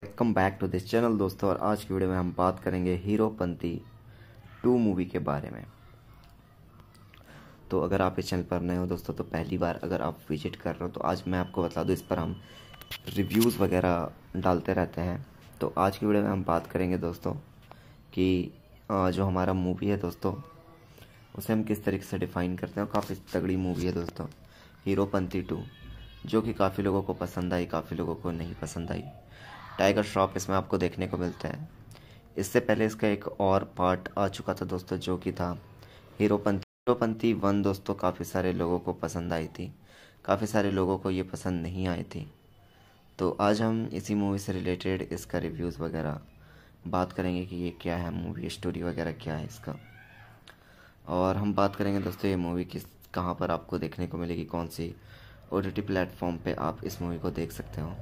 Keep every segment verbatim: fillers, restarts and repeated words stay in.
Welcome back to this channel दोस्तों। और आज की वीडियो में हम बात करेंगे हीरोपंती टू मूवी के बारे में। तो अगर आप इस चैनल पर नए हो दोस्तों तो पहली बार अगर आप विजिट कर रहे हो तो आज मैं आपको बता दूं, इस पर हम रिव्यूज़ वगैरह डालते रहते हैं। तो आज की वीडियो में हम बात करेंगे दोस्तों कि जो हमारा मूवी है दोस्तों उसे हम किस तरीके से डिफ़ाइन करते हैं। काफ़ी तगड़ी मूवी है दोस्तों हीरोपंती टू, जो कि काफ़ी लोगों को पसंद आई, काफ़ी लोगों को नहीं पसंद आई। टाइगर श्रॉफ इसमें आपको देखने को मिलता है। इससे पहले इसका एक और पार्ट आ चुका था दोस्तों, जो कि था हीरोपंती हीरोपंती वन। दोस्तों काफ़ी सारे लोगों को पसंद आई थी, काफ़ी सारे लोगों को ये पसंद नहीं आई थी। तो आज हम इसी मूवी से रिलेटेड इसका रिव्यूज़ वगैरह बात करेंगे कि ये क्या है मूवी, स्टोरी वगैरह क्या है इसका। और हम बात करेंगे दोस्तों ये मूवी किस कहाँ पर आपको देखने को मिलेगी, कौन सी ओ टी टी प्लेटफॉर्म पे आप इस मूवी को देख सकते हो।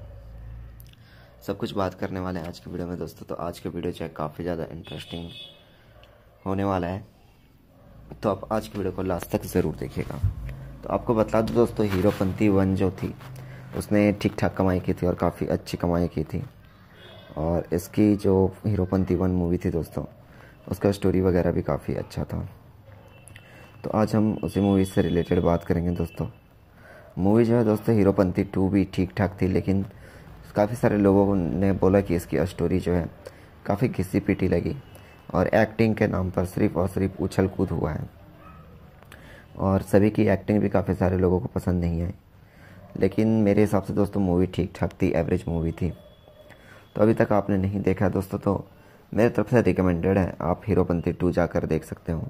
सब कुछ बात करने वाले हैं आज की वीडियो में दोस्तों। तो आज का वीडियो जो है काफ़ी ज़्यादा इंटरेस्टिंग होने वाला है, तो आप आज की वीडियो को लास्ट तक ज़रूर देखिएगा। तो आपको बता दूं दोस्तों, हीरोपंती वन जो थी उसने ठीक ठाक कमाई की थी और काफ़ी अच्छी कमाई की थी। और इसकी जो हीरोपंती वन मूवी थी दोस्तों उसका स्टोरी वगैरह भी काफ़ी अच्छा था। तो आज हम उसी मूवी से रिलेटेड बात करेंगे दोस्तों। मूवी जो है दोस्तों हीरोपंती टू भी ठीक ठाक थी, लेकिन काफ़ी सारे लोगों ने बोला कि इसकी स्टोरी जो है काफ़ी घिसी पिटी लगी और एक्टिंग के नाम पर सिर्फ और सिर्फ उछल कूद हुआ है। और सभी की एक्टिंग भी काफ़ी सारे लोगों को पसंद नहीं आई, लेकिन मेरे हिसाब से दोस्तों मूवी ठीक ठाक थी, एवरेज मूवी थी। तो अभी तक आपने नहीं देखा दोस्तों तो मेरी तरफ से रिकमेंडेड है, आप हीरोपंती टू जाकर देख सकते हो।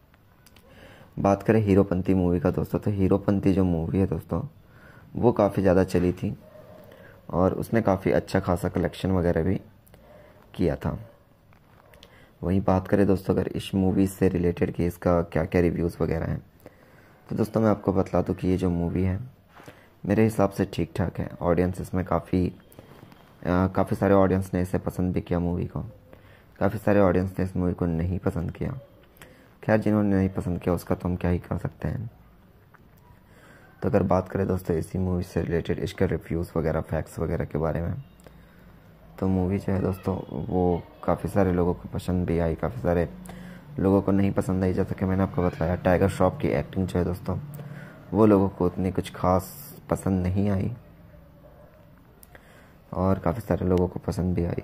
बात करें हीरोपंती मूवी का दोस्तों, तो हीरोपंती जो मूवी है दोस्तों वो काफ़ी ज़्यादा चली थी और उसने काफ़ी अच्छा खासा कलेक्शन वगैरह भी किया था। वहीं बात करें दोस्तों अगर इस मूवी से रिलेटेड कि इसका क्या क्या रिव्यूज़ वगैरह हैं, तो दोस्तों मैं आपको बता दूं कि ये जो मूवी है मेरे हिसाब से ठीक ठाक है। ऑडियंस इसमें काफ़ी काफ़ी सारे ऑडियंस ने इसे पसंद भी किया मूवी को, काफ़ी सारे ऑडियंस ने इस मूवी को नहीं पसंद किया। खैर जिन्होंने नहीं पसंद किया उसका तो हम क्या ही कर सकते हैं। तो अगर बात करें दोस्तों इसी मूवी से रिलेटेड इसके रिव्यूज़ वगैरह फैक्ट्स वगैरह के बारे में, तो मूवी जो है दोस्तों वो काफ़ी सारे लोगों को पसंद भी आई, काफ़ी सारे लोगों को नहीं पसंद आई। जैसा कि मैंने आपको बताया टाइगर श्रॉफ की एक्टिंग जो है दोस्तों वो लोगों को उतनी कुछ खास पसंद नहीं आई और काफ़ी सारे लोगों को पसंद भी आई।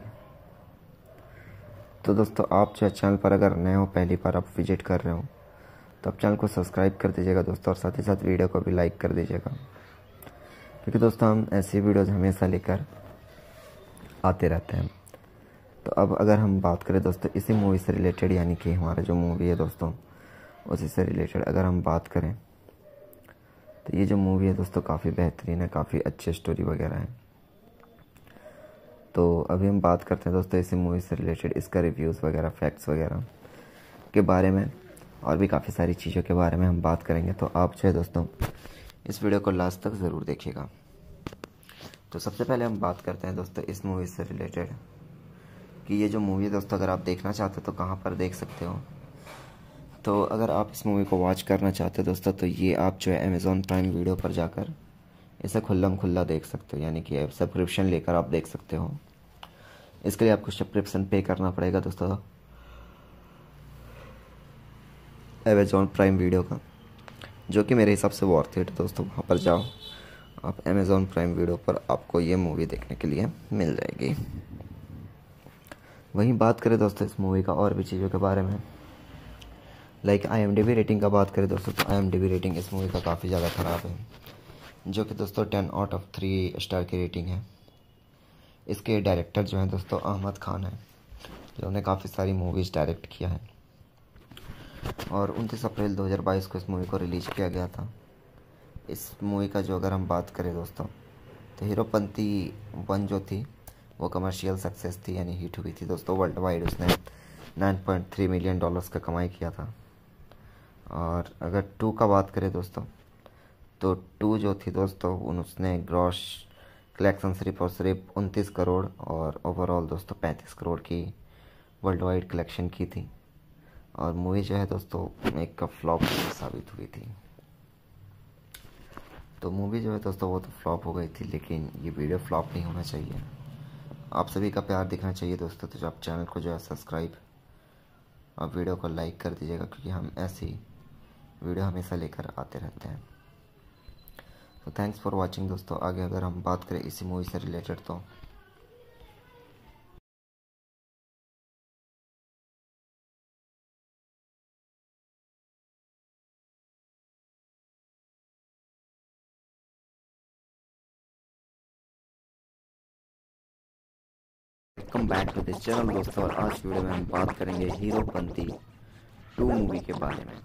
तो दोस्तों आप जो है चैनल पर अगर नए हो, पहली बार आप विजिट कर रहे हो, तो आप चैनल को सब्सक्राइब कर दीजिएगा दोस्तों, और साथ ही साथ वीडियो को भी लाइक कर दीजिएगा, क्योंकि दोस्तों हम ऐसी वीडियोज़ हमेशा लेकर आते रहते हैं। तो अब अगर हम बात करें दोस्तों इसी मूवी से रिलेटेड, यानी कि हमारा जो मूवी है दोस्तों उसी से रिलेटेड अगर हम बात करें, तो ये जो मूवी है दोस्तों काफ़ी बेहतरीन है, काफ़ी अच्छी स्टोरी वगैरह है। तो अभी हम बात करते हैं दोस्तों इसी मूवी से रिलेटेड इसका रिव्यूज़ वगैरह फैक्ट्स वगैरह के बारे में, और भी काफ़ी सारी चीज़ों के बारे में हम बात करेंगे। तो आप जो है दोस्तों इस वीडियो को लास्ट तक ज़रूर देखिएगा। तो सबसे पहले हम बात करते हैं दोस्तों इस मूवी से रिलेटेड कि ये जो मूवी है दोस्तों अगर आप देखना चाहते हो तो कहाँ पर देख सकते हो। तो अगर आप इस मूवी को वॉच करना चाहते हो दोस्तों तो ये आप जो है अमेज़ॉन प्राइम वीडियो पर जाकर इसे खुल्लम खुल्ला देख सकते हो, यानी कि सब्सक्रिप्शन लेकर आप देख सकते हो। इसके लिए आपको सब्सक्रिप्शन पे करना पड़ेगा दोस्तों अमेज़ॉन प्राइम वीडियो का, जो कि मेरे हिसाब से वर्थ इट है दोस्तों। वहाँ पर जाओ आप, अमेज़ॉन प्राइम वीडियो पर आपको ये मूवी देखने के लिए मिल जाएगी। वहीं बात करें दोस्तों इस मूवी का और भी चीज़ों के बारे में, like I M D B rating का बात करें दोस्तों, तो I M D B rating इस मूवी का काफ़ी ज़्यादा ख़राब है, जो कि दोस्तों ten out of three star की रेटिंग है। इसके डायरेक्टर जो हैं दोस्तों अहमद खान हैं, जिन्होंने काफ़ी सारी मूवीज़ डायरेक्ट किया है। और उनतीस अप्रैल दो हज़ार बाईस को इस मूवी को रिलीज़ किया गया था। इस मूवी का जो अगर हम बात करें दोस्तों, तो हीरोपंती वन जो थी वो कमर्शियल सक्सेस थी, यानी हिट हुई थी दोस्तों। वर्ल्ड वाइड उसने nine point three million dollars का कमाई किया था। और अगर टू का बात करें दोस्तों, तो टू जो थी दोस्तों उसने ग्रॉस कलेक्शन सिर्फ और सिर्फ उनतीस करोड़ और ओवरऑल दोस्तों पैंतीस करोड़ की वर्ल्ड वाइड कलेक्शन की थी। और मूवी जो है दोस्तों एक का फ्लॉप साबित हुई थी। तो मूवी जो है दोस्तों वो तो फ्लॉप हो गई थी, लेकिन ये वीडियो फ्लॉप नहीं होना चाहिए। आप सभी का प्यार दिखना चाहिए दोस्तों। तो जो आप चैनल को जो है सब्सक्राइब और वीडियो को लाइक कर दीजिएगा, क्योंकि हम ऐसी वीडियो हमेशा लेकर आते रहते हैं। तो थैंक्स फॉर वाचिंग दोस्तों। आगे अगर हम बात करें इसी मूवी से रिलेटेड, तो welcome back to this channel दोस्तों। और आज की वीडियो में हम बात करेंगे हीरोपंती टू मूवी के बारे में।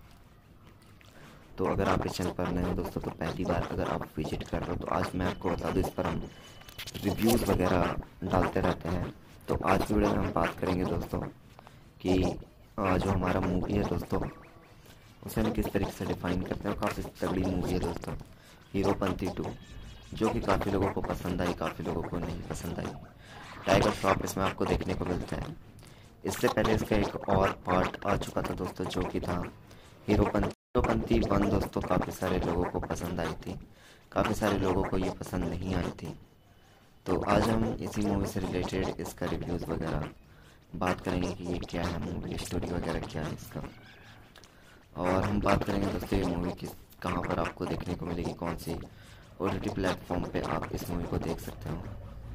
तो अगर आप इस चैनल पर नए हो दोस्तों, तो पहली बार अगर आप विजिट कर रहे हो, तो आज मैं आपको बता दूं, इस पर हम रिव्यूज़ वगैरह डालते रहते हैं। तो आज की वीडियो में हम बात करेंगे दोस्तों कि जो हमारा मूवी है दोस्तों, उसे हम किस तरीके से डिफाइन करते हैं। काफ़ी तगड़ी मूवी है दोस्तों हीरोपंती टू, जो कि काफ़ी लोगों को पसंद आई, काफ़ी लोगों को नहीं पसंद आई। टाइगर श्रॉफ इसमें आपको देखने को मिलता है। इससे पहले इसका एक और पार्ट आ चुका था दोस्तों, जो कि था हीरोपंती हीरोपंती वन दोस्तों। काफ़ी सारे लोगों को पसंद आई थी, काफ़ी सारे लोगों को ये पसंद नहीं आई थी। तो आज हम इसी मूवी से रिलेटेड इसका रिव्यूज़ वगैरह बात करेंगे कि ये क्या है मूवी, स्टोरी वगैरह क्या है इसका। और हम बात करेंगे दोस्तों ये मूवी किस कहाँ पर आपको देखने को मिलेगी, कौन सी ओ टी टी प्लेटफॉर्म पे आप इस मूवी को देख सकते हो।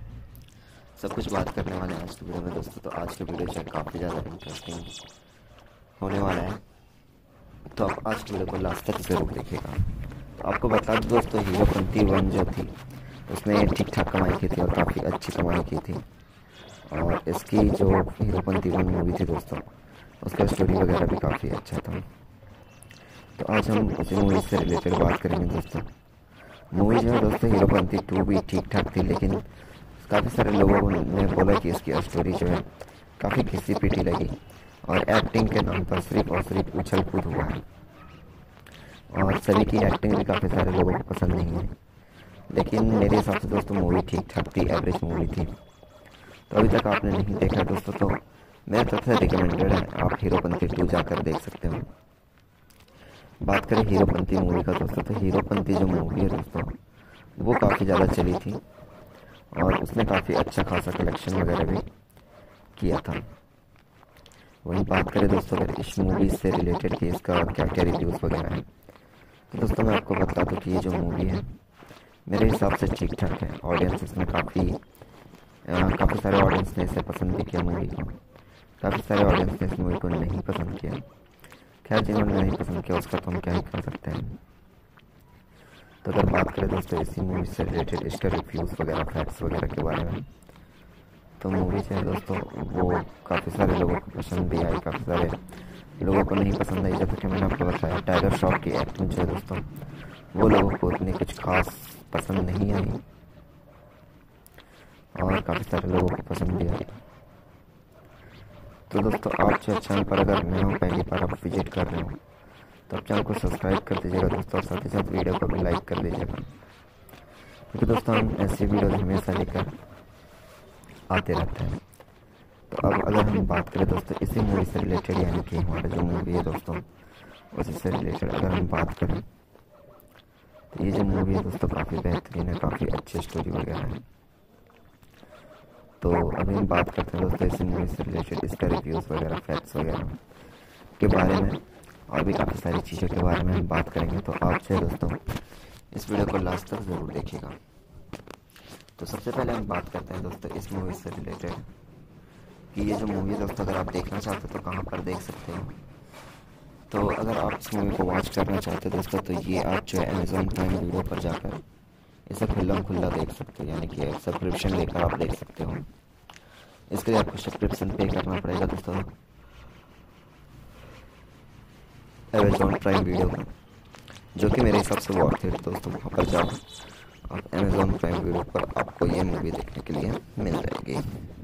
सब कुछ बात करने वाले हैं आज की वीडियो में दोस्तों। तो आज की वीडियो जो है काफ़ी ज़्यादा इंटरेस्टिंग होने वाला है, तो आप आज की वीडियो को लास्ट तक ज़रूर देखिएगा। तो आपको बता दूं दोस्तों, हीरोपंती वन जो थी उसने ठीक ठाक कमाई की थी और काफ़ी अच्छी कमाई की थी। और इसकी जो हीरोपंती वन मूवी थी दोस्तों, उसका स्टोरी वगैरह भी काफ़ी अच्छा था। तो आज हम उसी मूवी से रिलेटेड बात करेंगे दोस्तों। मूवी जो है दोस्तों हीरोपंती टू भी ठीक ठाक थी, लेकिन काफ़ी सारे लोगों ने बोला कि इसकी स्टोरी जो है काफ़ी घिसी पिटी लगी और एक्टिंग के नाम पर सिर्फ और सिर्फ उछल कूद हुआ है। और सभी की एक्टिंग भी काफ़ी सारे लोगों को पसंद नहीं है, लेकिन मेरे हिसाब से दोस्तों मूवी ठीक ठाक थी, एवरेज मूवी थी। तो अभी तक आपने नहीं देखा दोस्तों, तो मेरे तरफ से रिकमेंडेड है, आप हीरोपंती टू जाकर देख सकते हो। बात करें हीरोपंती मूवी का दोस्तों, तो हीरोपंती जो मूवी है दोस्तों वो काफ़ी ज़्यादा चली थी और उसने काफ़ी अच्छा खासा कलेक्शन वगैरह भी किया था। वहीं बात करें दोस्तों अगर इस मूवी से रिलेटेड कि इसका क्या क्या रिव्यूज़ वगैरह हैं, तो दोस्तों मैं आपको बता दूं कि ये जो मूवी है मेरे हिसाब से ठीक ठाक है। ऑडियंस इसमें काफ़ी काफ़ी सारे ऑडियंस ने इसे पसंद भी किया मूवी को, काफ़ी सारे ऑडियंस ने इस मूवी को नहीं पसंद किया। खैर जिन्होंने नहीं पसंद किया उसका तो हम क्या ही कर सकते हैं। तो अगर बात करें दोस्तों इसी मूवी से रिलेटेड इसके रिव्यूज़ वगैरह फैक्ट्स वगैरह के बारे में, तो मूवी जो है दोस्तों वो काफ़ी सारे लोगों को पसंद भी आई, काफ़ी सारे लोगों को नहीं पसंद आई। जैसे कि मैंने आपको बताया, टाइगर श्रॉफ की एक्टिंग जो है दोस्तों वो लोगों को उतनी कुछ खास पसंद नहीं आई और काफ़ी सारे लोगों को पसंद भी आई। तो दोस्तों आप जो चैनल पर अगर नए हो, पहली बार आप विजिट कर रहे हो, तो आप चैनल को सब्सक्राइब कर दीजिएगा दोस्तों, और साथ ही साथ वीडियो को भी लाइक कर दीजिएगा, क्योंकि दोस्तों हम ऐसी वीडियो हमेशा लेकर आते रहते हैं। तो अब अगर हम बात करें दोस्तों इसी मूवी से रिलेटेड, यानी कि हमारा जो मूवी है दोस्तों उसी से रिलेटेड अगर हम बात करें, तो ये जो मूवी है दोस्तों काफ़ी बेहतरीन है, काफ़ी अच्छी स्टोरी वगैरह है। तो अभी हम बात करते हैं दोस्तों इसी मूवी से रिलेटेड इसका रिव्यूज़ वगैरह फैक्ट्स वगैरह के बारे में, और भी काफ़ी सारी चीज़ों के बारे में हम बात करेंगे। तो आप जो दोस्तों इस वीडियो को लास्ट तक ज़रूर देखिएगा। तो सबसे पहले हम बात करते हैं दोस्तों इस मूवी से रिलेटेड कि ये जो मूवी है दोस्तों अगर आप देखना चाहते हो तो कहाँ पर देख सकते हो। तो अगर आप इस मूवी को वॉच करना चाहते हो दोस्तों, तो ये आप जो है अमेज़ॉन प्राइम वीडियो पर जाकर इसे खुल्ला खुल्ला देख सकते हो, यानी कि सब्सक्रिप्शन लेकर आप देख सकते हो। इसके लिए आपको सब्सक्रिप्शन पे करना पड़ेगा दोस्तों अमेज़ॉन प्राइम वीडियो का, जो कि मेरे हिसाब से वर्थ इट दोस्तों। वहाँ पर जाओ आप अमेज़ॉन प्राइम वीडियो पर आपको ये मूवी देखने के लिए मिल जाएगी।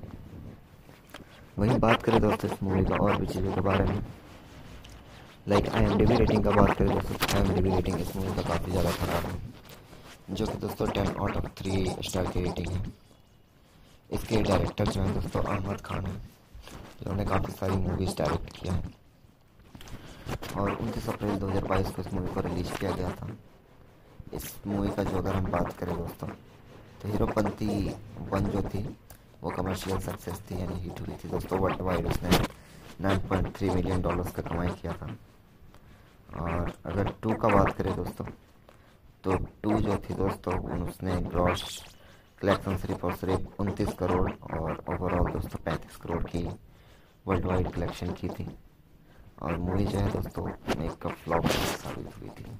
वहीं बात करें दोस्तों इस मूवी का और भी चीज़ों के बारे में, like I M D B rating का बात करें दोस्तों, I M D B rating इस मूवी का काफ़ी ज़्यादा खराब है, जो कि दोस्तों ten out of three star की रेटिंग है। इसके डायरेक्टर जो हैं दोस्तों अहमद खान हैं, जिन्होंने काफ़ी सारी मूवीज़ डायरेक्ट किया है और उनतीस अप्रैल दो हज़ार बाईस को इस मूवी को रिलीज़ किया गया था। इस मूवी का जो अगर हम बात करें दोस्तों, तो हीरोपंती वन जो थी वो कमर्शियल सक्सेस थी, यानी हिट हुई थी दोस्तों। वर्ल्ड वाइड उसने nine point three million dollars का कमाई किया था। और अगर टू का बात करें दोस्तों, तो टू जो थी दोस्तों उसने ग्रॉस कलेक्शन सिर्फ और सिर्फ उनतीस करोड़ और ओवरऑल दोस्तों पैंतीस करोड़ की वर्ल्ड वाइड कलेक्शन की थी। और मूवी जो है दोस्तों एक फ्लॉप साबित हुई थी।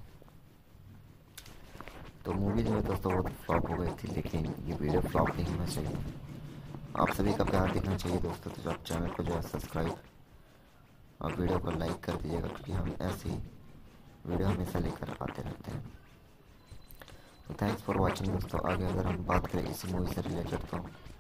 तो मूवी जो है दोस्तों वो फ्लॉप हो गई थी, लेकिन ये वीडियो फ्लॉप नहीं होना चाहिए। आप सभी का प्यार दिखना चाहिए दोस्तों। तो आप चैनल को जो है सब्सक्राइब और वीडियो को लाइक कर दीजिएगा, क्योंकि हम ऐसी वीडियो हमेशा लेकर आते रहते हैं। तो थैंक्स फॉर वाचिंग दोस्तों। आगे अगर हम बात करें इसी मूवी से रिलेटेड, तो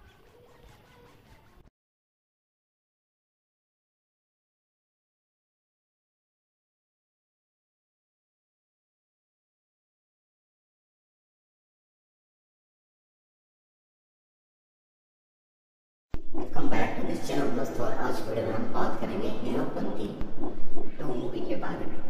welcome back to this channel दोस्तों। आज वीडियो में हम बात करेंगे हीरोपंती टू मूवी के बारे में।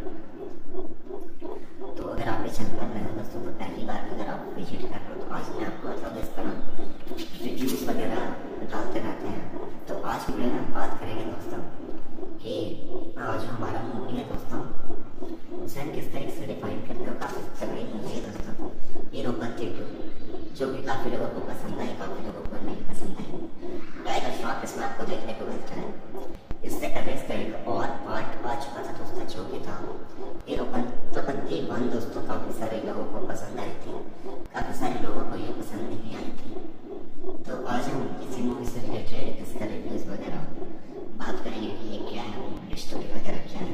तो अगर आप इस चैनल पर नए हो दोस्तों, तो पहली बार अगर आप विजिट कर रहे हो, तो आज मैं आपको मतलब इस तरह रिव्यूज वगैरह डालते रहते हैं। तो आज की वीडियो में हम बात करेंगे दोस्तों कि आज हमारा मूवी है दोस्तों, उसे हम किस तरीके से डिफाइन करते हो। काफ़ी तगड़ी मूवी है दोस्तों हीरोपंती टू, जो कि काफ़ी लोगों को पसंद आई, काफ़ी लोगों को नहीं पसंद आई। टाइगर श्रॉफ इसमें आपको देखने को मिलता है। इससे पहले इसका एक और पार्ट आ चुका था दोस्तों, जो कि था हीरोपंती वन दोस्तों। काफ़ी सारे लोगों को पसंद आई थी, काफ़ी सारे लोगों को ये पसंद नहीं आई थी। तो आज हम इसी मूवी से रिलेटेड इसका रिव्यूज़ वगैरह बात करेंगे कि ये क्या है, स्टोरी वगैरह क्या है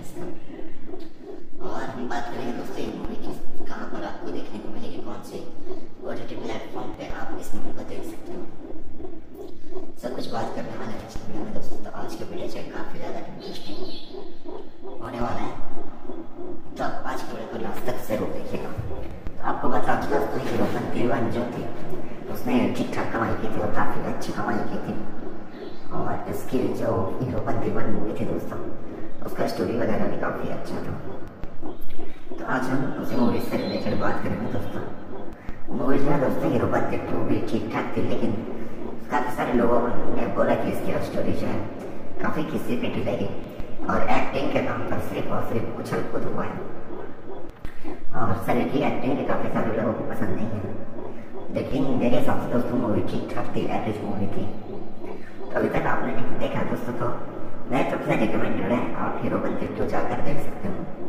इसका। और हम बात करेंगे दोस्तों ये मूवी की कहाँ पर आपको देखने को मिलेगी, कौन से ओ टी टी प्लेटफॉर्म पर आप इस मूवी को देख सकते हो। सब कुछ बात करने वाले हैं इस वीडियो में दोस्तों। तो आज का वीडियो जो काफ़ी ज़्यादा इंटरेस्टिंग होने वाला है, तो आप आज के वीडियो को लास्ट तक जरूर देखिएगा। तो आपको बता दूँ दोस्तों हीरोपंती वन जो थी उसने ठीक ठाक कमाई की थी और काफ़ी अच्छी कमाई की थी। और इसकी जो हीरोपंती वन मूवी थी दोस्तों, उसका स्टोरी वगैरह भी काफ़ी अच्छा था। तो आज हम उसी मूवी से रिलेटेड बात करेंगे दोस्तों। मूवी जो है दोस्तों हीरोपंती टू भी ठीक ठाक थी, लेकिन काफ़ी सारे लोगों ने बोला कि इसकी स्टोरी जो है काफ़ी किसी पिटी लगी और एक्टिंग के नाम पर सिर्फ और सिर्फ उछल कूद हुआ है। और सनी की एक्टिंग भी काफ़ी सारे लोगों को पसंद नहीं है, लेकिन मेरे हिसाब से दोस्तों मूवी ठीक ठाक थी, एवरेज मूवी थी। तो अभी तक आपने नहीं देखा दोस्तों, तो मैं सबसे रिकमेंडेड है आप हीरोपंती टू जाकर देख सकते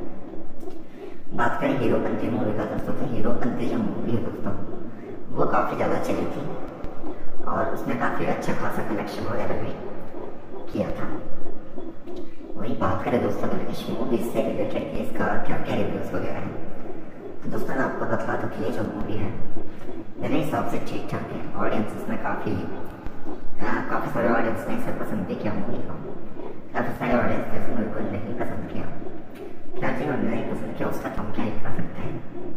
हो। बात करें हीरोपंती मूवी का दोस्तों, तो हीरोपंती जो मूवी है दोस्तों वो काफ़ी ज़्यादा चली थी और उसने काफ़ी अच्छा खासा कलेक्शन वगैरह भी किया था। वही बात करें दोस्तों अगर इस मूवी से रिलेटेड इसका क्या क्या रिव्यूज़ वगैरह हैं, तो दोस्तों मैं आपको बता दूँ कि ये जो मूवी है मेरे हिसाब से ठीक ठाक है। ऑडियंस इसमें काफ़ी काफ़ी सारे ऑडियंस ने इसे पसंद भी किया मूवी को, काफ़ी सारे ऑडियंस ने इस मूवी को नहीं पसंद किया। क्या जिन्होंने नहीं पसंद किया उसका हम क्या ही कर सकते हैं।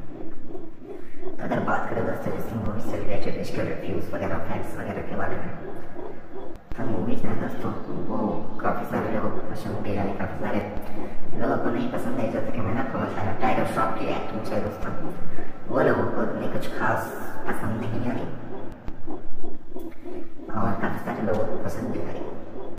तो अगर बात करें दोस्तों इस मूवी से रिलेटेड इसके रिव्यूज़ वगैरह फैक्ट्स वगैरह के बारे में, तो मूवी जो है दोस्तों वो काफ़ी सारे लोगों को पसंद भी आई, काफ़ी सारे लोगों को नहीं पसंद आई। जैसे कि मैंने आपको बताया टाइगर श्रॉफ की एक्टिंग जो है दोस्तों वो लोगों को नहीं कुछ खास पसंद नहीं आई और काफ़ी सारे लोगों को पसंद भी आई।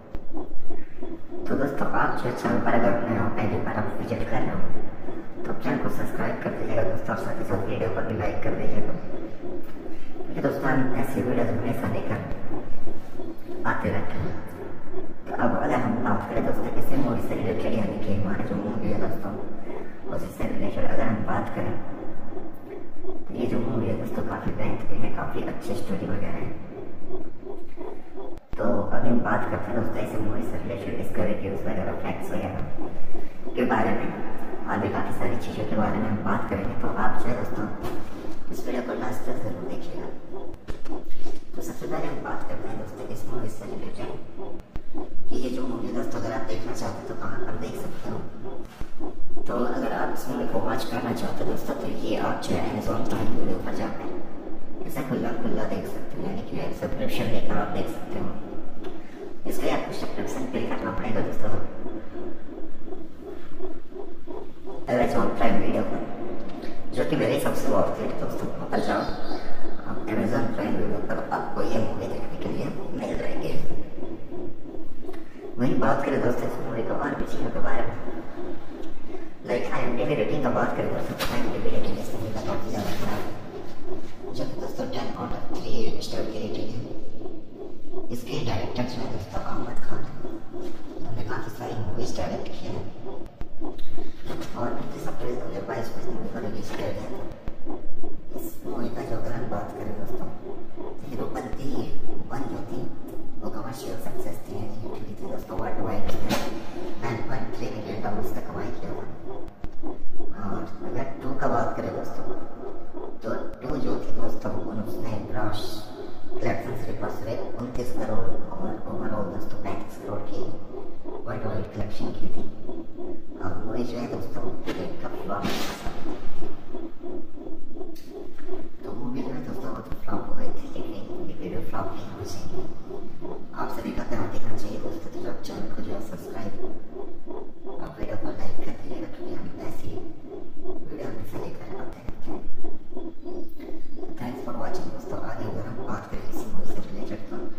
तो दोस्तों आप जो चैनल पर अगर नए हो, पहली बार आप विजिट कर रहे हो, तो चैनल को सब्सक्राइब कर दीजिएगा दोस्तों, और साथ ही साथ वीडियो पर भी लाइक कर दीजिएगा, क्योंकि दोस्तों हम ऐसी वीडियोज हमेशा लेकर आते रहते हैं। तो अब अगर हम बात करें दोस्तों किसी मूवी से रिलेटेड, यानी कि हमारे जो मूवी है दोस्तों उसी से रिलेटेड अगर हम बात करें, तो ये जो मूवी है दोस्तों काफ़ी बेहतरीन है, काफ़ी अच्छी स्टोरी वगैरह है। तो अभी हम बात करते हैं दोस्तों इस मूवी से रिलेटेड इसका रिव्यूज़ वगैरह फैक्ट्स वगैरह के बारे में, और भी काफ़ी सारी चीज़ों के बारे में हम बात करेंगे। तो आप जो है दोस्तों इस वीडियो को लास्ट तक जरूर देखिएगा। तो सबसे पहले हम बात करते हैं दोस्तों इस मूवी से रिलेटेड कि ये जो मूवी दोस्तों अगर आप देखना चाहते हो तो कहाँ पर देख सकते हो। तो अगर आप इस मूवी को वॉच करना चाहते हो दोस्तों, तो ये आप जो है अमेजोन प्राइम वीडियो पर जाकर इसे खुला खुला देख सकते हो, यानी कि सब्सक्रिप्शन लेकर आप देख सकते हो। इसके आपको सब्सक्रिप्शन पे करना पड़ेगा दोस्तों अमेजोन प्राइम वीडियो पर, जो कि मेरे सबसे बहुत है दोस्तों। वहाँ पर जाओ, आप अमेजोन प्राइम वीडियो पर आपको ये मूवी देखने के लिए मिल जाएगी। वहीं बात करें दोस्तों इस मूवी का और भी चीज़ों के बारे में, like I M D B rating का बात करें दोस्तों, I M D B rating इस मूवी का काफ़ी ज़्यादा खराब है, जो कि दोस्तों ten out of three star की रेटिंग है। इसके डायरेक्टर जो है दोस्तों अहमद खान है, उन्होंने काफ़ी सारी मूवीज डायरेक्ट की हैं और उनतीस अप्रैल दो हज़ार बाईस में मूवी को रिलीज किया गया। इस मूवी का जो अगर हम बात करें दोस्तों, हीरोपंती वन जो थी वो कमर्शियल सक्सेस थी, हिट हुई थी दोस्तों, वर्ल्ड वाइड उसने nine point three million dollars तक कमाई किया था। और अगर टू का बात करें दोस्तों, तो टू जो थी दोस्तों उसने ग्रॉस कलेक्शन रिकॉर्ड्स रेट उनतीस करोड़ और ओवरऑल दोस्तों पैंतीस करोड़ की वर्ल्ड वाइड कलेक्शन की थी। अब मूवी जो है दोस्तों एक का फ्लॉप तो मूवी जो है दोस्तों वो तो फ्लॉप हो गई थी, लेकिन ये वीडियो फ्लॉप नहीं होनी चाहिए। आप सभी का ध्यान देखना चाहिए दोस्तों, तो आप चैनल को जो है सब्सक्राइब, आप वीडियो को लाइक कर दीजिएगा, क्योंकि हम ऐसी वीडियो हमेशा लेकर आते हैं। थैंक्स फॉर वॉचिंग दोस्तों। आगे अगर हम बात करें इसी मूवी से रिलेटेड तो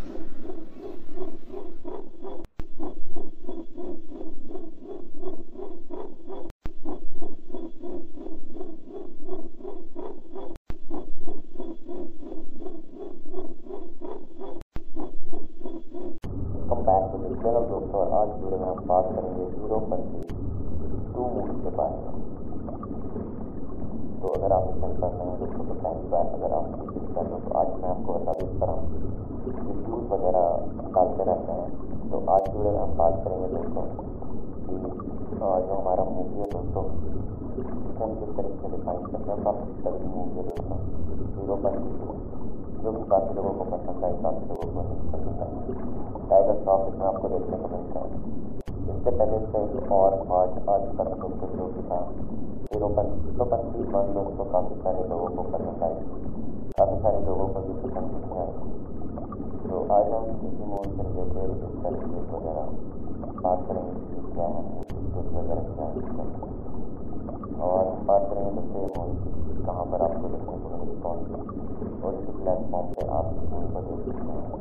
चलो दोस्तों, आज वीडियो में हम बात करेंगे हीरोपंती टू मूवी के बारे में। तो अगर आप इस चैनल पर नए हैं दोस्तों तो पहली बार अगर आप विजिट कर रहे हो तो आज मैं आपको बता दूँ, इस पर हम रिव्यूज़ वगैरह डालते रहते हैं। तो आज की वीडियो में हम बात करेंगे दोस्तों कि जो हमारा मूवी है दोस्तों उसे हम किस तरीके से डिफाइन करते हैं। काफ़ी तगड़ी मूवी है दोस्तों हीरोपंती टू, जो कि काफ़ी लोगों को पसंद आई, काफ़ी लोगों को नहीं पसंद आई। टाइगर श्रॉफ इसमें आपको देखने को मिलता है। इससे पहले इसका एक और पार्ट आ चुका था दोस्तों, जो कि था हीरोपंती। हीरोपंती वन दोस्तों काफ़ी सारे लोगों को पसंद आई थी, काफ़ी सारे लोगों को ये पसंद नहीं आई थी। तो आज हम इसी मूवी से रिलेटेड इसका रिव्यूज वगैरह बात करेंगे कि क्या है मूवी स्टोरी वगैरह क्या है, और हम बात करेंगे दोस्तों ये मूवी कहाँ पर आपको देखने को मिलेगी, कौन सी और इसी प्लेटफॉर्म पर आप इस मूवी को देख सकते हैं।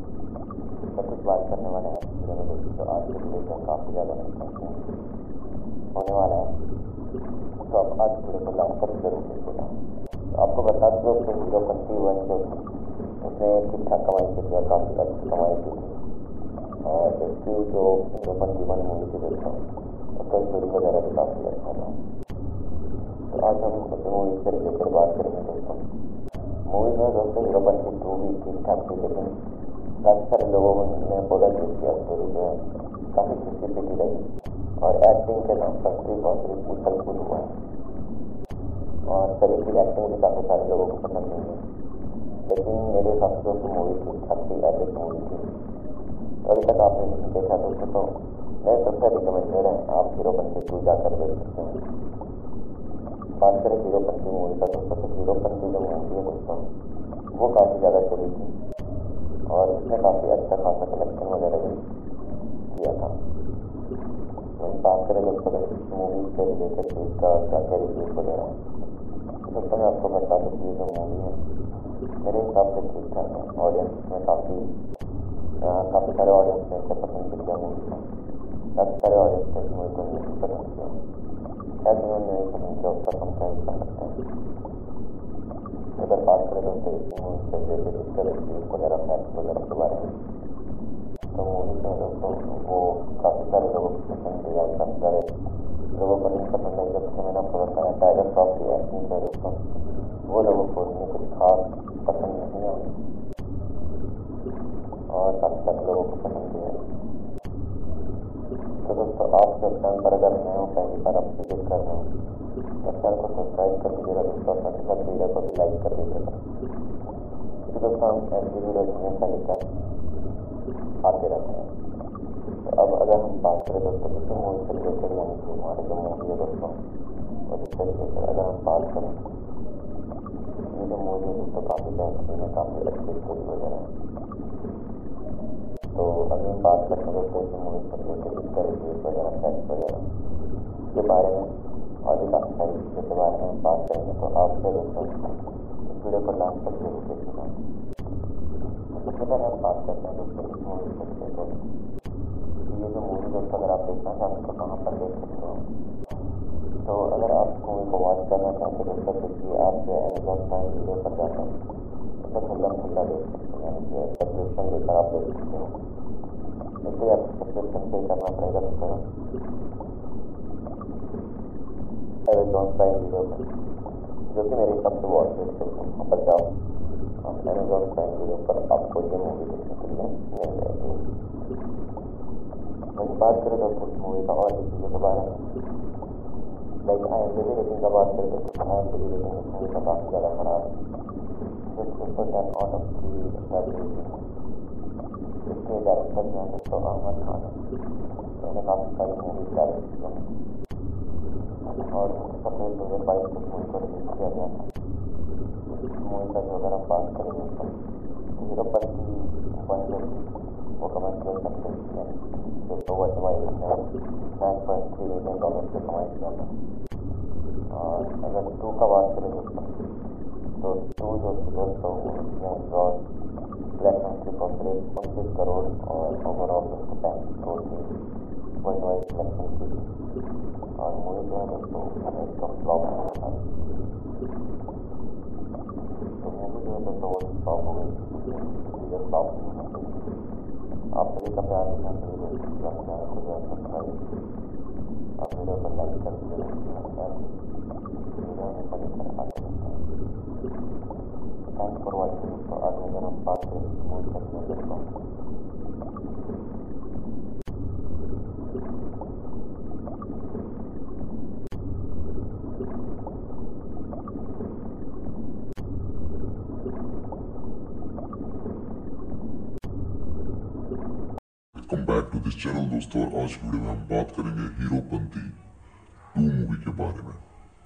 सब कुछ बात करने वाले हैं इस वीडियो में दोस्तों। तो आज के वीडियो का काफ़ी ज़्यादा इंटरेस्टिंग होने वाला है, तो आप आज वीडियो को लास्ट तक जरूर देखिएगा। तो आपको बता दो दोस्तों हीरोपंती वन जो थी उसने ठीक ठाक कमाई की थी और काफ़ी अच्छी कमाई की थी। और इसकी जो हीरोपंती वन मूवी थी दोस्तों उसका स्टोरी वगैरह भी काफ़ी अच्छा था। तो आज हम उस मूवी से रिलेटेड बात करेंगे दोस्तों। मूवी में दोस्तों हीरोपंती टू भी ठीक ठाक थी, लेकिन काफ़ी सारे लोगों ने बोला कि इसकी स्टोरी जो है काफ़ी खिंची पिटी लगी और एक्टिंग के नाम पर सिर्फ और सिर्फ उछल कूद हुआ है, और सभी की एक्टिंग भी काफ़ी सारे लोगों को पसंद नहीं है। लेकिन मेरे हिसाब से दोस्तों मूवी ठीक ठाक थी, एवरेज मूवी थी। तो अभी तक आपने नहीं देखा दोस्तों तो मेरे सबसे रिकमेंडेड है, आप हीरोपंती टू जाकर देख सकते हैं। बात करें हीरोपंती मूवी का दोस्तों, तो हीरोपंती जो मूवी है दोस्तों वो काफ़ी ज़्यादा चली थी और उसने काफ़ी अच्छा खासा कलेक्शन वगैरह भी किया था। वहीं बात करें दोस्तों अगर इस मूवी से रिलेटेड चीज़ का क्या क्या रिव्यूज़ वगैरह तो दोस्तों मैं आपको बता दूँ कि ये जो मूवी है मेरे हिसाब से ठीक ठाक है। ऑडियंस इसमें काफ़ी काफ़ी सारे ऑडियंस ने इसे पसंद भी किया मूवी को, काफ़ी सारे ऑडियंस ने इस मूवी को नहीं पसंद किया। शायद उन्होंने नहीं पसंद किया, उस पर हम क्या ही कर सकते हैं। अगर बात करें दोस्तों इसी मूवी से रिलेटेड इसके रिव्यूज़ वगैरह फैक्ट्स वगैरह के बारे में, तो मूवी जो है दोस्तों वो काफ़ी सारे लोगों को पसंद भी आई, काफ़ी सारे लोगों को नहीं पसंद आई। जैसे कि मैंने आपको बताया टाइगर श्रॉफ की एक्टिंग है दोस्तों वो लोगों को उतनी कुछ खास पसंद नहीं आई और काफ़ी सारे लोगों को पसंद भी आई। तो दोस्तों आप जब चैनल पर अगर नए हो, पहली बार आप विजिट कर रहे हो तो चैनल को सब्सक्राइब कर दीजिएगा दोस्तों, साथ ही साथ वीडियो को भी लाइक कर दीजिएगा। तो दोस्तों हम ऐसी वीडियो हमेशा लेकर आते रहते हैं। तो अब अगर हम बात करें दोस्तों इसी मूवी से रिलेटेड, यानी कि हमारे जो मूवी है दोस्तों और इससे रिलेटेड अगर हम बात करें, ये जो मूवी है दोस्तों काफ़ी बेहतरीन है, काफ़ी अच्छी स्टोरी वगैरह है। तो अभी हम बात करते हैं दोस्तों इसी मूवी से रिलेटेड इसका रिव्यूज़ वगैरह फैक्ट्स वगैरह के बारे में और भी काफ़ी सारी चीज़ों के बारे में हम बात करेंगे। तो आपसे दोस्तों इस वीडियो को लास्ट तक जरूर देखिएगा। तो सबसे पहले हम बात करते हैं दोस्तों इस मूवी से रिलेटेड ये जो मूवी दोस्तों अगर आप देखना चाहते हो तो कहाँ पर देख सकते हो। तो अगर आप मूवी को वॉच करना चाहते हो दोस्तों तो ये आप जो है अमेजोन प्राइम वीडियो पर जाकर उसको खुला खुला देख सकते हो, यानी कि सब्सक्रिप्शन लेकर आप देख सकते हो। इसलिए आपको सब्सक्रिप्शन पे करना पड़ेगा दोस्तों अमेजोन प्राइम वीडियो पर, जो कि मेरे हिसाब से बहुत है। तो वहाँ पर जाओ, अमेजोन प्राइम वीडियो पर आपको ये मूवी देखने के लिए मिल जाएगी। वही बात करें दोस्तों इस मूवी का और भी चीज़ों के बारे में, like I M D B rating का बात करें तो I M D B rating इस मूवी का काफ़ी ज़्यादा खराब है, जो super ten out of three star rating है। इसके डायरेक्टर जो है दोस्तों अहमद खान है, उन्होंने काफ़ी सारी मूवीज डायरेक्ट की हैं और उन्नीस अप्रैल दो हज़ार बाईस को मूवी को रिलीज किया गया था। इस मूवी का जो अगर हम बात करें दोस्तों तो हीरोपंती वन जो थी वो कमर्शियल सक्सेस थी, यानी दोस्तों वर्ल्ड वाइड उसने nine point three million dollar से कमाई किया था। और अगर टू का बात करें दोस्तों तो टू जो थी दोस्तों उसने ग्रॉस कलेक्शन की कॉर्पोरेट उनतीस करोड़ और ओवरऑल दोस्तों पैंतीस करोड़ की वर्ल्ड वाइड कलेक्शन की थी। और मूवी जो है दोस्तों एक तो फ्लॉप हो गया था, तो मूवी जो है दोस्तों वो फ्लॉप हो गई थी, वीडियो फ्लॉप नहीं होना चाहिए। आप सभी का प्यार देना चाहिए दोस्तों कि आप चैनल को जो है सब्सक्राइब, आप वीडियो को लाइक कर दीजिए दोस्तों, वीडियो हमेशा लेकर आते रहते हैं। थैंक्स फॉर वॉचिंग दोस्तों। आगे अगर हम बात करें इस मूवी से रिलेटेड तो welcome back to this channel दोस्तों, और आज की वीडियो में हम बात करेंगे हीरोपंती टू मूवी के बारे में।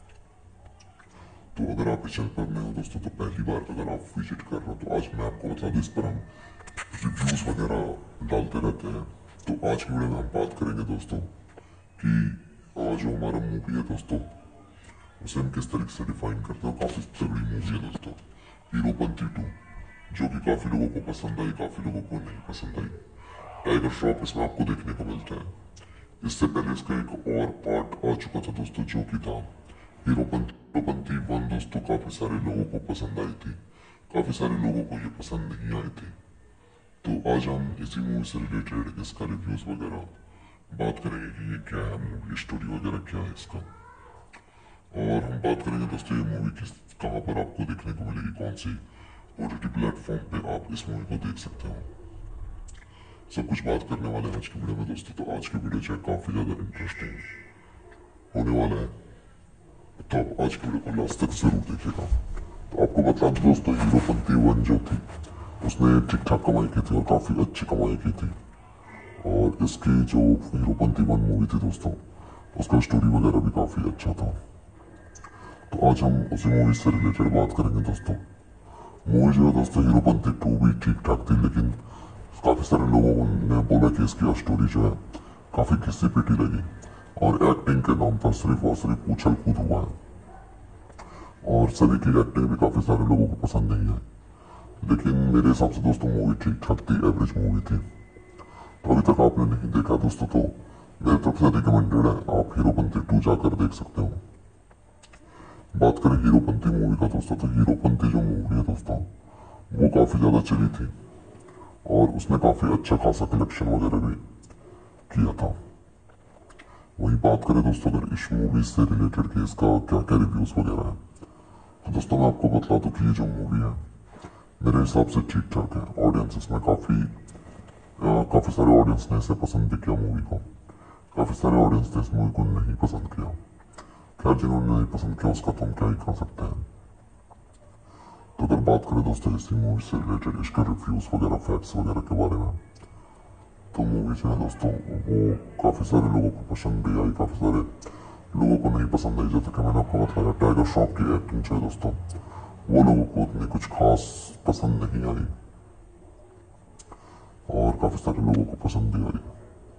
तो अगर आप इस चैनल पर नए हो दोस्तों तो पहली बार अगर आप विजिट कर रहे हो तो आज मैं आपको बता दूं, इस पर हम रिव्यूज वगैरह डालते रहते हैं। तो आज की वीडियो में हम बात करेंगे दोस्तों कि जो हमारा मूवी है दोस्तों उसे हम किस तरीके से डिफाइन करते हैं। काफी तगड़ी मूवी है दोस्तों हीरोपंती टू, जो कि काफी लोगों को पसंद आई, काफी लोगों को नहीं पसंद आई। टाइगर श्रॉफ इसमें आपको देखने को मिलता है। इससे पहले इसका एक और पार्ट आ चुका था दोस्तों जो कि था हीरोपंती हीरोपंती वन दोस्तों, काफी सारे लोगों को पसंद आई थी, काफी सारे लोगों को ये पसंद नहीं आई थी। तो आज हम इसी मूवी से रिलेटेड इसका रिव्यूज वगैरह बात करेंगे कि ये क्या है मूवी, स्टोरी वगैरह क्या है इसका, और हम बात करेंगे दोस्तों ये मूवी किस कहाँ पर आपको देखने को मिलेगी, कौन सी ओटीटी प्लेटफॉर्म पे आप इस मूवी को देख सकते हो। सब कुछ बात करने वाले हैं आज की वीडियो में दोस्तों। तो आज की वीडियो जो है काफी ज्यादा इंटरेस्टिंग होने वाला है, तो आप आज की वीडियो को लास्ट तक जरूर देखिएगा। तो आपको बता दूं दोस्तों हीरोपंती वन जो थी उसने ठीक ठाक कमाई की थी और काफी अच्छी कमाई की थी। और इसकी जो हीरोपंती वन मूवी थी दोस्तों उसका स्टोरी वगैरह भी काफी अच्छा था। तो आज हम उसी मूवी से रिलेटेड बात करेंगे दोस्तों। मूवी जो है दोस्तों हीरोपंती टू भी ठीक ठाक थी, लेकिन काफी सारे लोगों ने बोला कि इसकी स्टोरी जो है काफी घिसी पिटी लगी और एक्टिंग के नाम पर सिर्फ और सिर्फ उछल कूद हुआ है और सभी की एक्टिंग भी काफी सारे लोगों को पसंद नहीं आई। लेकिन मेरे हिसाब से दोस्तों मूवी ठीक ठाक थी, एवरेज मूवी थी। तो अभी तक आपने नहीं देखा दोस्तों तो मेरे तरफ से रिकमेंडेड है, आप हीरोपंती टू जाकर देख सकते हो। बात करें हीरोपंती मूवी का दोस्तों तो हीरोपंती जो मूवी है दोस्तों वो काफी ज्यादा चली थी और उसने काफी अच्छा खासा कलेक्शन वगैरह भी किया था। वही बात करें दोस्तों अगर इस मूवी से रिलेटेड कि इसका क्या क्या रिव्यूज वगैरह है तो दोस्तों मैं आपको बता दूं कि ये जो मूवी है मेरे हिसाब से ठीक ठाक है। ऑडियंस इसमें काफी आ, काफी सारे ऑडियंस ने इसे पसंद भी किया मूवी को, काफी सारे ऑडियंस ने इस मूवी को नहीं पसंद किया। खैर जिन्होंने नहीं पसंद किया उसका तो हम क्या ही कर सकते हैं। तो अगर बात करें दोस्तों इसी मूवी से रिलेटेड इसके रिव्यूज वगैरह फैक्ट्स वगैरह के बारे में तो मूवी जो है दोस्तों वो काफी सारे लोगों को पसंद भी आई, काफी सारे लोगों को नहीं पसंद आई। जैसे कि मैंने आपको बताया टाइगर श्रॉफ की एक्टिंग जो है दोस्तों वो लोगों को उतनी कुछ खास पसंद नहीं आई और काफी सारे लोगों को पसंद भी आई।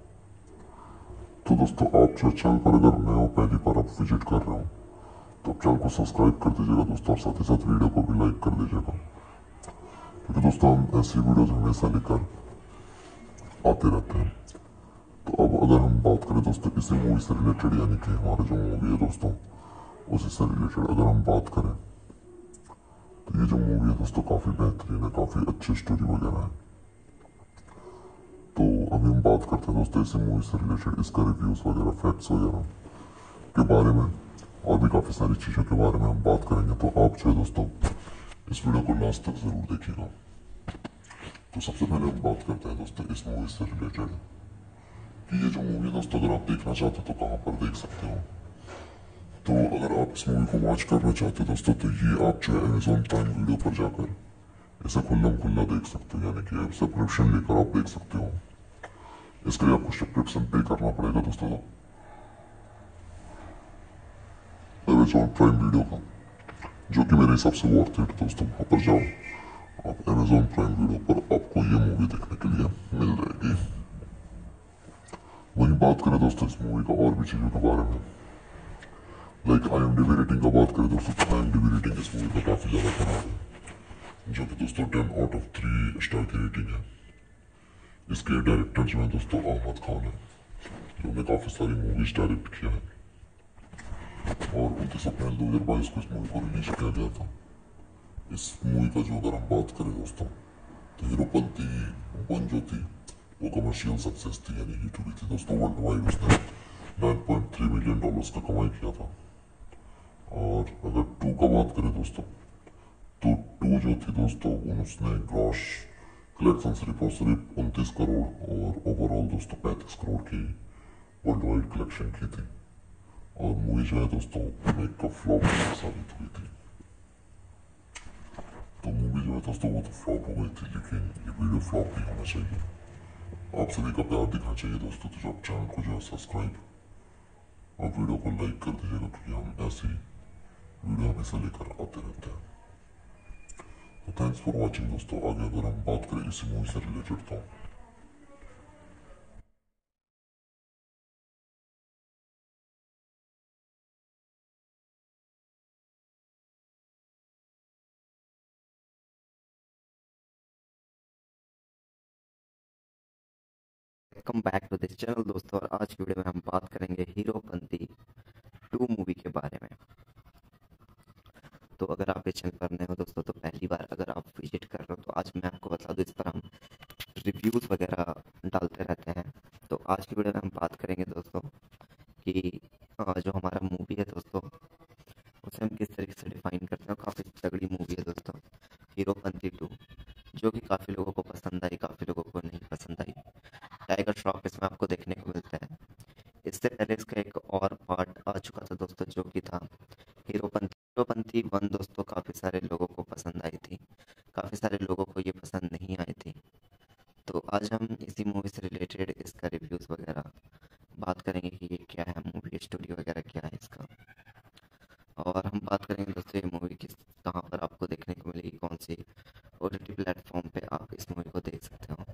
तो दोस्तों आप जो चैनल पर अगर नए हो, पहली बार आप विजिट कर रहे हो तो चैनल को सब्सक्राइब कर दीजिएगा दोस्तों और साथ ही साथ वीडियो को भी लाइक कर दीजिएगा, क्योंकि दोस्तों हम ऐसी वीडियोज हमेशा लेकर आते रहते हैं। तो अब अगर हम बात करें दोस्तों इसी मूवी से रिलेटेड, यानी कि हमारा जो मूवी है दोस्तों उसी से रिलेटेड अगर हम बात करें, तो ये जो मूवी है दोस्तों काफ़ी बेहतरीन है, काफ़ी अच्छी स्टोरी वगैरह है। तो अभी हम बात करते हैं दोस्तों इसी मूवी से रिलेटेड, इसका रिव्यूज़ वगैरह, फैक्ट्स वगैरह के बारे में और भी काफ़ी सारी चीज़ों के बारे में हम बात करेंगे। तो आप जो है दोस्तों इस वीडियो को लास्ट तक ज़रूर देखिएगा। तो सबसे पहले हम बात करते हैं दोस्तों इस मूवी से रिलेटेड कि ये जो मूवी है दोस्तों अगर आप देखना चाहते हो तो कहाँ पर देख सकते हो। तो अगर आप इस मूवी को वॉच करना चाहते हो दोस्तों, तो ये आप जो है अमेजोन प्राइम वीडियो पर जाकर इसे खुल्ला खुल्ला देख सकते हो, यानी कि सब्सक्रिप्शन लेकर आप देख सकते हो। इसके लिए आपको सब्सक्रिप्शन पे करना पड़ेगा दोस्तों अमेजोन प्राइम वीडियो का, जो कि मेरे हिसाब से वर्थ इट दोस्तों। वहाँ पर जाओ आप, अमेजोन प्राइम वीडियो पर आपको ये मूवी देखने के लिए मिल जाएगी। वहीं बात करें दोस्तों इस मूवी का और भी चीज़ों के बारे में, like I M D B rating का बात करें दोस्तों, तो I M D B rating इस मूवी का काफ़ी ज़्यादा खराब है, जो कि दोस्तों ten out of three star की रेटिंग है। इसके डायरेक्टर जो है दोस्तों अहमद खान है, जिन्होंने काफ़ी सारी मूवीज डायरेक्ट किया है और उनतीस अप्रैल दो हज़ार बाईस को इस मूवी को रिलीज किया गया था। इस मूवी का जो अगर हम बात करें दोस्तों, तो हीरोपंती वन जो थी वो कमर्शियल सक्सेस थी, यानी हिट हुई थी दोस्तों। वर्ल्ड वाइड उसने nine point three million dollars का कमाई किया था। और अगर टू का बात करें दोस्तों, तो टू जो थी दोस्तों उसने ग्रॉस कलेक्शन सिर्फ और सिर्फ उनतीस करोड़ और ओवरऑल दोस्तों पैंतीस करोड़ की वर्ल्ड वाइड कलेक्शन की थी। और मूवी जो है दोस्तों एक का फ्लॉप साबित हुई थी। तो मूवी जो है दोस्तों वो तो फ्लॉप हो गई थी, लेकिन ये वीडियो फ्लॉप नहीं होना चाहिए। आप सभी का प्यार दिखना चाहिए दोस्तों। तो आप चैनल को जो है सब्सक्राइब और वीडियो को लाइक कर दीजिएगा, क्योंकि हम ऐसी वीडियो हमेशा लेकर आते रहते हैं। तो थैंक्स फॉर वॉचिंग दोस्तों। आगे अगर हम बात करें इसी मूवी से रिलेटेड, तो welcome back to this channel दोस्तों, और आज की वीडियो में हम बात करेंगे हीरोपंती टू मूवी के बारे में। तो अगर आप इस चैनल पर नए हो दोस्तों, तो पहली बार अगर आप विजिट कर रहे हो, तो आज मैं आपको बता दूं, इस पर हम रिव्यूज़ वगैरह डालते रहते हैं। तो आज की वीडियो में हम बात करेंगे दोस्तों कि जो हमारा मूवी है दोस्तों उसे हम किस तरीके से डिफाइन करते हैं। काफ़ी तगड़ी मूवी है दोस्तों हीरोपंती टू, जो कि काफ़ी लोगों को पसंद आई, काफ़ी लोगों को नहीं पसंद आई। टाइगर श्रॉफ इसमें आपको देखने को मिलता है। इससे पहले इसका एक और पार्ट आ चुका था दोस्तों, जो कि था हीरोपंती हीरोपंती वन दोस्तों। काफ़ी सारे लोगों को पसंद आई थी, काफ़ी सारे लोगों को ये पसंद नहीं आई थी। तो आज हम इसी मूवी से रिलेटेड इसका रिव्यूज़ वगैरह बात करेंगे कि ये क्या है मूवी, स्टोरी वगैरह क्या है इसका। और हम बात करेंगे दोस्तों ये मूवी किस कहाँ पर आपको देखने को मिलेगी, कौन सी ओ टी टी प्लेटफॉर्म पे आप इस मूवी को देख सकते हो।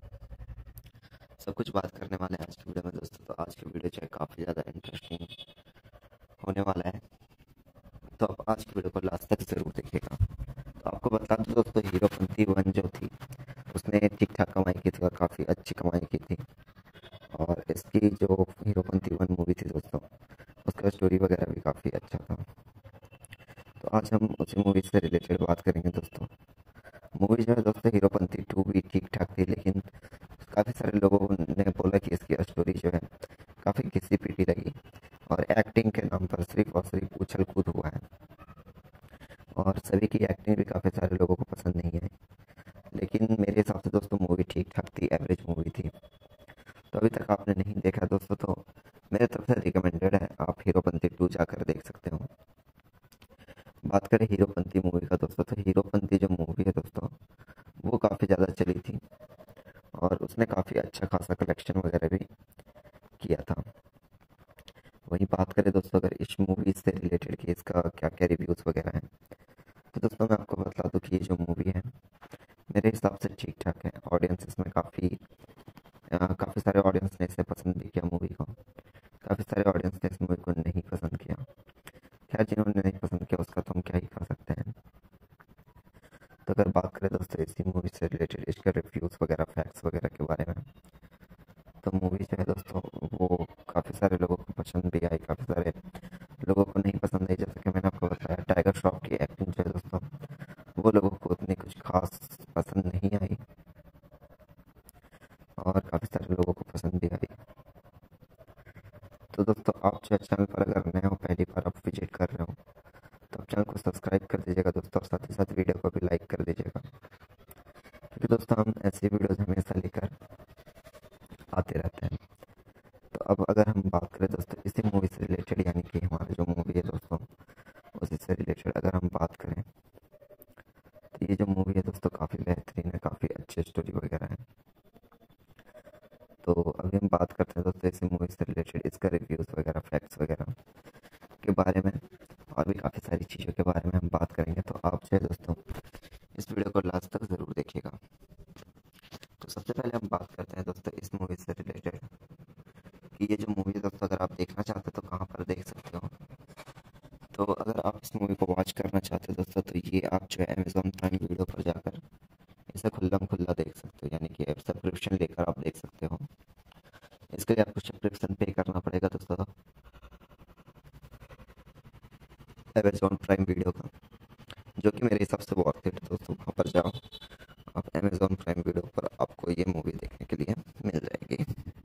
सब कुछ बात करने वाले हैं आज की वीडियो में दोस्तों। तो आज की वीडियो जो है काफ़ी ज़्यादा इंटरेस्टिंग होने वाला है, तो आप आज की वीडियो को लास्ट तक ज़रूर देखिएगा। तो आपको बता दूं दोस्तों, हीरोपंती वन जो थी उसने ठीक ठाक कमाई की थी और काफ़ी अच्छी कमाई की थी। और इसकी जो हीरोपंती वन मूवी थी दोस्तों, उसका स्टोरी वगैरह भी काफ़ी अच्छा था। तो आज हम उसी मूवी से रिलेटेड बात करेंगे दोस्तों। मूवी जो है दोस्तों हीरोपंती टू भी ठीक ठाक थी, लेकिन काफ़ी सारे लोगों ने बोला कि इसकी स्टोरी जो है काफ़ी घिसी पीटी लगी और एक्टिंग के नाम पर सिर्फ और सिर्फ उछल कूद हुआ है। और सभी की एक्टिंग भी काफ़ी सारे लोगों को पसंद नहीं आई, लेकिन मेरे हिसाब से दोस्तों मूवी ठीक ठाक थी, एवरेज मूवी थी। तो अभी तक आपने नहीं देखा दोस्तों, तो मेरे तरफ से रिकमेंडेड है, आप हीरोपंती टू जाकर देख सकते हो। बात करें हीरोपंती मूवी का दोस्तों, तो हीरोपंती जो मूवी है दोस्तों वो काफ़ी ज़्यादा चली थी और उसने काफ़ी अच्छा खासा कलेक्शन वगैरह भी किया था। वहीं बात करें दोस्तों अगर इस मूवी से रिलेटेड कि इसका क्या क्या रिव्यूज़ वगैरह हैं, तो दोस्तों मैं आपको बता दूं कि ये जो मूवी है मेरे हिसाब से ठीक ठाक है। ऑडियंस इसमें काफ़ी काफ़ी सारे ऑडियंस ने इसे पसंद भी किया मूवी को, काफ़ी सारे ऑडियंस ने इस मूवी को नहीं पसंद किया। खैर जिन्होंने नहीं पसंद किया उसका तो हम क्या ही कर सकते हैं। तो अगर बात करें दोस्तों इसी मूवी से रिलेटेड इसके रिव्यूज़ वगैरह फैक्ट्स वगैरह के बारे में, तो मूवी जो है दोस्तों पसंद भी आई, काफ़ी सारे लोगों को नहीं पसंद आई। जैसे कि मैंने आपको बताया, टाइगर श्रॉफ की एक्टिंग जो है दोस्तों, वो लोगों को उतनी कुछ खास पसंद नहीं आई और काफ़ी सारे लोगों को पसंद भी आई। तो दोस्तों, आप जो चैनल पर अगर नए हो, पहली बार आप विजिट कर रहे हो, तो आप चैनल को सब्सक्राइब कर दीजिएगा दोस्तों, और साथ ही साथ वीडियो को भी लाइक कर दीजिएगा, क्योंकि दोस्तों हम ऐसी वीडियोज़ हमेशा लेकर आते रहते हैं। तो अब अगर हम बात करें दोस्तों इसी मूवी से रिलेटेड, यानी कि हमारी जो मूवी है दोस्तों उसी से रिलेटेड अगर हम बात करें, तो ये जो मूवी है दोस्तों काफ़ी बेहतरीन है, काफ़ी अच्छी स्टोरी वगैरह है। तो अभी हम बात करते हैं दोस्तों इसी मूवी से रिलेटेड, इसका रिव्यूज़ वगैरह, फैक्ट्स वगैरह के बारे में और भी काफ़ी सारी चीज़ों के बारे में हम बात करेंगे। तो आप जो है दोस्तों इस वीडियो को लास्ट तक ज़रूर देखिएगा। तो सबसे पहले हम बात करते हैं दोस्तों इस मूवी से रिलेटेड कि ये जो मूवी है दोस्तों अगर आप देखना चाहते हो तो कहाँ पर देख सकते हो। तो अगर आप इस मूवी को वॉच करना चाहते हो दोस्तों, तो ये आप जो है अमेज़ॉन प्राइम वीडियो पर जाकर इसे खुल्ला खुल्ला देख सकते हो, यानी कि आप सब्सक्रिप्शन लेकर आप देख सकते हो। इसके लिए आपको सब्सक्रिप्शन पे करना पड़ेगा दोस्तों अमेज़ॉन प्राइम वीडियो का, जो कि मेरे हिसाब से बहुत हिट है दोस्तों। वहाँ पर जाओ आप, अमेज़ॉन प्राइम वीडियो पर आपको ये मूवी देखने के लिए मिल जाएगी।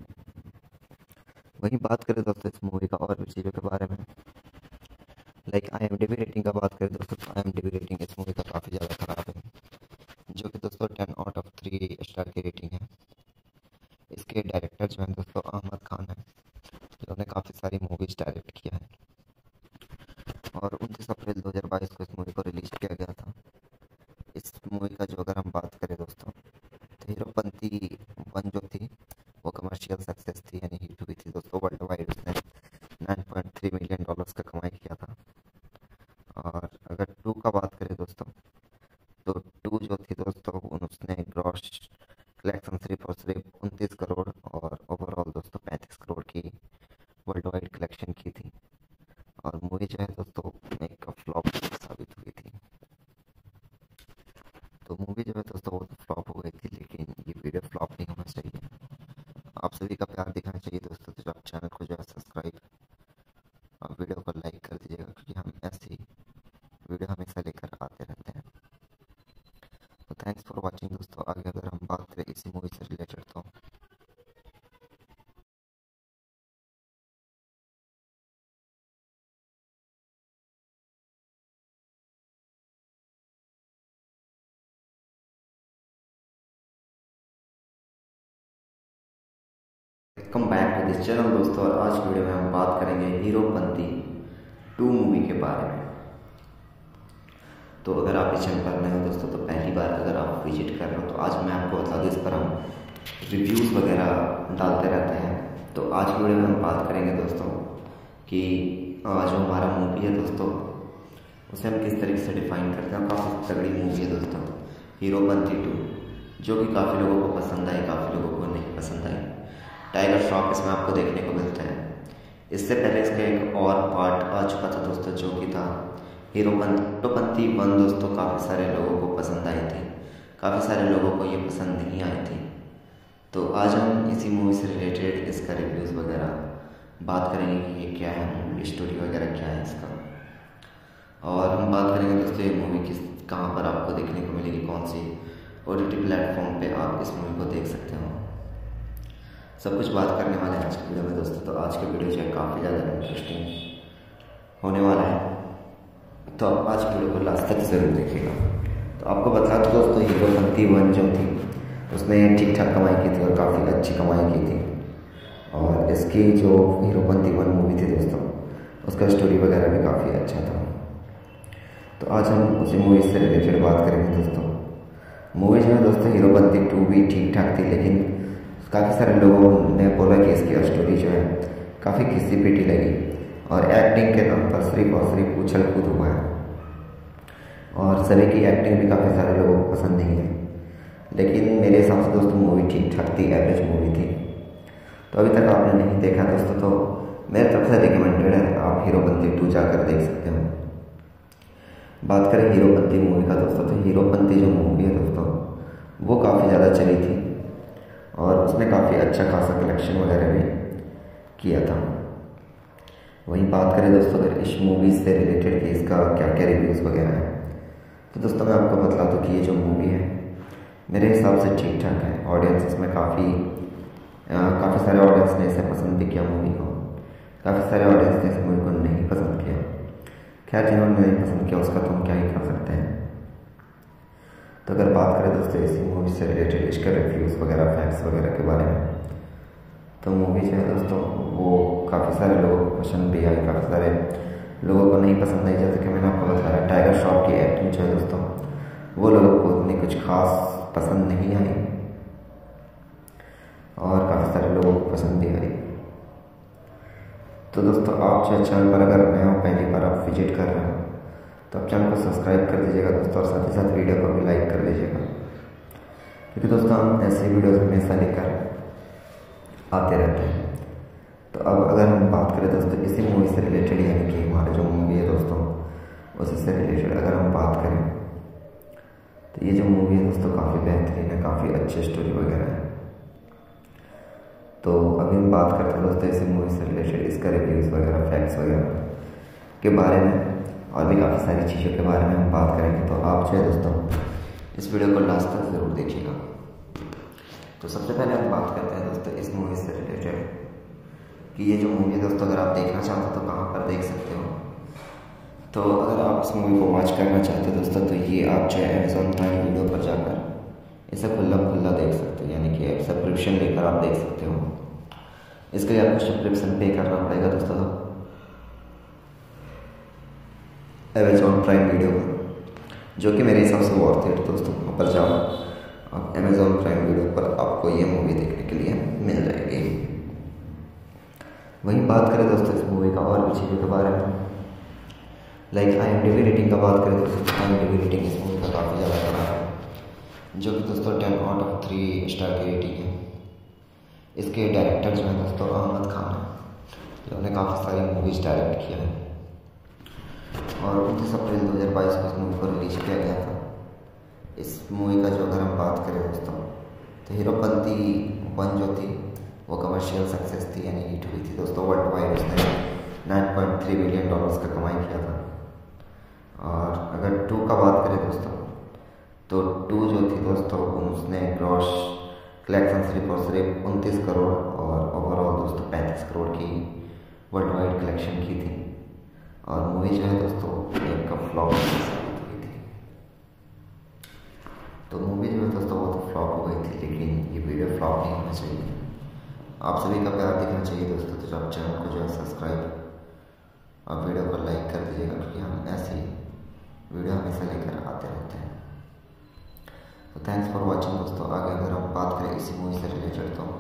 वहीं बात करें दोस्तों इस मूवी का और भी चीज़ों के बारे में, like I M D B rating का बात करें दोस्तों, तो I M D B rating इस मूवी का काफ़ी ज़्यादा ख़राब है, जो कि दोस्तों ten out of three star की रेटिंग है। इसके डायरेक्टर जो हैं दोस्तों अहमद खान है, जिन्होंने काफ़ी सारी मूवीज़ डायरेक्ट किया है, और उनतीस अप्रैल दो हज़ार बाईस को इस मूवी को रिलीज किया गया था। इस मूवी का जो अगर हम बात करें दोस्तों, तो हीरोपंती वन जो थी वो कमर्शियल सक्सेस थी, यानी हिट हुई थी दोस्तों वर्ल्ड वाइड। उसने nine point three million dollars का कमाई किया था। और अगर टू का बात करें दोस्तों, तो टू जो थी दोस्तों उसने ग्रॉस कलेक्शन सिर्फ और सिर्फ उनतीस करोड़ और ओवरऑल दोस्तों पैंतीस करोड़ की वर्ल्ड वाइड कलेक्शन की थी। और मूवी जो है दोस्तों एक फ्लॉप साबित हुई थी। तो मूवी जो है दोस्तों वो तो फ्लॉप हो गई थी, लेकिन ये वीडियो फ्लॉप नहीं होना चाहिए, आप सभी का प्यार दिखाना चाहिए दोस्तों। तो आप चैनल को जो है सब्सक्राइब और वीडियो को लाइक कर दीजिएगा, क्योंकि हम ऐसी वीडियो हमेशा लेकर आते रहते हैं। तो थैंक्स फॉर वाचिंग दोस्तों। आगे अगर हम बात करें इसी मूवी से रिलेटेड, तो welcome back to this channel दोस्तों, और आज वीडियो में हम बात करेंगे हीरोपंती टू मूवी के बारे में। तो अगर आप इस चैनल पर नए हो दोस्तों, तो पहली बार अगर आप विजिट कर रहे हो, तो आज मैं आपको बता दूँ, इस पर हम रिव्यूज़ वगैरह डालते रहते हैं। तो आज की वीडियो में हम बात करेंगे दोस्तों कि जो हमारा मूवी है दोस्तों उसे हम किस तरीके से डिफाइन करते हैं। काफ़ी तगड़ी मूवी है दोस्तों हीरोपंती टू, जो कि काफ़ी लोगों को पसंद आई, काफ़ी लोगों को नहीं पसंद आई। टाइगर श्रॉफ इसमें आपको देखने को मिलता है। इससे पहले इसका एक और पार्ट आ चुका था दोस्तों, जो कि था हीरोपंती हीरोपंती वन दोस्तों, काफ़ी सारे लोगों को पसंद आई थी, काफ़ी सारे लोगों को ये पसंद नहीं आई थी। तो आज हम इसी मूवी से रिलेटेड इसका रिव्यूज़ वगैरह बात करेंगे कि ये क्या है, मूवी स्टोरी वगैरह क्या है इसका, और हम बात करेंगे दोस्तों ये मूवी किस कहाँ पर आपको देखने को मिलेगी, कौन सी ओ टी टी प्लेटफॉर्म पे आप इस मूवी को देख सकते हो। सब कुछ बात करने वाले हैं आज की वीडियो में दोस्तों। तो आज की वीडियो जो है काफ़ी ज़्यादा इंटरेस्टिंग होने वाला है, तो आप आज की वीडियो को लास्ट तक ज़रूर देखिएगा। तो आपको बता दो दोस्तों, हीरोपंती वन जो थी उसने ठीक ठाक कमाई की थी और काफ़ी अच्छी कमाई की थी। और इसकी जो हीरोपंती वन मूवी थी दोस्तों, उसका स्टोरी वगैरह भी काफ़ी अच्छा था। तो आज हम उसी मूवी से रिलेटेड बात करेंगे दोस्तों। मूवी जो है दोस्तों हीरोपंती टू भी ठीक ठाक थी, लेकिन काफ़ी सारे लोगों ने बोला कि इसकी स्टोरी जो है काफ़ी घिसी पिटी लगी, और एक्टिंग के नाम पर सिर्फ और सिर्फ उछल कूद हुआ है, और सभी की एक्टिंग भी काफ़ी सारे लोगों को पसंद नहीं है। लेकिन मेरे हिसाब से दोस्तों मूवी ठीक ठाक थी, एवरेज मूवी थी। तो अभी तक आपने नहीं देखा दोस्तों, तो मेरे तरफ से रिकमेंडेड है, आप हीरोपंती टू जाकर देख सकते हो। बात करें हीरोपंती मूवी का दोस्तों, तो हीरोपंती जो मूवी है दोस्तों वो काफ़ी ज़्यादा चली थी, और उसने काफ़ी अच्छा खासा कलेक्शन वगैरह भी किया था। वहीं बात करें दोस्तों अगर इस मूवी से रिलेटेड कि इसका क्या क्या रिव्यूज़ वगैरह हैं, तो दोस्तों मैं आपको बता दूँ कि ये जो मूवी है मेरे हिसाब से ठीक ठाक है। ऑडियंस इसमें काफ़ी काफ़ी सारे ऑडियंस ने इसे पसंद भी किया मूवी को, काफ़ी सारे ऑडियंस ने इस मूवी को नहीं पसंद किया। खैर जिन्होंने नहीं पसंद किया उसका तो हम क्या ही कर सकते हैं। तो अगर बात करें दोस्तों इसी मूवी से रिलेटेड इसके रिव्यूज़ वगैरह फैक्ट्स वगैरह के बारे में, तो मूवी जो है दोस्तों वो काफ़ी सारे लोगों को पसंद भी आई, काफ़ी सारे लोगों को नहीं पसंद आई। जैसे कि मैंने आपको बताया टाइगर श्रॉफ की एक्टिंग जो है दोस्तों वो लोगों को उतनी कुछ खास पसंद नहीं आई और काफ़ी सारे लोगों को पसंद भी आई। तो दोस्तों आप जो चैनल पर अगर नए हो, पहली बार आप विजिट कर रहे हो, तो आप चैनल को सब्सक्राइब कर दीजिएगा दोस्तों, और साथ ही साथ वीडियो को भी लाइक कर दीजिएगा, क्योंकि दोस्तों हम ऐसी वीडियोज़ हमेशा लेकर आते रहते हैं। तो अब अगर हम बात करें दोस्तों इसी मूवी से रिलेटेड, यानी कि हमारी जो मूवी है दोस्तों उसी से रिलेटेड अगर हम बात करें, तो ये जो मूवी है दोस्तों काफ़ी बेहतरीन है, काफ़ी अच्छी स्टोरी वगैरह है। तो अभी हम बात करते हैं दोस्तों इसी मूवी से रिलेटेड इसका रिव्यूज़ वगैरह फैक्ट्स वगैरह के बारे में, और भी काफ़ी सारी चीज़ों के बारे में हम बात करेंगे। तो आप जो है दोस्तों इस वीडियो को लास्ट तक ज़रूर देखिएगा। तो सबसे पहले हम बात करते हैं दोस्तों इस मूवी से रिलेटेड कि ये जो मूवी है दोस्तों अगर आप देखना चाहते हो तो कहाँ पर देख सकते हो। तो अगर आप इस मूवी को वॉच करना चाहते हो दोस्तों, तो ये आप चाहे अमेज़ॉन प्राइम वीडियो पर जाकर इसे खुला खुला देख सकते हो, यानी कि सब्सक्रिप्शन लेकर आप देख सकते हो। इसके लिए आपको सब्सक्रिप्शन पे करना पड़ेगा दोस्तों अमेज़ॉन प्राइम वीडियो पर, जो कि मेरे हिसाब से वर्थ इट दोस्तों। वहाँ पर जाओ आप अमेज़ॉन प्राइम वीडियो पर आपको ये मूवी देखने के लिए मिल जाएगी। वहीं बात करें दोस्तों इस मूवी का और भी चीज़ों के बारे में, like I M D B rating का बात करें दोस्तों, I M D B rating इस मूवी का काफ़ी ज़्यादा बड़ा है, जो कि दोस्तों ten out of three star की रेटिंग है। इसके डायरेक्टर जो है दोस्तों अहमद खान है, जिन्होंने काफ़ी सारी मूवीज़ डायरेक्ट किया है, और उनतीस अप्रैल दो हज़ार बाईस को इस मूवी को रिलीज किया गया था। इस मूवी का जो अगर हम बात करें दोस्तों, तो हीरोपंती वन जो थी वो कमर्शियल सक्सेस थी, यानी हिट हुई थी दोस्तों। वर्ल्ड वाइड उसने nine point three billion dollars का कमाई किया था। और अगर टू का बात करें दोस्तों, तो टू जो थी दोस्तों उसने ग्रॉस कलेक्शन सिर्फ और सिर्फ उनतीस करोड़ और ओवरऑल दोस्तों पैंतीस करोड़ की वर्ल्ड वाइड कलेक्शन की थी। और मूवी जो है दोस्तों एक फ्लॉप हुई थी। तो मूवी जो है दोस्तों वो तो फ्लॉप हो गई थी, लेकिन ये वीडियो फ्लॉप नहीं होना चाहिए। आप सभी का प्यार दिखना चाहिए दोस्तों। तो आप चैनल को जो है सब्सक्राइब और वीडियो को लाइक कर दीजिएगा, क्योंकि हम ऐसी वीडियो हमेशा लेकर आते रहते हैं। तो थैंक्स फॉर वॉचिंग दोस्तों। आगे अगर हम बात करें इसी मूवी से रिलेटेड, तो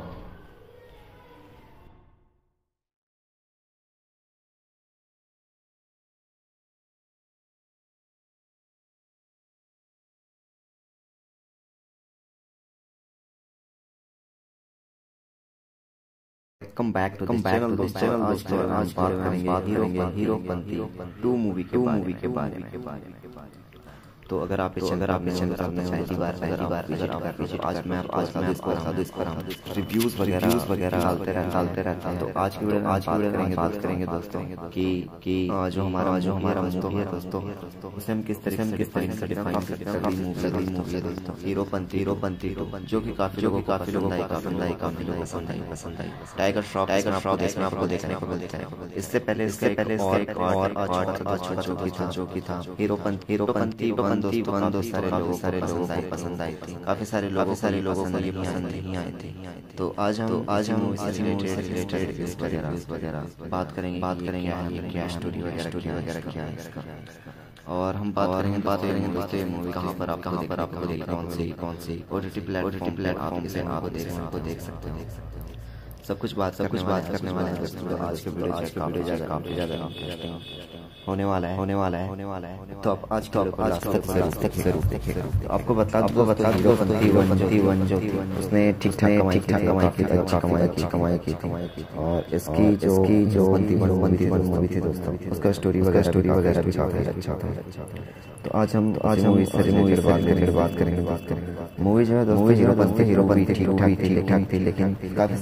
come back to come back to this channel दोस्तों। आज बात करेंगे हीरोपंती टू मूवी के मूवी के बारे में। तो अगर आप अगर आपने चैनल पर पहली बार पहली बार अगर आप आज मैं आज मैं इसको बता दूं इस पर हम रिव्यूज वगैरह वगैरह डालते रहते डालते रहते हैं। तो आज की वीडियो आज की वीडियो में बात करेंगे दोस्तों कि कि जो हमारा जो हमारा मूवी है दोस्तों उसे हम किस तरीके से किस तरीके से डिफाइन करते हैं। काफी मूवी मूवी है दोस्तों हीरोपंती हीरोपंती जो कि काफी लोगों काफी लोगों को पसंद आई काफी लोगों को पसंद आई पसंद आई टाइगर श्रॉफ टाइगर श्रॉफ इसमें आपको देखने को मिलता है। इससे पहले इससे पहले इसका एक और पार्ट जो कि था जो कि था हीरोपंती हीरोपंती दोस्तों दोस्तों सारे लोगों सारे लोगों को पसंद आई थी। काफी सारे लोगों सारे लोगों को ये पसंद नहीं आई थी। तो आज हम आज हम इसी रिलेटेड रिलेटेड इस वगैरह वगैरह बात करेंगे बात करेंगे ये क्या स्टोरी वगैरह स्टोरी वगैरह क्या है इसका, और हम बात करेंगे बात करेंगे दोस्तों ये मूवी कहाँ पर आप कहाँ पर आपको देख कौन सी कौन सी ओटीटी प्लेटफॉर्म प्लेटफॉर्म से आप देख आपको देख सकते हो। सब कुछ बात सब कुछ बात करने वाले हैं दोस्तों। आज के वीडियो आज के वीडियो ज्यादा काफी ज्यादा होने वाला है होने वाला है होने वाला है। तो आप आज तो आप आज तक तक जरूर देखिएगा। तो आपको बता आपको बता दो वन जो वन जो उसने ठीक ठाक ठीक ठाक कमाई की अच्छी कमाई की कमाई की कमाई की और इसकी जो की जो मूवी थी दोस्तों उसका स्टोरी वगैरह स्टोरी वगैरह भी काफी अच्छा था। तो आज हम आज मूवी से रिलेटेड बात करेंगे बात करेंगे बात करेंगे मूवी जो है दोस्तों हीरोपंती हीरोपंती ठीक ठाक थी ठीक ठाक थी, लेकिन काफी सारे लोगों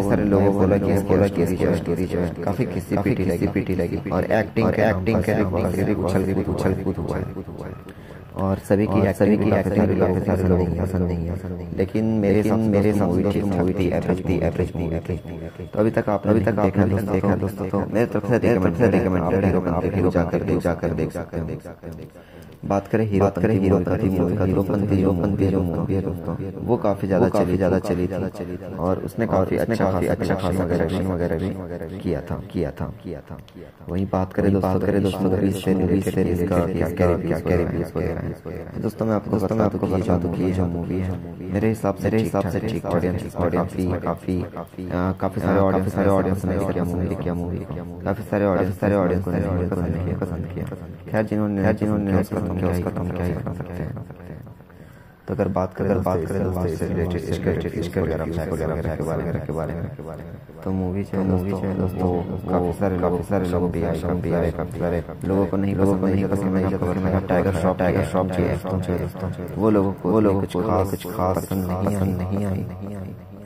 सारे लोगों को बोला कि बोला कि इसकी स्टोरी जो है काफी किसी पीटी लगी पीटी लगी और एक्टिंग एक्टिंग के उछल कूद उछल कूद हुआ है और सभी की सभी की एक्टिंग काफी सारे लोगों को पसंद नहीं है, लेकिन मेरे मेरे मूवी ठीक मूवी थी, एवरेज थी एवरेज मूवी थी। तो अभी तक आपने अभी तक देखा देखा दोस्तों, तो मेरे तरफ से रिकमेंडेड है, हीरो जाकर देख जाकर देख सकते हैं। बात करें हीरो करें हीरो पंती मूवी का, हीरोपंती जो पंती जो मूवी है दोस्तों, वो काफी ज्यादा चली ज्यादा चली थी और उसने काफी अच्छा काफी अच्छा खासा वगैरह वगैरह भी किया था किया था किया था वहीं बात करें बात करें दोस्तों इससे रिलेटेड इसका क्या क्या रिव्यूज वगैरह है दोस्तों। मैं आपको दोस्तों मैं आपको बता दूं कि ये जो मूवी है मेरे हिसाब से मेरे हिसाब से ठीक ऑडियंस काफी काफी काफी सारे ऑडियंस सारे ऑडियंस ने क्या मूवी क्या मूवी काफी सारे ऑडियंस सारे ऑडियंस को पसंद किया पसंद किया खैर जिन्होंने जिन्होंने क्या उसका तुम क्या ही कर सकते हैं। तो अगर बात करें बात करें दोस्तों इससे रिलेटेड इसके रिलेटेड इसके वगैरह वगैरह के बारे में के बारे में तो मूवी जो मूवी जो दोस्तों काफी सारे लोग सारे लोग भी आए भी आए काफी सारे लोगों को नहीं लोगों को नहीं पसंद नहीं खबर में टाइगर श्रॉफ टाइगर श्रॉफ जी दोस्तों दोस्तों वो लोगों को वो लोगों को खास कुछ खास पसंद नहीं पसंद नहीं आई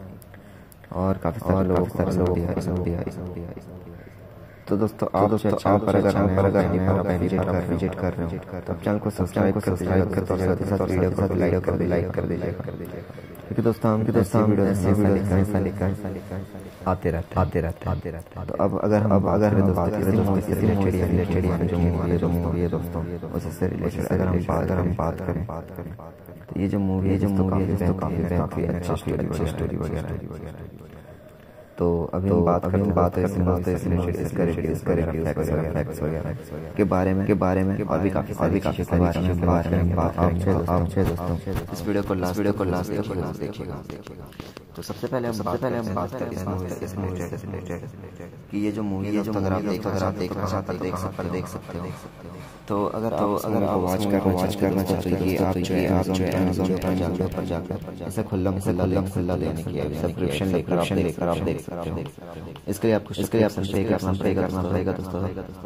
और काफी सारे लोगों को सारे लोगों को पसंद भी आई। तो दोस्तों आप दोस्तों आप पर अगर हम पर अगर हमें पहली बार विजिट कर रहे हो तो चैनल को सब्सक्राइब कर सब्सक्राइब कर दीजिएगा, साथ वीडियो को लाइक कर लाइक कर दीजिएगा क्योंकि दोस्तों हम दोस्तों वीडियो ऐसे वीडियो ऐसा लेकर आते रहते आते रहते आते रहते तो अब अगर हम अब अगर हम बात करें दोस्तों इससे रिलेटेड रिलेटेड जो मूवी है जो मूवी है दोस्तों उससे रिलेटेड अगर हम बात अगर हम बात करें बात करें तो ये जो मूवी है जो मूवी है दोस्तों काफी काफी अच्छी स्टोरी अच्छी स्टोरी वगैरह। तो अभी हम बात करें बात करते हैं इसका रिव्यूज करेंगे फैक्ट्स वगैरह के बारे में के बारे में और भी काफी और भी काफी के बारे में बारे में बात करेंगे आप छह दोस्तों इस वीडियो को लास्ट वीडियो को लास्ट तक देखिएगा। तो सबसे पहले हम सबसे पहले हम बात करें इस मूवी से रिलेटेड कि ये जो मूवी है जो अगर आप देख अगर आप देखना चाहते देख सकते देख सकते हो तो अगर तो अगर आप वॉच कर वॉच करना चाहते हैं कि आप जो है आप जो है अमेज़न पर जाकर पर जाकर इसे खुल्लम खुल्ला खुल्ला लेने की सब्सक्रिप्शन लेकर आप लेकर आप देख सकते हो। इसके लिए आपको इसके लिए आपको पे करना पड़ेगा करना पड़ेगा दोस्तों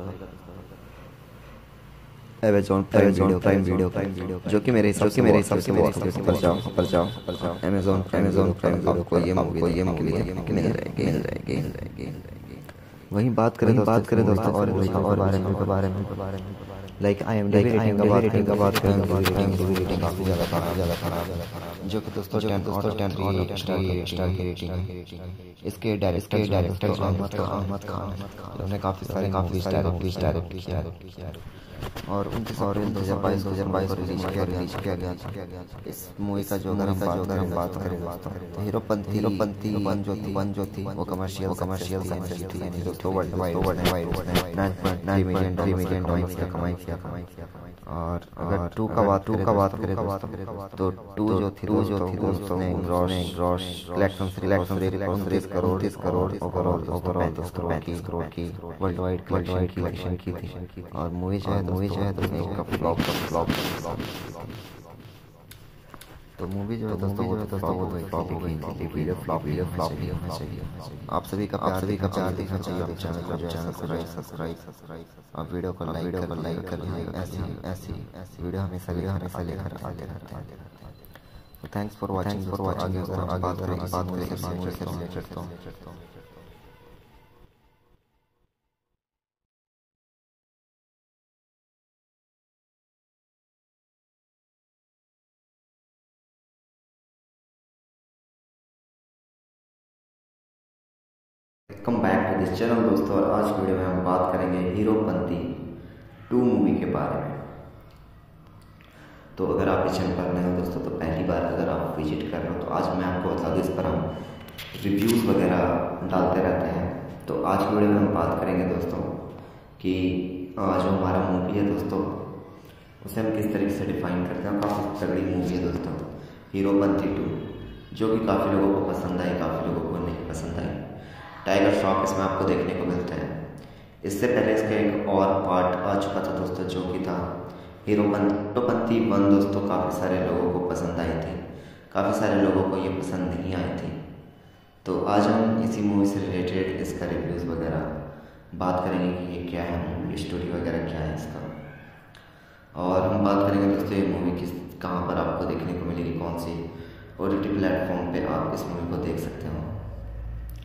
Amazon Prime Prime Video Video जो कि मेरे हिसाब से मेरे हिसाब से मेरे हिसाब से पर जाओ पर जाओ पर जाओ अमेज़न अमेज़न प्राइम आपको ये मूवी ये मूवी मिल जाएगी मिल जाएगी मिल जाएगी। वहीं बात करें बात करें दोस्तों और और बारे में बारे में बारे में like I M David rating का बात रेटिंग का बात करें तो रेटिंग रेटिंग काफी ज्यादा काफी ज्यादा खराब जो कि दोस्तों टेन और टेन स्टार की स्टार की रेटिंग है। इसके डायरेक्टर के डायरेक्टर अहमद अहमद खान उन्होंने काफी सारे काफी स्टार डायरेक्ट किया और उनतीस और दो हजार बाईस दो हजार बाईस को रिलीज किया रिलीज किया गया था। इस मूवी का जो अगर हम बात करें बात करें तो हीरोपंती हीरोपंती वन जो थी वन जो थी वो कमर्शियल कमर्शियल इंडस्ट्री थी यानी दोस्तों world wide worldwide nine point nine million three million dollars का कमाई किया कमाई किया। और अगर टू का बात टू का बात करें तो टू जो थी टू जो थी दोस्तों ने ग्रॉस ग्रॉस कलेक्शन कलेक्शन उनतीस करोड़ तीस करोड़ ओवरऑल ओवरऑल दोस्तों पैंतीस करोड़ की worldwide worldwide collection की थी। और मूवी जो है मूवी जो है दोस्तों का फ्लॉप फ्लॉप तो मूवी जो है दोस्तों वो तो फ्लॉप हो गई फ्लॉप हो गई थी वीडियो फ्लॉप वीडियो फ्लॉप नहीं होना चाहिए। आप सभी का प्यार सभी का प्यार देखना चाहिए आप चैनल को जो है सब्सक्राइब सब्सक्राइब सब्सक्राइब आप वीडियो को लाइक वीडियो को लाइक कर लीजिए। ऐसी ऐसी ऐसी वीडियो हमेशा वीडियो हमेशा लेकर आते रहते हैं। तो thanks for watching for watching अगर हम बात करें बात करें इस मूवी से रिलेटेड तो welcome back to this channel दोस्तों। और आज की वीडियो में हम बात करेंगे हीरोपंती टू मूवी के बारे में। तो अगर आप इस चैनल पर नए हो दोस्तों तो पहली बार अगर आप विजिट कर रहे हो तो आज मैं आपको बता दूँ इस पर हम रिव्यूज़ वगैरह डालते रहते हैं। तो आज की वीडियो में हम बात करेंगे दोस्तों कि जो हमारा मूवी है दोस्तों उसे हम किस तरीके से डिफाइन करते हैं। काफ़ी तगड़ी मूवी है दोस्तों हीरोपंती टू, जो कि काफ़ी लोगों को पसंद आई काफ़ी लोगों को नहीं पसंद आई। टाइगर श्रॉफ इसमें आपको देखने को मिलते हैं। इससे पहले इसका एक और पार्ट आ चुका था दोस्तों जो कि था हीरोपंती हीरोपंती वन दोस्तों काफ़ी सारे लोगों को पसंद आई थी, काफ़ी सारे लोगों को ये पसंद नहीं आई थी। तो आज हम इसी मूवी से रिलेटेड इसका रिव्यूज़ वगैरह बात करेंगे कि ये क्या है मूवी स्टोरी वगैरह क्या है इसका। और हम बात करेंगे दोस्तों ये मूवी किस कहाँ पर आपको देखने को मिलेगी, कौन सी ओ टी टी प्लेटफॉर्म पर आप इस मूवी को देख सकते हो।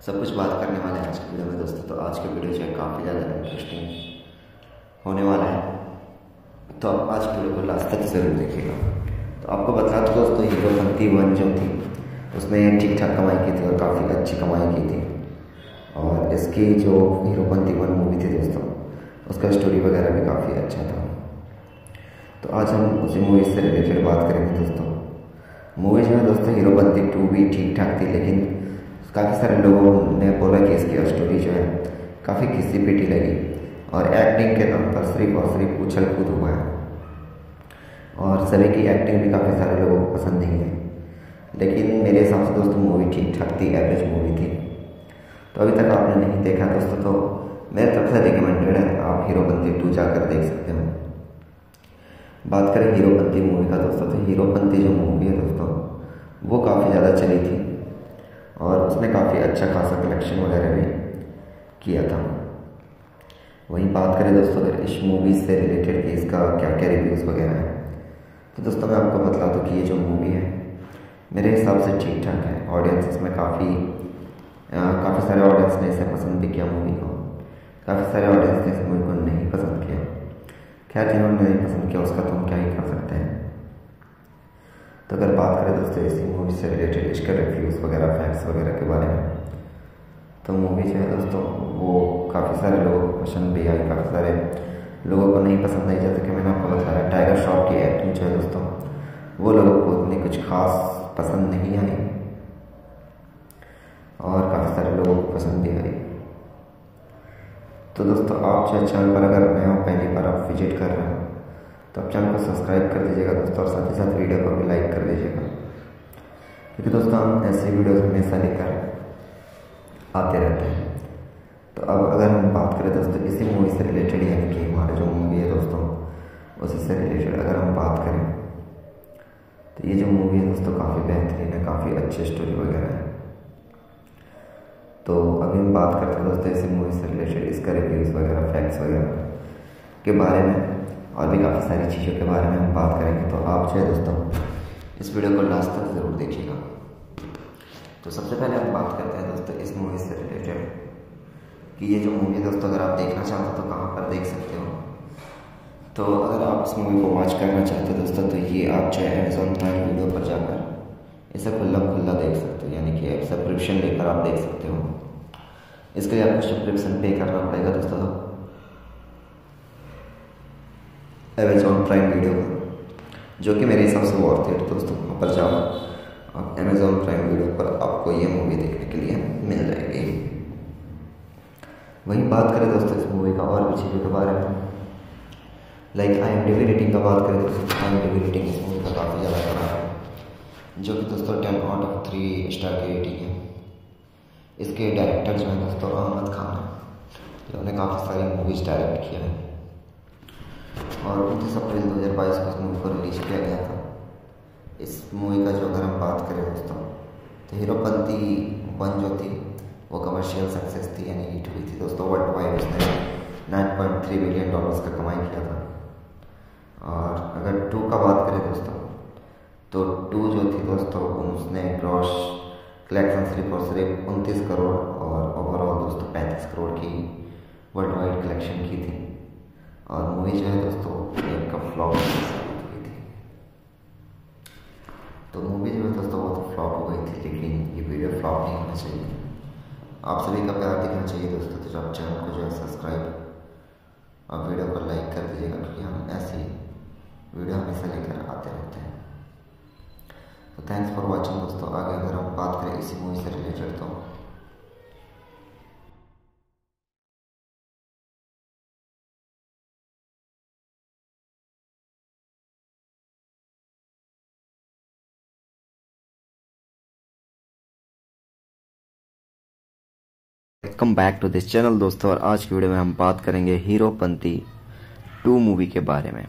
सब कुछ बात करने वाले हैं आज की वीडियो में दोस्तों। तो आज की वीडियो जो है काफ़ी ज़्यादा इंटरेस्टिंग होने वाला है, तो आप आज की वीडियो को लास्ट तक ज़रूर देखिएगा। तो आपको बता दो दोस्तों, हीरोपंती वन जो थी उसने ठीक ठाक कमाई की थी और काफ़ी अच्छी कमाई की थी। और इसकी जो हीरोपंती वन मूवी थी दोस्तों, उसका स्टोरी वगैरह भी काफ़ी अच्छा था। तो आज हम उसी मूवी से रिलेटेड बात करेंगे दोस्तों। मूवी जो है दोस्तों हीरोपंती टू भी ठीक ठाक थी, लेकिन काफ़ी सारे लोगों ने बोला कि इसकी स्टोरी जो है काफ़ी घिसी पिटी लगी और एक्टिंग के नाम पर सिर्फ और सिर्फ उछल कूद हुआ है। और सभी की एक्टिंग भी काफ़ी सारे लोगों को पसंद नहीं है, लेकिन मेरे हिसाब से दोस्तों मूवी ठीक ठाक थी, एवरेज मूवी थी। तो अभी तक आपने नहीं देखा दोस्तों तो मेरे तरफ से रिकमेंडेड है, आप हीरोपंती टू जाकर देख सकते हो। बात करें हीरोपंती मूवी का दोस्तों, तो हीरोपंती जो मूवी है दोस्तों वो काफ़ी ज़्यादा चली थी और उसने काफ़ी अच्छा खासा कलेक्शन वगैरह भी किया था। वहीं बात करें दोस्तों अगर इस मूवी से रिलेटेड इसका क्या क्या रिव्यूज़ वगैरह है, तो दोस्तों मैं आपको बता दूं कि ये जो मूवी है मेरे हिसाब से ठीक ठाक है। ऑडियंस इसमें काफ़ी काफ़ी सारे ऑडियंस ने इसे पसंद भी किया मूवी को, काफ़ी सारे ऑडियंस ने इस मूवी को नहीं पसंद किया। खैर जिन्होंने नहीं पसंद किया उसका तो हम क्या ही कर सकते हैं। तो अगर बात करें दोस्तों इसी मूवी से रिलेटेड इसके रिव्यूज़ वगैरह फैक्ट्स वगैरह के बारे में, तो मूवी जो है दोस्तों वो काफ़ी सारे लोगों को पसंद भी आई, काफ़ी सारे लोगों को नहीं पसंद आई। जैसे कि मैंने आपको बताया टाइगर श्रॉफ की एक्टिंग जो है दोस्तों वो लोगों को उतनी कुछ खास पसंद नहीं आई और काफ़ी सारे लोगों को पसंद भी आई। तो दोस्तों आप जो चैनल पर अगर नए हो, पहली बार आप विजिट कर रहे हो, तो आप चैनल को सब्सक्राइब कर दीजिएगा दोस्तों और साथ ही साथ वीडियो को भी लाइक कर दीजिएगा, क्योंकि दोस्तों हम ऐसी वीडियोस हमेशा लेकर आते रहते हैं। तो अब अगर हम बात करें दोस्तों इसी मूवी से रिलेटेड, यानी कि हमारा जो मूवी है दोस्तों उसी से रिलेटेड अगर हम बात करें, तो ये जो मूवी है दोस्तों काफ़ी बेहतरीन है, काफ़ी अच्छी स्टोरी वगैरह है। तो अभी हम बात करते हैं दोस्तों इसी मूवी से रिलेटेड इसका रिव्यूज़ वगैरह फैक्ट्स वगैरह के बारे में और भी काफ़ी सारी चीज़ों के बारे में हम बात करेंगे। तो आप जो है दोस्तों इस वीडियो को लास्ट तक ज़रूर देखिएगा। तो सबसे पहले हम बात करते हैं दोस्तों इस मूवी से रिलेटेड कि ये जो मूवी है दोस्तों अगर आप देखना चाहते हो तो कहाँ पर देख सकते हो। तो अगर आप इस मूवी को वॉच करना चाहते हो दोस्तों, तो ये आप चाहे अमेजोन प्राइम वीडियो पर जाकर इसे खुल्ला खुल्ला देख सकते हो, यानी कि आप सब्सक्रिप्शन लेकर आप देख सकते हो। इसके लिए आपको सब्सक्रिप्शन पे करना पड़ेगा दोस्तों अमेजोन प्राइम वीडियो का, जो कि मेरे हिसाब से वर्थ इट दोस्तों। वहाँ पर जाओ आप अमेजोन प्राइम वीडियो पर आपको ये मूवी देखने के लिए मिल जाएगी। वहीं बात करें दोस्तों इस मूवी का और भी चीज़ों के बारे में, like I M D B rating का बात करें दोस्तों, I M D B rating इस मूवी का काफ़ी ज़्यादा खराब है, जो कि दोस्तों ten out of three star की रेटिंग है। इसके डायरेक्टर जो है दोस्तों अहमद खान है, जिन्होंने काफ़ी सारी मूवीज़ डायरेक्ट किया है और उनतीस अप्रैल दो हज़ार बाईस को इस मूवी को रिलीज़ किया गया था। इस मूवी का जो अगर हम बात करें दोस्तों, तो हीरोपंती वन जो थी वो कमर्शियल सक्सेस थी, यानी हिट हुई थी दोस्तों। वर्ल्ड वाइड उसने nine point three billion dollars का कमाई किया था। और अगर टू का बात करें दोस्तों, तो टू जो थी दोस्तों उसने ग्रॉस कलेक्शन सिर्फ और सिर्फ उनतीस करोड़ और ओवरऑल दोस्तों पैंतीस करोड़ की वर्ल्ड वाइड कलेक्शन की थी। और मूवी जो है दोस्तों एक का फ्लॉप साबित हुई थी। तो मूवी जो है दोस्तों वो तो फ्लॉप हो गई थी, लेकिन ये वीडियो फ्लॉप नहीं होना चाहिए, आप सभी का प्यार दिखना चाहिए दोस्तों। तो आप चैनल को जो है सब्सक्राइब और वीडियो को लाइक कर दीजिएगा, क्योंकि हम ऐसी वीडियो हमेशा लेकर आते रहते हैं। तो थैंक्स फॉर वॉचिंग दोस्तों। आगे अगर हम बात करें इसी मूवी से रिलेटेड, तो welcome back to this channel दोस्तों, और आज की वीडियो में हम बात करेंगे हीरोपंती टू मूवी के बारे में।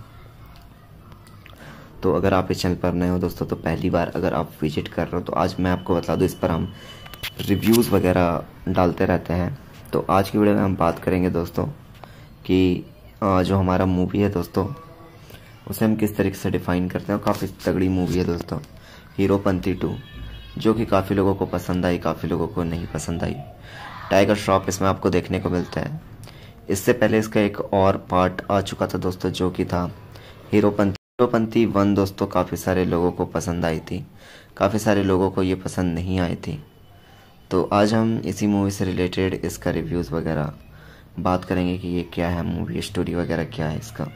तो अगर आप इस चैनल पर नए हो दोस्तों, तो पहली बार अगर आप विजिट कर रहे हो, तो आज मैं आपको बता दूं इस पर हम रिव्यूज़ वगैरह डालते रहते हैं। तो आज की वीडियो में हम बात करेंगे दोस्तों कि जो हमारा मूवी है दोस्तों उसे हम किस तरीके से डिफ़ाइन करते हैं। और काफ़ी तगड़ी मूवी है दोस्तों हीरोपंती टू। जो कि काफ़ी लोगों को पसंद आई, काफ़ी लोगों को नहीं पसंद आई। टाइगर श्रॉफ इसमें आपको देखने को मिलता है। इससे पहले इसका एक और पार्ट आ चुका था दोस्तों, जो कि था हीरोपंती। हीरोपंती वन दोस्तों काफ़ी सारे लोगों को पसंद आई थी, काफ़ी सारे लोगों को ये पसंद नहीं आई थी। तो आज हम इसी मूवी से रिलेटेड इसका रिव्यूज़ वगैरह बात करेंगे कि ये क्या है मूवी, स्टोरी वगैरह क्या है इसका।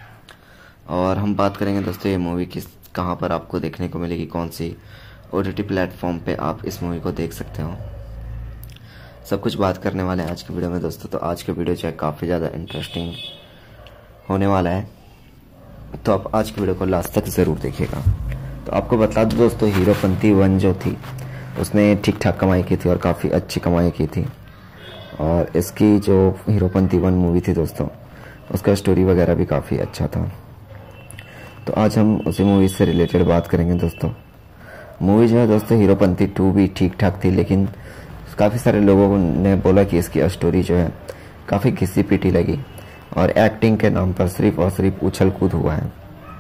और हम बात करेंगे दोस्तों ये मूवी किस कहाँ पर आपको देखने को मिलेगी, कौन सी ओ टी टी प्लेटफॉर्म पे आप इस मूवी को देख सकते हो। सब कुछ बात करने वाले हैं आज की वीडियो में दोस्तों। तो आज का वीडियो जो है काफ़ी ज़्यादा इंटरेस्टिंग होने वाला है, तो आप आज की वीडियो को लास्ट तक ज़रूर देखिएगा। तो आपको बता दूँ दोस्तों, हीरोपंती वन जो थी उसने ठीक ठाक कमाई की थी और काफ़ी अच्छी कमाई की थी। और इसकी जो हीरोपंती वन मूवी थी दोस्तों, उसका स्टोरी वगैरह भी काफ़ी अच्छा था। तो आज हम उसी मूवी से रिलेटेड बात करेंगे दोस्तों। मूवी जो है दोस्तों हीरोपंती टू भी ठीक ठाक थी, लेकिन काफ़ी सारे लोगों ने बोला कि इसकी स्टोरी जो है काफ़ी घिसी पिटी लगी और एक्टिंग के नाम पर सिर्फ और सिर्फ उछल कूद हुआ है।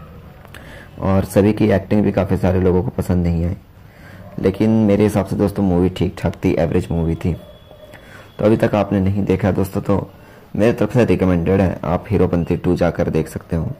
और सभी की एक्टिंग भी काफ़ी सारे लोगों को पसंद नहीं आई, लेकिन मेरे हिसाब से दोस्तों मूवी ठीक ठाक थी, एवरेज मूवी थी। तो अभी तक आपने नहीं देखा दोस्तों तो मेरे तरफ से रिकमेंडेड है, आप हीरोपंती टू जाकर देख सकते हो।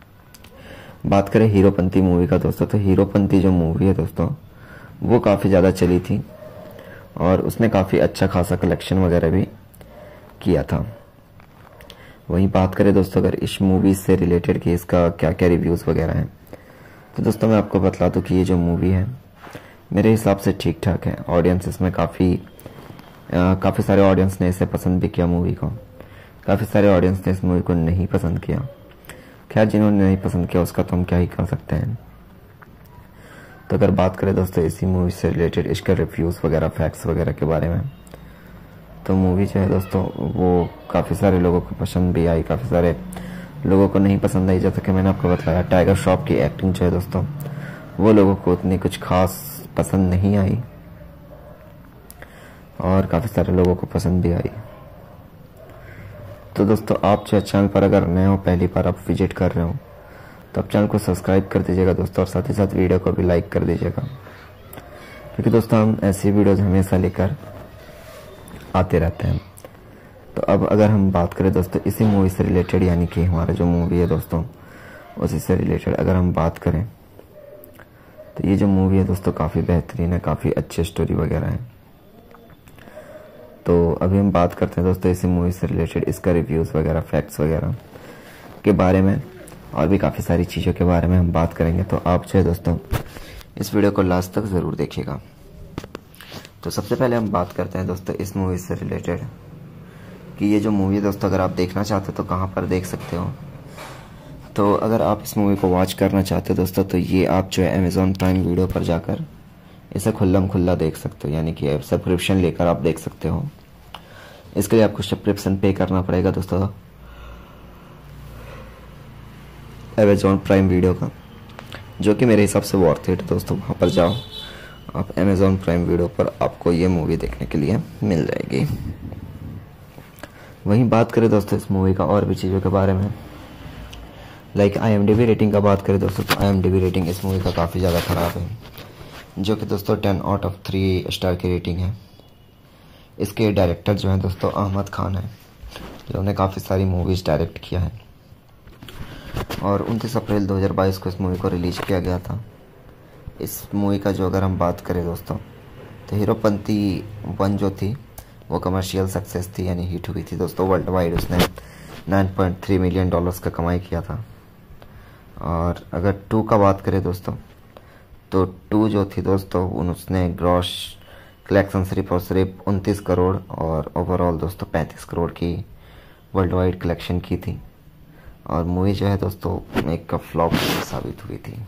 बात करें हीरोपंती मूवी का दोस्तों, तो हीरोपंती जो मूवी है दोस्तों वो काफ़ी ज़्यादा चली थी और उसने काफ़ी अच्छा खासा कलेक्शन वगैरह भी किया था। वहीं बात करें दोस्तों अगर इस मूवी से रिलेटेड कि इसका क्या क्या रिव्यूज़ वगैरह हैं, तो दोस्तों मैं आपको बतला दूँ कि ये जो मूवी है मेरे हिसाब से ठीक ठाक है। ऑडियंस इसमें काफ़ी काफ़ी सारे ऑडियंस ने इसे पसंद भी किया मूवी को, काफ़ी सारे ऑडियंस ने इस मूवी को नहीं पसंद किया। खैर जिन्होंने नहीं पसंद किया उसका तो हम क्या ही कर सकते हैं। तो अगर बात करें दोस्तों इसी मूवी से रिलेटेड इसके रिव्यूज़ वगैरह फैक्ट्स वगैरह के बारे में, तो मूवी जो है दोस्तों वो काफ़ी सारे लोगों को पसंद भी आई, काफ़ी सारे लोगों को नहीं पसंद आई। जैसा कि मैंने आपको बताया, टाइगर श्रॉफ की एक्टिंग जो है दोस्तों वो लोगों को उतनी कुछ खास पसंद नहीं आई और काफ़ी सारे लोगों को पसंद भी आई। तो दोस्तों आप जो चैनल पर अगर नए हो, पहली बार आप विजिट कर रहे हो, तो आप चैनल को सब्सक्राइब कर दीजिएगा दोस्तों, और साथ ही साथ वीडियो को भी लाइक कर दीजिएगा, क्योंकि दोस्तों हम ऐसी वीडियोज़ हमेशा लेकर आते रहते हैं। तो अब अगर हम बात करें दोस्तों इसी मूवी से रिलेटेड, यानी कि हमारा जो मूवी है दोस्तों उसी से रिलेटेड अगर हम बात करें, तो ये जो मूवी है दोस्तों काफ़ी बेहतरीन है, काफ़ी अच्छी स्टोरी वगैरह है। तो अभी हम बात करते हैं दोस्तों इसी मूवी से रिलेटेड इसका रिव्यूज़ वगैरह फैक्ट्स वगैरह के बारे में, और भी काफ़ी सारी चीज़ों के बारे में हम बात करेंगे। तो आप जो है दोस्तों इस वीडियो को लास्ट तक ज़रूर देखिएगा। तो सबसे पहले हम बात करते हैं दोस्तों इस मूवी से रिलेटेड कि ये जो मूवी है दोस्तों अगर आप देखना चाहते हो तो कहाँ पर देख सकते हो। तो अगर आप इस मूवी को वॉच करना चाहते हो दोस्तों, तो ये आप जो है अमेज़ॉन प्राइम वीडियो पर जाकर इसे खुल्लम खुल्ला देख सकते हो, यानी कि सब्सक्रिप्शन लेकर आप देख सकते हो। इसके लिए आपको सब्सक्रिप्शन पे करना पड़ेगा दोस्तों अमेज़ॉन प्राइम वीडियो का, जो कि मेरे हिसाब से वर्थ इट है दोस्तों। वहाँ पर जाओ आप, अमेज़ॉन प्राइम वीडियो पर आपको ये मूवी देखने के लिए मिल जाएगी। वहीं बात करें दोस्तों इस मूवी का और भी चीज़ों के बारे में, like I M D B rating का बात करें दोस्तों, तो I M D B rating इस मूवी का काफ़ी ज़्यादा ख़राब है, जो कि दोस्तों ten out of three star की रेटिंग है। इसके डायरेक्टर जो हैं दोस्तों अहमद खान है, जिन्होंने काफ़ी सारी मूवीज़ डायरेक्ट किया है, और उनतीस अप्रैल दो हज़ार बाईस को इस मूवी को रिलीज़ किया गया था। इस मूवी का जो अगर हम बात करें दोस्तों, तो हीरोपंती वन जो थी वो कमर्शियल सक्सेस थी, यानी हिट हुई थी दोस्तों वर्ल्ड वाइड। उसने nine point three million dollars का कमाई किया था। और अगर टू का बात करें दोस्तों, तो टू जो थी दोस्तों उसने ग्रॉस कलेक्शन सिर्फ और सिर्फ उनतीस करोड़ और ओवरऑल दोस्तों पैंतीस करोड़ की वर्ल्ड वाइड कलेक्शन की थी। और मूवी जो है दोस्तों एक का फ्लॉप साबित हुई थी।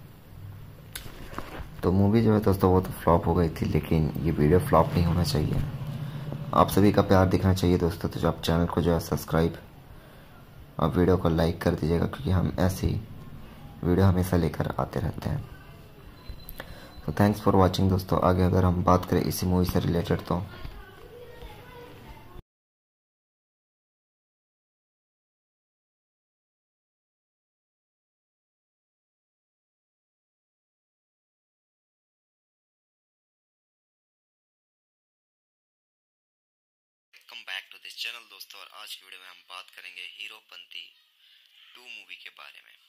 तो मूवी जो है दोस्तों वो तो फ्लॉप हो गई थी, लेकिन ये वीडियो फ्लॉप नहीं होना चाहिए। आप सभी का प्यार दिखना चाहिए दोस्तों। तो जो आप चैनल को जो है सब्सक्राइब और वीडियो को लाइक कर दीजिएगा, क्योंकि हम ऐसी वीडियो हमेशा लेकर आते रहते हैं। तो थैंक्स फॉर वॉचिंग दोस्तों। आगे अगर हम बात करें इसी मूवी से रिलेटेड, तो welcome back to this channel दोस्तों। और आज की वीडियो में हम बात करेंगे हीरोपंती टू मूवी के बारे में।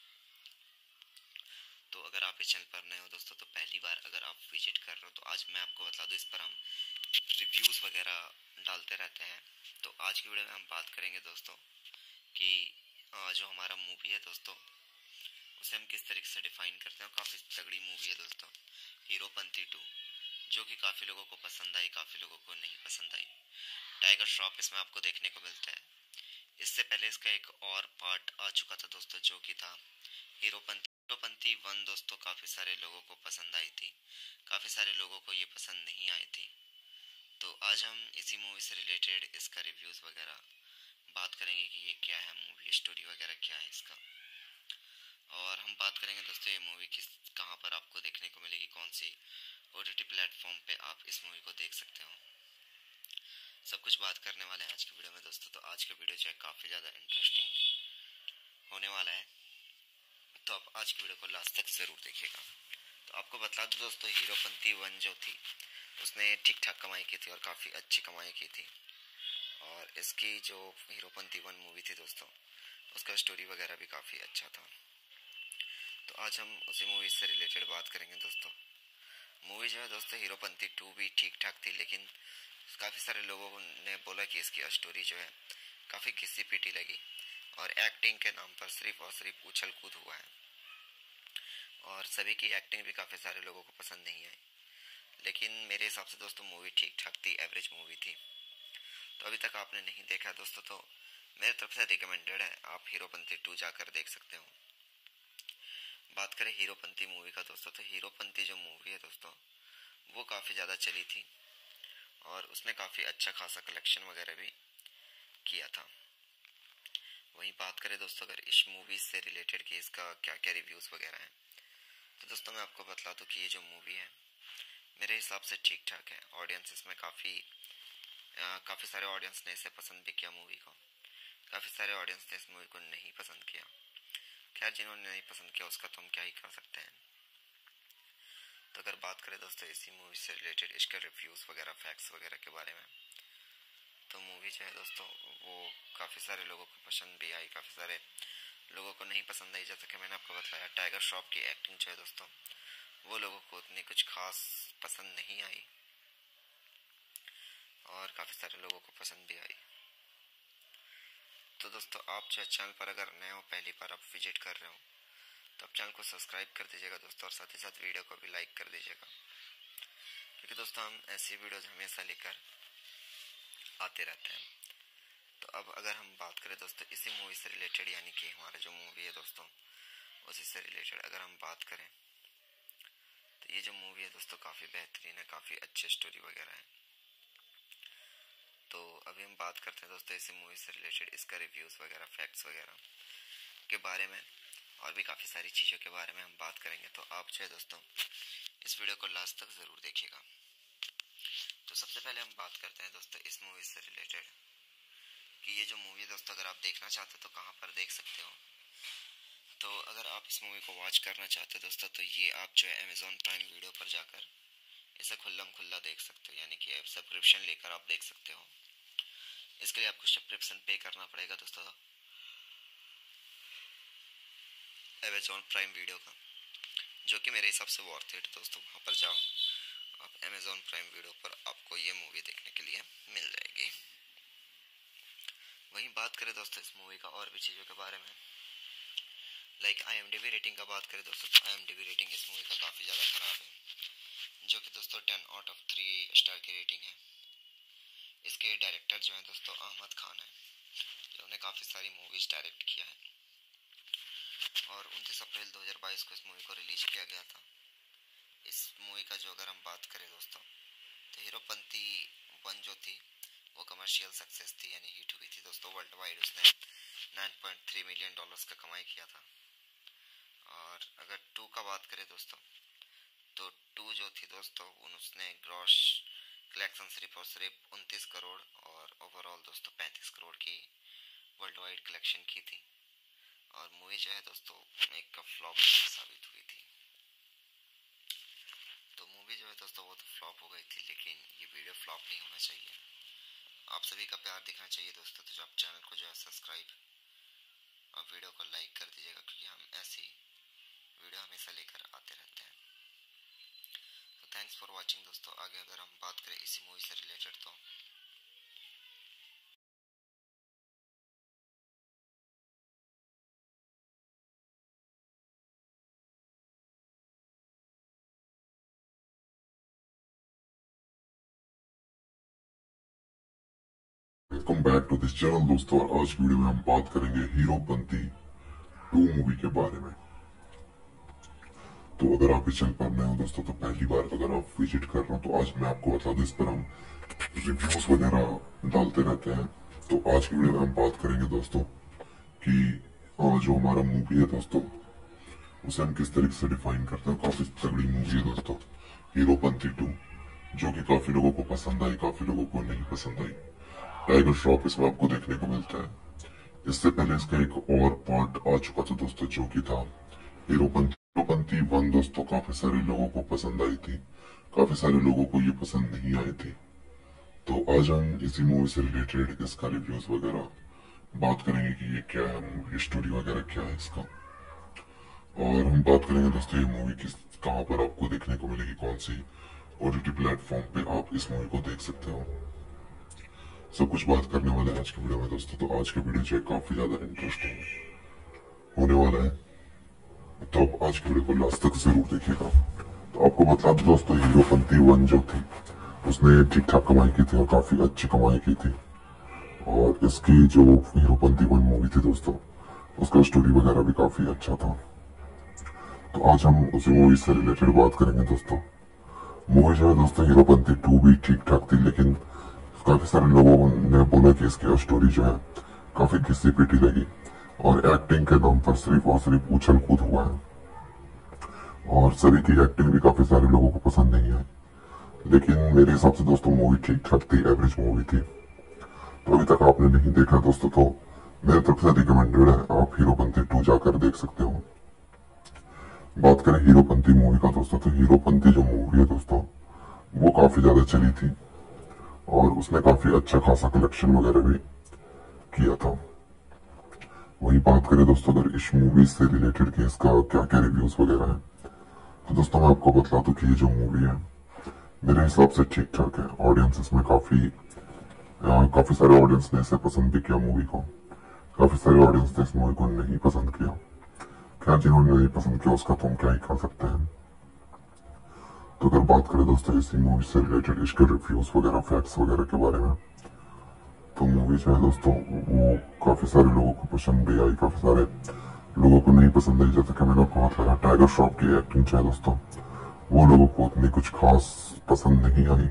तो अगर आप इस चैनल पर नए हो दोस्तों तो पहली बार अगर आप विजिट कर रहे हो तो आज मैं आपको बता दूं, इस पर हम रिव्यूज़ वगैरह डालते रहते हैं। तो आज की वीडियो में हम बात करेंगे दोस्तों कि जो हमारा मूवी है दोस्तों उसे हम किस तरीके से डिफाइन करते हैं। काफ़ी तगड़ी मूवी है दोस्तों हीरोपंती टू, जो कि काफ़ी लोगों को पसंद आई, काफ़ी लोगों को नहीं पसंद आई। टाइगर श्रॉफ इसमें आपको देखने को मिलता है। इससे पहले इसका एक और पार्ट आ चुका था दोस्तों, जो कि था हीरोपंती हीरोपंती वन दोस्तों। काफ़ी सारे लोगों को पसंद आई थी, काफ़ी सारे लोगों को ये पसंद नहीं आई थी। तो आज हम इसी मूवी से रिलेटेड इसका रिव्यूज़ वगैरह बात करेंगे कि ये क्या है मूवी, स्टोरी वगैरह क्या है इसका। और हम बात करेंगे दोस्तों ये मूवी किस कहाँ पर आपको देखने को मिलेगी, कौन सी ओ टी टी प्लेटफॉर्म पे आप इस मूवी को देख सकते हो। सब कुछ बात करने वाले हैं आज की वीडियो में दोस्तों। तो आज का वीडियो जो है काफ़ी ज़्यादा इंटरेस्टिंग होने वाला है, तो आप आज की वीडियो को लास्ट तक ज़रूर देखिएगा। तो आपको बता दूं दोस्तों, हीरोपंती वन जो थी उसने ठीक ठाक कमाई की थी और काफ़ी अच्छी कमाई की थी। और इसकी जो हीरोपंती वन मूवी थी दोस्तों उसका स्टोरी वगैरह भी काफ़ी अच्छा था। तो आज हम उसी मूवी से रिलेटेड बात करेंगे दोस्तों। मूवी जो है दोस्तों हीरोपंती टू भी ठीक ठाक थी, लेकिन काफ़ी सारे लोगों ने बोला कि इसकी स्टोरी जो है काफ़ी घिसी पिटी लगी और एक्टिंग के नाम पर सिर्फ और सिर्फ उछल कूद हुआ है। और सभी की एक्टिंग भी काफ़ी सारे लोगों को पसंद नहीं आई, लेकिन मेरे हिसाब से दोस्तों मूवी ठीक ठाक थी, एवरेज मूवी थी। तो अभी तक आपने नहीं देखा दोस्तों तो मेरी तरफ से रिकमेंडेड है, आप हीरोपंती टू जाकर देख सकते हो। बात करें हीरोपंती मूवी का दोस्तों, तो हीरोपंती जो मूवी है दोस्तों वो काफ़ी ज़्यादा चली थी और उसने काफ़ी अच्छा खासा कलेक्शन वगैरह भी किया था। वहीं बात करें दोस्तों अगर इस मूवी से रिलेटेड कि इसका क्या क्या रिव्यूज़ वगैरह हैं, तो दोस्तों मैं आपको बता दूं कि ये जो मूवी है मेरे हिसाब से ठीक ठाक है। ऑडियंस इसमें काफ़ी काफ़ी सारे ऑडियंस ने इसे पसंद भी किया मूवी को, काफ़ी सारे ऑडियंस ने इस मूवी को नहीं पसंद किया। खैर जिन्होंने नहीं पसंद किया उसका तो हम क्या ही कर सकते हैं। तो अगर बात करें दोस्तों इसी मूवी से रिलेटेड इसके रिव्यूज़ वगैरह फैक्ट्स वगैरह के बारे में, तो मूवी जो है दोस्तों वो काफ़ी सारे लोगों को पसंद भी आई, काफ़ी सारे लोगों को नहीं पसंद आई। जैसा कि मैंने आपको बताया टाइगर श्रॉफ की एक्टिंग जो है दोस्तों वो लोगों को उतनी कुछ खास पसंद नहीं आई और काफ़ी सारे लोगों को पसंद भी आई। तो दोस्तों आप जो चैनल पर अगर नए हो, पहली बार आप विजिट कर रहे हो, तो आप चैनल को सब्सक्राइब कर दीजिएगा दोस्तों और साथ ही साथ वीडियो को भी लाइक कर दीजिएगा, क्योंकि दोस्तों हम ऐसी वीडियोज़ हमेशा लेकर आते रहते हैं। तो अब अगर हम बात करें दोस्तों इसी मूवी से रिलेटेड, यानी कि हमारा जो मूवी है दोस्तों उसी से रिलेटेड अगर हम बात करें, तो ये जो मूवी है दोस्तों काफ़ी बेहतरीन है, काफ़ी अच्छी स्टोरी वगैरह है। तो अभी हम बात करते हैं दोस्तों इसी मूवी से रिलेटेड इसका रिव्यूज़ वगैरह फैक्ट्स वगैरह के बारे में और भी काफ़ी सारी चीज़ों के बारे में हम बात करेंगे। तो आप जो है दोस्तों इस वीडियो को लास्ट तक ज़रूर देखिएगा। तो सबसे पहले हम बात करते हैं दोस्तों इस मूवी से रिलेटेड कि ये जो मूवी है दोस्तों अगर आप देखना चाहते हो तो कहाँ पर देख सकते हो। तो अगर आप इस मूवी को वॉच करना चाहते हो दोस्तों तो ये आप जो है अमेज़ॉन प्राइम वीडियो पर जाकर इसे खुल्लम खुल्ला देख सकते हो, यानी कि आप सब्सक्रिप्शन लेकर आप देख सकते हो। इसके लिए आपको सब्सक्रिप्शन पे करना पड़ेगा दोस्तों अमेज़ॉन प्राइम वीडियो का, जो कि मेरे हिसाब से वर्थ इट दोस्तों। वहाँ पर जाओ आप अमेज़ॉन प्राइम वीडियो पर आपको ये मूवी देखने के लिए मिल जाएगी। वहीं बात करें दोस्तों इस मूवी का और भी चीज़ों के बारे में, like I M D B rating का बात करें दोस्तों तो I M D B rating इस मूवी का काफ़ी ज़्यादा ख़राब है, जो कि दोस्तों ten out of three star की रेटिंग है। इसके डायरेक्टर जो हैं दोस्तों अहमद खान है, जिन्होंने काफ़ी सारी मूवीज़ डायरेक्ट किया है और उनतीस अप्रैल दो हज़ार बाईस को इस मूवी को रिलीज किया गया था। इस मूवी का जो अगर हम बात करें दोस्तों तो हीरोपंती वन जो थी वो कमर्शियल सक्सेस थी, यानी हिट हुई थी दोस्तों वर्ल्ड वाइड। उसने नौ पॉइंट तीन मिलियन डॉलर्स का कमाई किया था। और अगर टू का बात करें दोस्तों तो टू जो थी दोस्तों उसने ग्रॉस कलेक्शन सिर्फ और सिर्फ उनतीस करोड़ और ओवरऑल दोस्तों पैंतीस करोड़ की वर्ल्ड वाइड कलेक्शन की थी। और मूवी जो है दोस्तों एक फ्लॉप साबित हुई थी। तो मूवी जो है दोस्तों वो तो फ्लॉप हो गई थी, लेकिन ये वीडियो फ्लॉप नहीं होना चाहिए। आप सभी का प्यार दिखना चाहिए दोस्तों, तो आप चैनल को जो है सब्सक्राइब और वीडियो को लाइक कर दीजिएगा, क्योंकि हम ऐसी वीडियो हमेशा लेकर आते रहते हैं। तो थैंक्स फॉर वाचिंग दोस्तों। आगे अगर हम बात करें इसी मूवी से रिलेटेड, तो welcome back to this channel दोस्तों। और आज की वीडियो में हम बात करेंगे हीरोपंती टू मूवी के बारे में। तो अगर आप इस चैनल पर नए हो दोस्तों, तो पहली बार अगर आप विजिट कर रहे हो, तो आज मैं आपको बता दूं, इस पर हम रिव्यूज वगैरह डालते रहते हैं। तो आज की वीडियो में हम बात करेंगे दोस्तों कि जो हमारा मूवी है दोस्तों, उसे हम किस तरीके से डिफाइन करते हैं। काफी तगड़ी मूवी है दोस्तों हीरोपंती टू, जो कि काफी लोगों को पसंद आई, काफी लोगों को नहीं पसंद आई। टाइगर श्रॉफ इसमें आपको देखने को मिलता है। इससे पहले इसका एक और पार्ट आ चुका था दोस्तों, जो कि था हीरोपंती हीरोपंती वन दोस्तों। काफी सारे लोगों को पसंद आई थी, काफी सारे लोगों को ये पसंद नहीं आई थी। तो आज हम इसी मूवी से रिलेटेड इसका रिव्यूज वगैरह बात करेंगे कि ये क्या है मूवी, स्टोरी वगैरह क्या है इसका। और हम बात करेंगे दोस्तों ये मूवी किस कहाँ पर आपको देखने को मिलेगी, कौन सी ओटीटी प्लेटफॉर्म पे आप इस मूवी को देख सकते हो। सब कुछ बात करने वाले हैं आज की वीडियो में दोस्तों। तो आज का वीडियो जो है काफी ज्यादा इंटरेस्टिंग होने वाला है, तो आप आज की वीडियो को लास्ट तक जरूर देखिएगा। तो आपको बता दूं दोस्तों, हीरोपंती वन जो थी उसने ठीक ठाक कमाई की थी और काफी अच्छी कमाई की थी। और इसकी जो हीरोपंती वन मूवी थी दोस्तों, उसका स्टोरी वगैरह भी काफी अच्छा था। तो आज हम उसी मूवी से रिलेटेड बात करेंगे दोस्तों। मूवी जो है दोस्तों हीरोपंती टू भी ठीक ठाक थी, लेकिन काफी सारे लोगों ने बोला कि इसकी स्टोरी जो है काफी घिसी पिटी लगी और एक्टिंग के दम पर सिर्फ और सिर्फ उछल कूद हुआ है। और सभी की एक्टिंग भी काफी सारे लोगों को पसंद नहीं आई, लेकिन मेरे हिसाब से दोस्तों मूवी ठीक ठाक थी, एवरेज मूवी थी। तो अभी तक आपने नहीं देखा दोस्तों, तो मेरे तरफ से रिकमेंडेड है, आप हीरोपंती टू जाकर देख सकते हो। बात करें हीरोपंती मूवी का दोस्तों, तो हीरोपंती जो मूवी है दोस्तों वो काफी ज्यादा चली थी और उसने काफी अच्छा खासा कलेक्शन वगैरह भी किया था। वही बात करें दोस्तों अगर इस मूवी से रिलेटेड कि इसका क्या क्या रिव्यूज वगैरह है, तो दोस्तों मैं आपको बता दूं कि ये जो मूवी है मेरे हिसाब से ठीक ठाक है। ऑडियंस इसमें काफी आ, काफी सारे ऑडियंस ने इसे पसंद भी किया मूवी को, काफी सारे ऑडियंस ने इस मूवी को नहीं पसंद किया। क्या जिन्होंने नहीं पसंद किया उसका तो हम क्या ही कर सकते हैं। तो अगर बात करें दोस्तों इसी मूवी से रिलेटेड इसके रिव्यूज वगैरह फैक्ट्स वगैरह के बारे में, तो मूवी जो है दोस्तों वो काफी सारे लोगों को पसंद भी आई, काफी सारे लोगों को नहीं पसंद आई। जैसे कि मैंने आपको बताया टाइगर श्रॉफ की एक्टिंग जो है दोस्तों वो लोगों को उतनी कुछ खास पसंद नहीं आई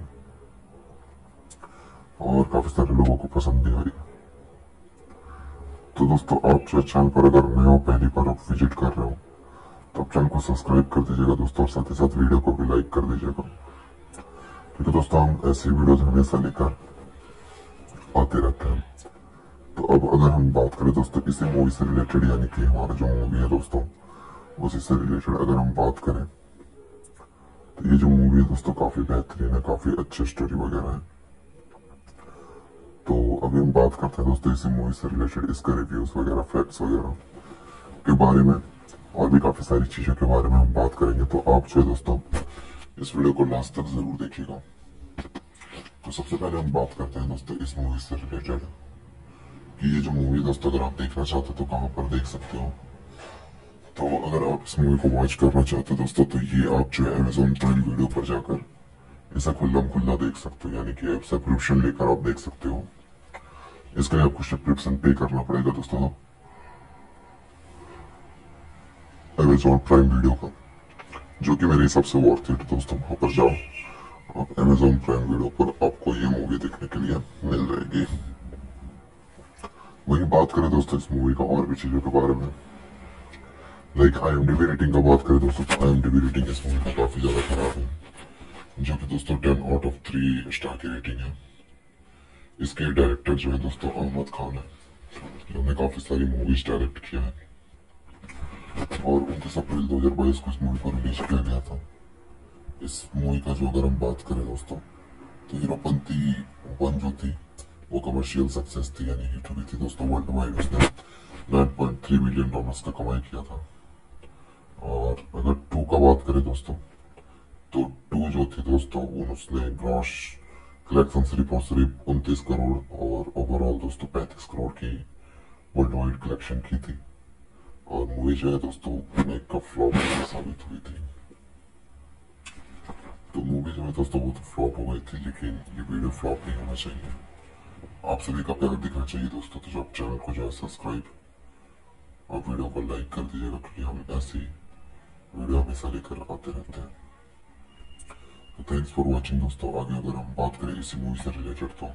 और काफी सारे लोगों को पसंद भी आई। तो दोस्तों आप जो चैनल पर अगर नए हो, पहली बार आप विजिट कर रहे हो, तो आप चैनल को सब्सक्राइब कर दीजिएगा दोस्तों, और साथ ही साथ वीडियो को भी लाइक कर दीजिएगा, क्योंकि दोस्तों हम ऐसी वीडियोज हमेशा लेकर आते रहते हैं। तो अब अगर हम बात करें दोस्तों इसी मूवी से रिलेटेड, यानी कि हमारा जो मूवी है दोस्तों उसी से रिलेटेड अगर हम बात करें, तो ये जो मूवी है दोस्तों काफी बेहतरीन है, काफी अच्छी स्टोरी वगैरह है। तो अभी हम बात करते हैं दोस्तों इसी मूवी से रिलेटेड इसका रिव्यूज वगैरह फैक्ट्स वगैरह के बारे में, और भी काफी सारी चीजों के बारे में हम बात करेंगे। तो आप जो है दोस्तों इस वीडियो को लास्ट तक जरूर देखिएगा। तो सबसे पहले हम बात करते हैं दोस्तों इस मूवी से रिलेटेड कि ये जो मूवी दोस्तों अगर आप देखना चाहते हो तो कहाँ पर देख सकते हो। तो अगर आप इस मूवी को वॉच करना चाहते हो दोस्तों, तो ये आप जो है अमेजोन प्राइम वीडियो पर जाकर इसे खुल्ला खुल्ला देख सकते हो, यानी कि सब्सक्रिप्शन लेकर आप देख सकते हो। इसके लिए आपको सब्सक्रिप्शन पे करना पड़ेगा दोस्तों अमेजोन प्राइम वीडियो का, जो कि मेरे हिसाब से वर्थ इट दोस्तों। वहां पर जाओ आप अमेजोन प्राइम वीडियो पर आपको ये मूवी देखने के लिए मिल जाएगी। वही बात करें दोस्तों इस मूवी का और भी चीजों के बारे में, लाइक आईएमडीबी रेटिंग का बात करें दोस्तों, तो आईएमडीबी रेटिंग इस मूवी का काफी ज्यादा खराब है, जो कि दोस्तों ten out of three star की रेटिंग है। इसके डायरेक्टर जो है दोस्तों अहमद खान है, जिन्होंने काफी सारी मूवीज डायरेक्ट किया है और उनतीस अप्रैल दो हजार बाईस को इस मूवी को रिलीज किया गया था। इस मूवी का जो अगर हम बात करें दोस्तों, तो हीरोपंती वन जो थी वो कमर्शियल सक्सेस थी, यानी हिट हुई थी दोस्तों वर्ल्ड वाइड। उसने nine point three million dollars का कमाई किया था। और अगर टू का बात करें दोस्तों, तो टू जो थी दोस्तों वो उसने ग्रॉस कलेक्शन सिर्फ और सिर्फ उनतीस करोड़ और ओवरऑल दोस्तों पैंतीस करोड़ की वर्ल्ड वाइड कलेक्शन की थी। और मूवी जो है दोस्तों एक का फ्लॉप साबित हुई थी। तो मूवी जो है दोस्तों वो तो फ्लॉप हो गई थी, लेकिन ये वीडियो फ्लॉप नहीं होना चाहिए। आप सभी का प्यार दिखना चाहिए दोस्तों। तो जो आप चैनल को जो है सब्सक्राइब और वीडियो को लाइक कर दीजिएगा, क्योंकि हम ऐसी वीडियो हमेशा लेकर आते रहते हैं। तो थैंक्स फॉर वॉचिंग दोस्तों। आगे अगर हम बात करें इसी मूवी से रिलेटेड, तो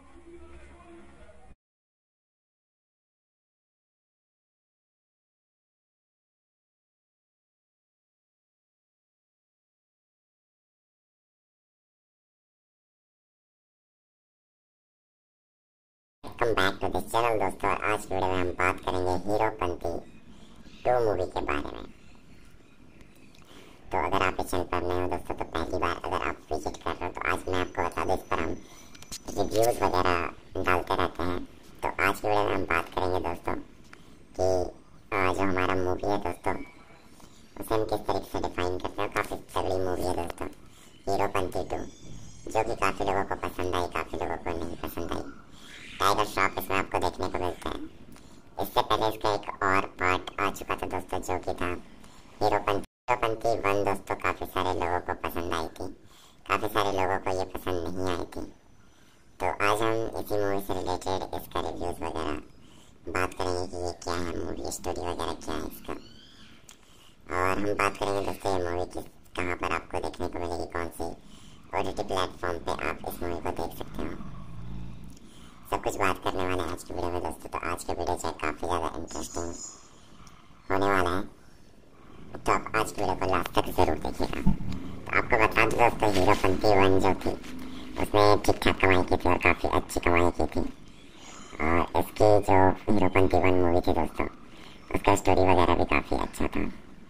welcome back to this channel दोस्तों। और आज की वीडियो में हम बात करेंगे हीरोपंती टू मूवी के बारे में। तो अगर आप इस चैनल पर नए हो दोस्तों, तो पहली बार अगर आप विजिट कर रहे हो, तो आज मैं आपको बता दूं, इस पर हम रिव्यूज़ वगैरह डालते रहते हैं। तो आज की वीडियो में हम बात करेंगे दोस्तों कि जो हमारा मूवी है दोस्तों, उसे हम किस तरीके से डिफाइन करते हैं। काफ़ी तगड़ी मूवी है दोस्तों हीरोपंती टू, जो कि काफ़ी लोगों को पसंद आई, काफ़ी लोगों को नहीं पसंद आई। टाइगर श्रॉफ इसमें आपको देखने को मिलता है। इससे पहले इसका एक और पार्ट आ चुका था दोस्तों, जो कि था हीरोपंती हीरोपंती वन दोस्तों। काफ़ी सारे लोगों को पसंद आई थी, काफ़ी सारे लोगों को ये पसंद नहीं आई थी। तो आज हम इसी मूवी से रिलेटेड इसका रिव्यूज़ वगैरह बात करेंगे कि ये क्या है मूवी, स्टोरी वगैरह क्या है इसका। और हम बात करेंगे दोस्तों ये मूवी किस कहाँ पर आपको देखने को मिलेगी, कौन सी ओ टी टी प्लेटफॉर्म पर आप इस मूवी को देख सकते हो। सब कुछ बात करने वाले हैं आज की वीडियो में दोस्तों। तो आज के वीडियो जो काफ़ी ज़्यादा इंटरेस्टिंग होने वाला है, तो आप आज की वीडियो को लास्ट तक ज़रूर देखिएगा। तो आपको बता दूं दोस्तों, हीरोपंती वन जो थी उसने ठीक ठाक कमाई की थी और काफ़ी अच्छी कमाई की थी। और इसकी जो हीरोपंती वन मूवी थी दोस्तों, उसका स्टोरी वगैरह भी काफ़ी अच्छा था।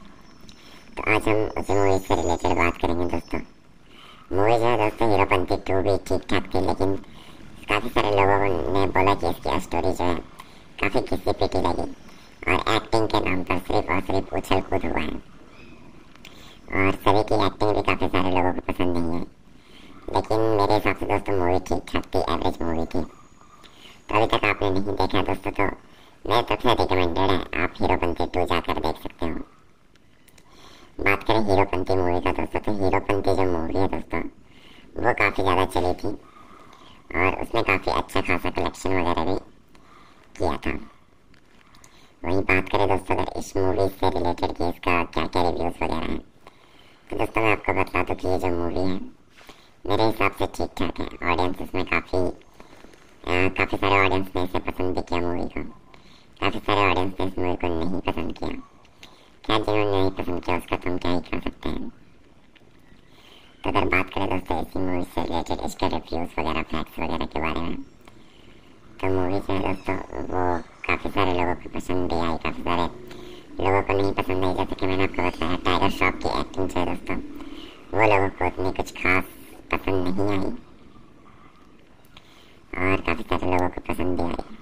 तो आज हम उसी मूवी से रिलेटेड बात करेंगे दोस्तों। मूवी जो है दोस्तों हीरोपंती टू भी ठीक ठाक थी, लेकिन काफ़ी सारे लोगों ने बोला कि इसकी स्टोरी जो है काफ़ी घिसी पिटी लगी और एक्टिंग के नाम पर सिर्फ और सिर्फ उछल कूद हुआ है। और सभी की एक्टिंग भी काफ़ी सारे लोगों को पसंद नहीं है, लेकिन मेरे हिसाब से दोस्तों मूवी ठीक ठाक थी, एवरेज मूवी थी। तो अभी तक आपने नहीं देखा दोस्तों, तो मेरे तरफ से रिकमेंडेड है, आप हीरोपंती टू जाकर देख सकते हो। बात करें हीरोपंती मूवी का दोस्तों, तो हीरोपंती जो मूवी है दोस्तों वो काफ़ी ज़्यादा चली थी और उसमें काफ़ी अच्छा खासा कलेक्शन वगैरह भी किया था। वहीं बात करें दोस्तों अगर इस मूवी से रिलेटेड कि इसका क्या क्या रिव्यूज़ वगैरह हैं, तो दोस्तों मैं आपको बता दूं कि ये जो मूवी है मेरे हिसाब से ठीक ठाक है। ऑडियंस इसमें काफ़ी काफ़ी सारे ऑडियंस ने इसे पसंद भी किया मूवी को, काफ़ी सारे ऑडियंस ने इस मूवी को नहीं पसंद किया। क्या जिन्होंने नहीं पसंद किया उसका तो हम क्या ही कर सकते हैं। तो अगर बात करें दोस्तों इसी मूवी से रिलेटेड इसके रिव्यूज़ वगैरह फैक्ट्स वगैरह के बारे में, तो मूवी जो है दोस्तों वो काफ़ी सारे लोगों को पसंद भी आई, काफ़ी सारे लोगों को नहीं पसंद आई। जैसे कि मैंने आपको बताया टाइगर श्रॉफ की एक्टिंग जो है दोस्तों वो लोगों को उतनी कुछ खास पसंद नहीं आई और काफ़ी सारे लोगों को पसंद भी आई।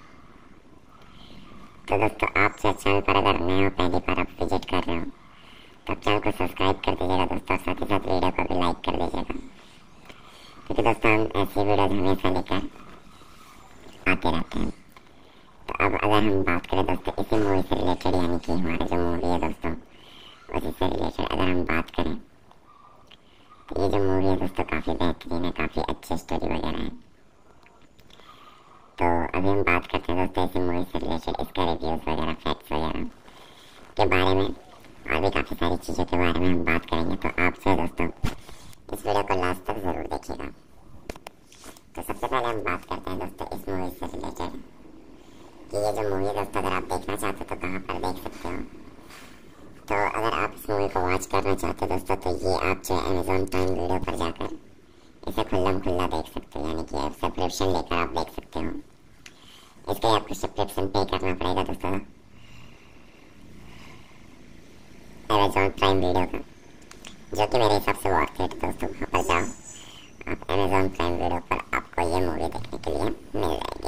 तो दोस्तों आप जो चैनल पर अगर नए हो, पहली बार आप विजिट कर रहे हो, तो चैनल को सब्सक्राइब कर दीजिएगा दोस्तों, साथ ही साथ वीडियो को भी लाइक कर दीजिएगा, क्योंकि दोस्तों हम ऐसी वीडियोज हमेशा लेकर आते रहते हैं। तो अब अगर हम बात करें दोस्तों इसी मूवी से रिलेटेड, यानी कि हमारा जो मूवी है दोस्तों उसी से रिलेटेड अगर हम बात करें, तो ये जो मूवी है दोस्तों काफ़ी बेहतरीन है, काफ़ी अच्छी स्टोरी वगैरह है। तो अभी हम बात करते हैं दोस्तों इसी मूवी से रिलेटेड इसका रिव्यूज़ वगैरह फैक्ट्स वगैरह के बारे में, और भी काफ़ी सारी चीज़ों के बारे में हम बात करेंगे। तो आप जो दोस्तों इस वीडियो को लास्ट तक ज़रूर देखिएगा। तो सबसे पहले हम बात करते हैं दोस्तों इस मूवी से रिलेटेड कि ये जो मूवी है दोस्तों अगर आप देखना चाहते हो तो कहाँ पर देख सकते हो। तो अगर आप इस मूवी को वॉच करना चाहते हो दोस्तों, तो ये आप जो अमेज़ॉन प्राइम वीडियो पर जाकर इसे खुल्लम खुल्ला देख सकते हो, यानी कि आप सब्सक्रिप्शन लेकर आप देख सकते हो। इसके लिए आपको सब्सक्रिप्शन पे करना पड़ेगा दोस्तों अमेज़ॉन प्राइम वीडियो का, जो कि मेरे हिसाब से वर्थ इट दोस्तों। वहाँ पर जाओ, आप अमेज़ॉन प्राइम वीडियो पर आपको ये मूवी देखने के लिए मिल जाएगी।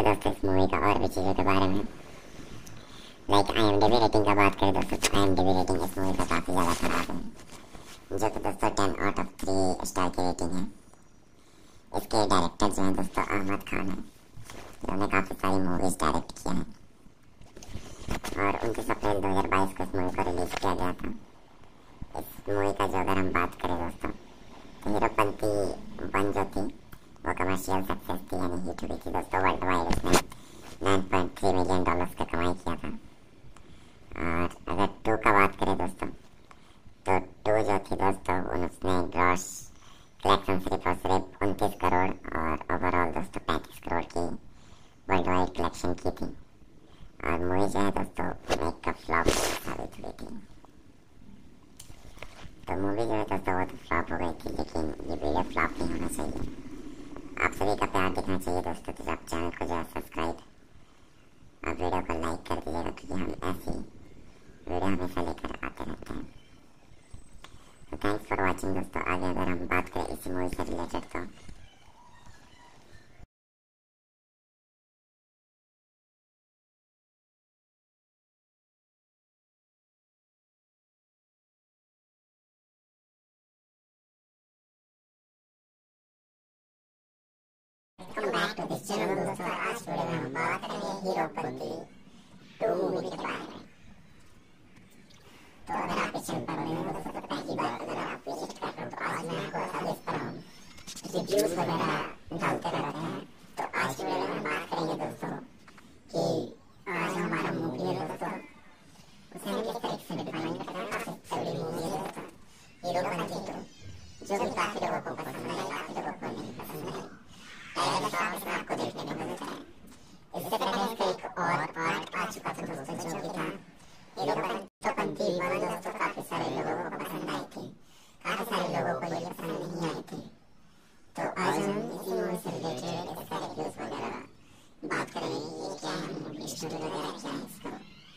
करें दोस्तों इस मूवी का और भी चीज़ों के बारे में, लाइक आईएमडीबी रेटिंग का बात करें दोस्तों, तो आईएमडीबी रेटिंग इस मूवी का काफ़ी ज़्यादा खराब है, जो कि दोस्तों ten out of three star की रेटिंग है। इसके डायरेक्टर जो हैं दोस्तों अहमद खान है, जिन्होंने काफ़ी सारी मूवीज़ डायरेक्ट किया है, और उनतीस अप्रैल दो हज़ार बाईस को इस मूवी को रिलीज़ किया गया था। इस मूवी का जो अगर हम बात करें दोस्तों, तो हीरोपंती वन जो थी वो कमर्शियल सक्सेस थी, यानी हिट हुई थी दोस्तों। वर्ल्ड वाइड उसने nine point three million dollars का कमाई किया था। और अगर टू का बात करें दोस्तों, तो टू जो थी दोस्तों उसने ग्रॉस कलेक्शन सिर्फ और सिर्फ उनतीस करोड़ और ओवरऑल दोस्तों पैंतीस करोड़ की वर्ल्ड वाइड कलेक्शन की थी। और मूवी जो है दोस्तों एक का फ्लॉप साबित हुई थी। तो मूवी जो है दोस्तों वो तो फ्लॉप हो गई थी, लेकिन ये वीडियो फ्लॉप नहीं होना चाहिए। आप सभी का प्यार दिखना चाहिए दोस्तों, तो आप चैनल को जो है सब्सक्राइब और वीडियो को लाइक कर दीजिएगा, क्योंकि हम ऐसी वीडियो हमेशा लेकर आते रहते हैं। तो थैंक्स फॉर वॉचिंग दोस्तों। आगे अगर हम बात करें इसी मूवी से रिलेटेड, तो welcome back to this channel दोस्तों। आज वीडियो में हम बात करेंगे हीरोपंती टू मूवी के बारे में। तो अगर आप इस चैनल पर नए हो दोस्तों, तो पहली बार अगर आप विजिट कर रहे हो, तो आज मैं आपको बता दें इस पर हम रिव्यूज वगैरह डालते रहते हैं। तो आज की वीडियो में हम बात करेंगे दोस्तों कि आज हमारा मूवी है दोस्तों, उसे हम किस तरीके से डिफाइन करते हैं। काफी तगड़ी मूवी है दोस्तों हीरोपंती टू, जो कि काफी लोगों को पसंद है, काफी लोगों को नहीं पसंद है। आपको देखने को मिलता है। इससे पहले इसका एक और पार्ट आ चुका था दोस्तों, जो कि था हीरोपंती वन दोस्तों। काफी सारे लोगों को पसंद आई थी, काफी सारे लोगों को ये पसंद नहीं आई थी। तो आज हम इसी मूवी से रिलेटेड इसका रिव्यूज वगैरह बात करेंगे, ये क्या है मूवी, स्टोरी वगैरह क्या है इसका।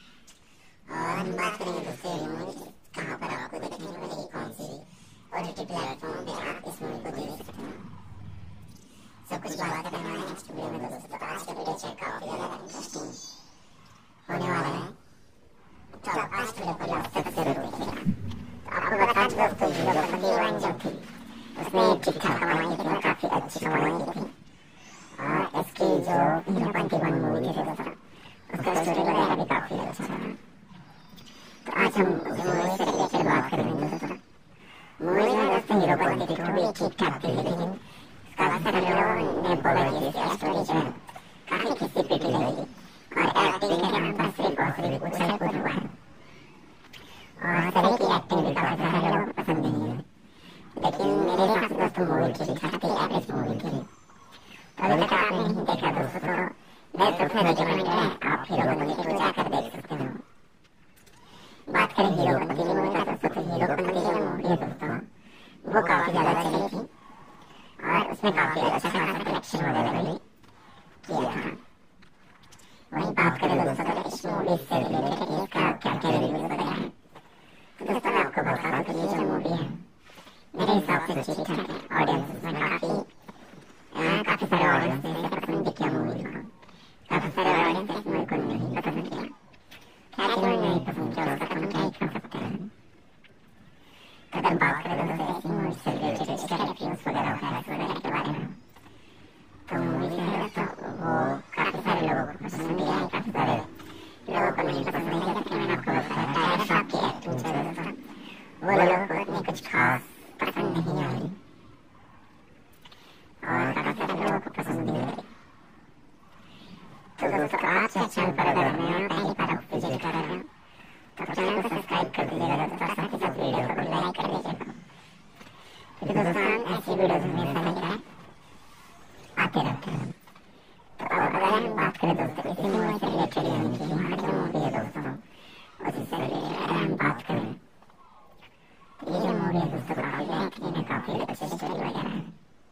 और हम बात करेंगे दोस्तों ये मूवी कहाँ पर आपको देखने को मिलेगी, कौन सी ओटीटी प्लेटफॉर्म पे आप इस मूवी को देख सकते हैं। सब कुछ बात करने वाले नेक्स्ट वीडियो में दोस्तों। तो आज का वीडियो चेक काफी ज़्यादा इंटरेस्टिंग होने वाला है, तो आप आज वीडियो को लास्ट तक जरूर देखिएगा। तो आपको बता दूं दोस्तों, हीरोपंती वन जो थी उसने ठीक ठाक कमाई की थी, काफी अच्छी कमाई की थी। और इसकी जो हीरोपंती वन मूवी थी दोस्तों, उसका स्टोरी वगैरह भी काफी अच्छा था। तो आज हम उस मूवी से रिलेटेड बात करेंगे दोस्तों। मूवी में दोस्तों हीरोपंती टू भी ठीक ठाक थी, लेकिन काफी सारे लोगों ने बोला कि इसकी स्टोरी जो है काफी किसी पिटी लगी, और एक्टिंग के नाम पर सिर्फ और सिर्फ उछल कूद हुआ है। और सभी की एक्टिंग भी काफी सारे लोगों को पसंद नहीं है, लेकिन मेरे हिसाब से दोस्तों मूवी ठीक ठाक थी, एवरेज मूवी थी। तो अभी तक आपने नहीं देखा दोस्तों, तो मैं सबसे रिकमेंड है आप हीरोपंती टू जाकर देख सकते हो। बात करें हीरोपंती मूवी का दोस्तों, तो हीरोपंती जो मूवी है दोस्तों वो काफी ज्यादा चली थी, और उसमें काफी अच्छा खासा कलेक्शन वगैरह भी किया था। वहीं बात करें दोस्तों तो इस मूवी से रिलेटेड इसका क्या क्या रिव्यूज वगैरह है, तो दोस्तों मैं आपको बता दूं कि ये जो मूवी है मेरे हिसाब से ठीक ठाक है। ऑडियंस में काफी काफी सारे ऑडियंस ने इसे पसंद भी किया मूवी को, काफी सारे ऑडियंस इस मूवी को नहीं पसंद किया। खैर जिन्होंने नहीं पसंद किया उसका हम क्या ही कर सकते हैं। अगर बात करें दोस्तों इसी मूवी से रिलेटेड इसके रिव्यूज वगैरह वगैरह के बारे में, तो मूवी जो है दोस्तों वो काफी सारे लोगों को पसंद भी आई, काफी सारे लोगों को नहीं पसंद नहीं है। जबकि मैंने आपको बताया टाइगर श्रॉफ की एक्टिंग जो है दोस्तों वो लोगों को इतनी कुछ खास पसंद नहीं आई, और काफी सारे लोगों को पसंद भी आई। तो दोस्तों आप चैनल पर अगर नए पहली बार आप विजिट कर रहे हो, तो चैनल को सब्सक्राइब कर दीजिएगा दोस्तों, साथ ही साथ वीडियो को लाइक कर दीजिएगा, क्योंकि दोस्तों हम ऐसी वीडियोस हमेशा लेकर आते रहते हैं। तो अब अगर हम बात करें दोस्तों इसी मूवी से रिलेटेड, यानी कि यहाँ जो मूवी है दोस्तों उसी से रिलेटेड अगर हम बात करें, तो ये जो मूवी है दोस्तों काफी बेहतरीन है, काफी अच्छी स्टोरी वगैरह है।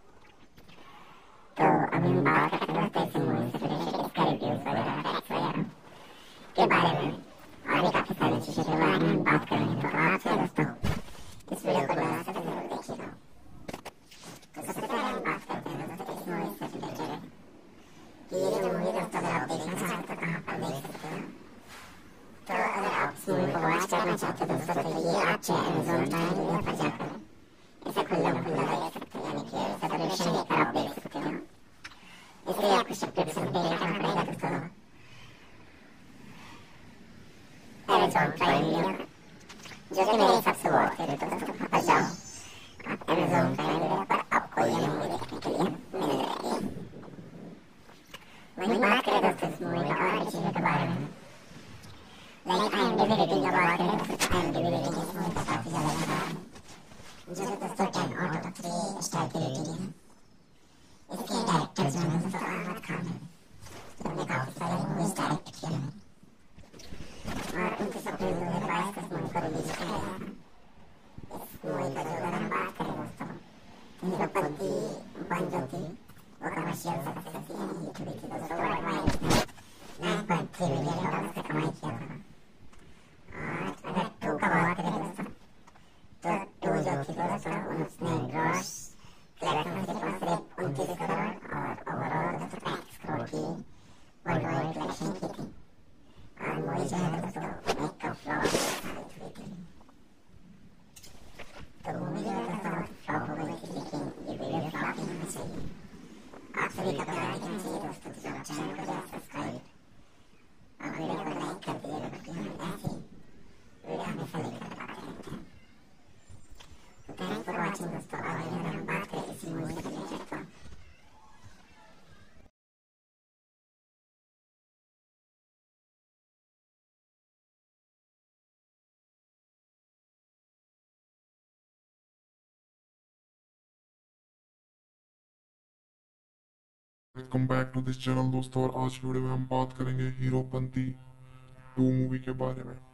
तो अभी हम बात करते हैं दोस्तों इसी मूवी से रिलेटेड इसका रिव्यूज वगैरह फैक्ट्स वगैरह के बारे में, और भी काफी सारी चीज़ों के बारे में हम बात करेंगे। तो आप से दोस्तों इस वीडियो को लास्ट तक जरूर देखिएगा। तो सबसे पहले हम बात करते हैं दोस्तों इस मूवी से रिलेटेड कि ये जो मूवी दोस्तों करना चाहते हो दोस्तों तो ये आप चाहे अमेज़न प्राइम वीडियो पर जाकर इसे खुल्ला खुल्ला देख सकते हैं, यानी कि सब्सक्रिप्शन लेकर आप देख सकते हो। इसलिए आपको सब्सक्रिप्शन पे करना पड़ेगा दोस्तों अमेज़न प्राइम वीडियो, जो कि मेरे हिसाब से वो होते हैं। तो दोस्तों वहाँ पर जाओ, आप अमेज़न प्राइम वीडियो पर आपको ये मूवी देखने के लिए मिल जाएगी। वहीं बात करें दोस्तों इस मूवी का और चीज़ों के बारे में, लाइक आईएमडीबी रेटिंग का बात करें दोस्तों, आईएमडीबी रेटिंग इस मूवी का काफ़ी ज़्यादा लगा है, जो कि दोस्तों ten out of three star की रेटिंग है। इसके डायरेक्टर जो है दोस्तों अहमद खान है, जिन्होंने काफ़ी सारी मूवीज डायरेक्ट किया है और उनतीस अप्रैल दो हज़ार बाईस को इस मूवी को रिलीज किया गया था। इस मूवी का जो अगर हम बात करें दोस्तों, हीरोपंती वन जो थी वो कमर्शियल सक्सेस थी, यानी हिट हुई थी दोस्तों। वर्ल्ड वाइड इसने nine point three million dollar से कमाई किया था। और अगर टू का बात करें दोस्तों, तो टू जो थी दोस्तों उसने ग्रॉस कलेक्शन के पास सिर्फ उनतीस करोड़ और ओवरऑल दोस्तों पैंतीस करोड़ की वर्ल्ड वाइड कलेक्शन की थी। और मूवी जो है दोस्तों एक का फ्लॉप साबित हुई थी। तो मूवी जो है दोस्तों फ्लॉप हो गई थी, लेकिन ये वीडियो फ्लॉप नहीं होनी चाहिए। आप सभी का प्यार देना चाहिए दोस्तों, तो आप चैनल को जाकर सब्सक्राइब और वीडियो को लाइक कर दीजिएगा, क्योंकि हम ऐसी वीडियो हमेशा लेकर आते रहते हैं। तो थैंक्स फॉर वाचिंग दोस्तों। और अगर हम बात करें इसी मूवी से रिलेटेड तो welcome back to this channel दोस्तों, और आज की वीडियो में हम बात करेंगे हीरोपंती टू मूवी के बारे में।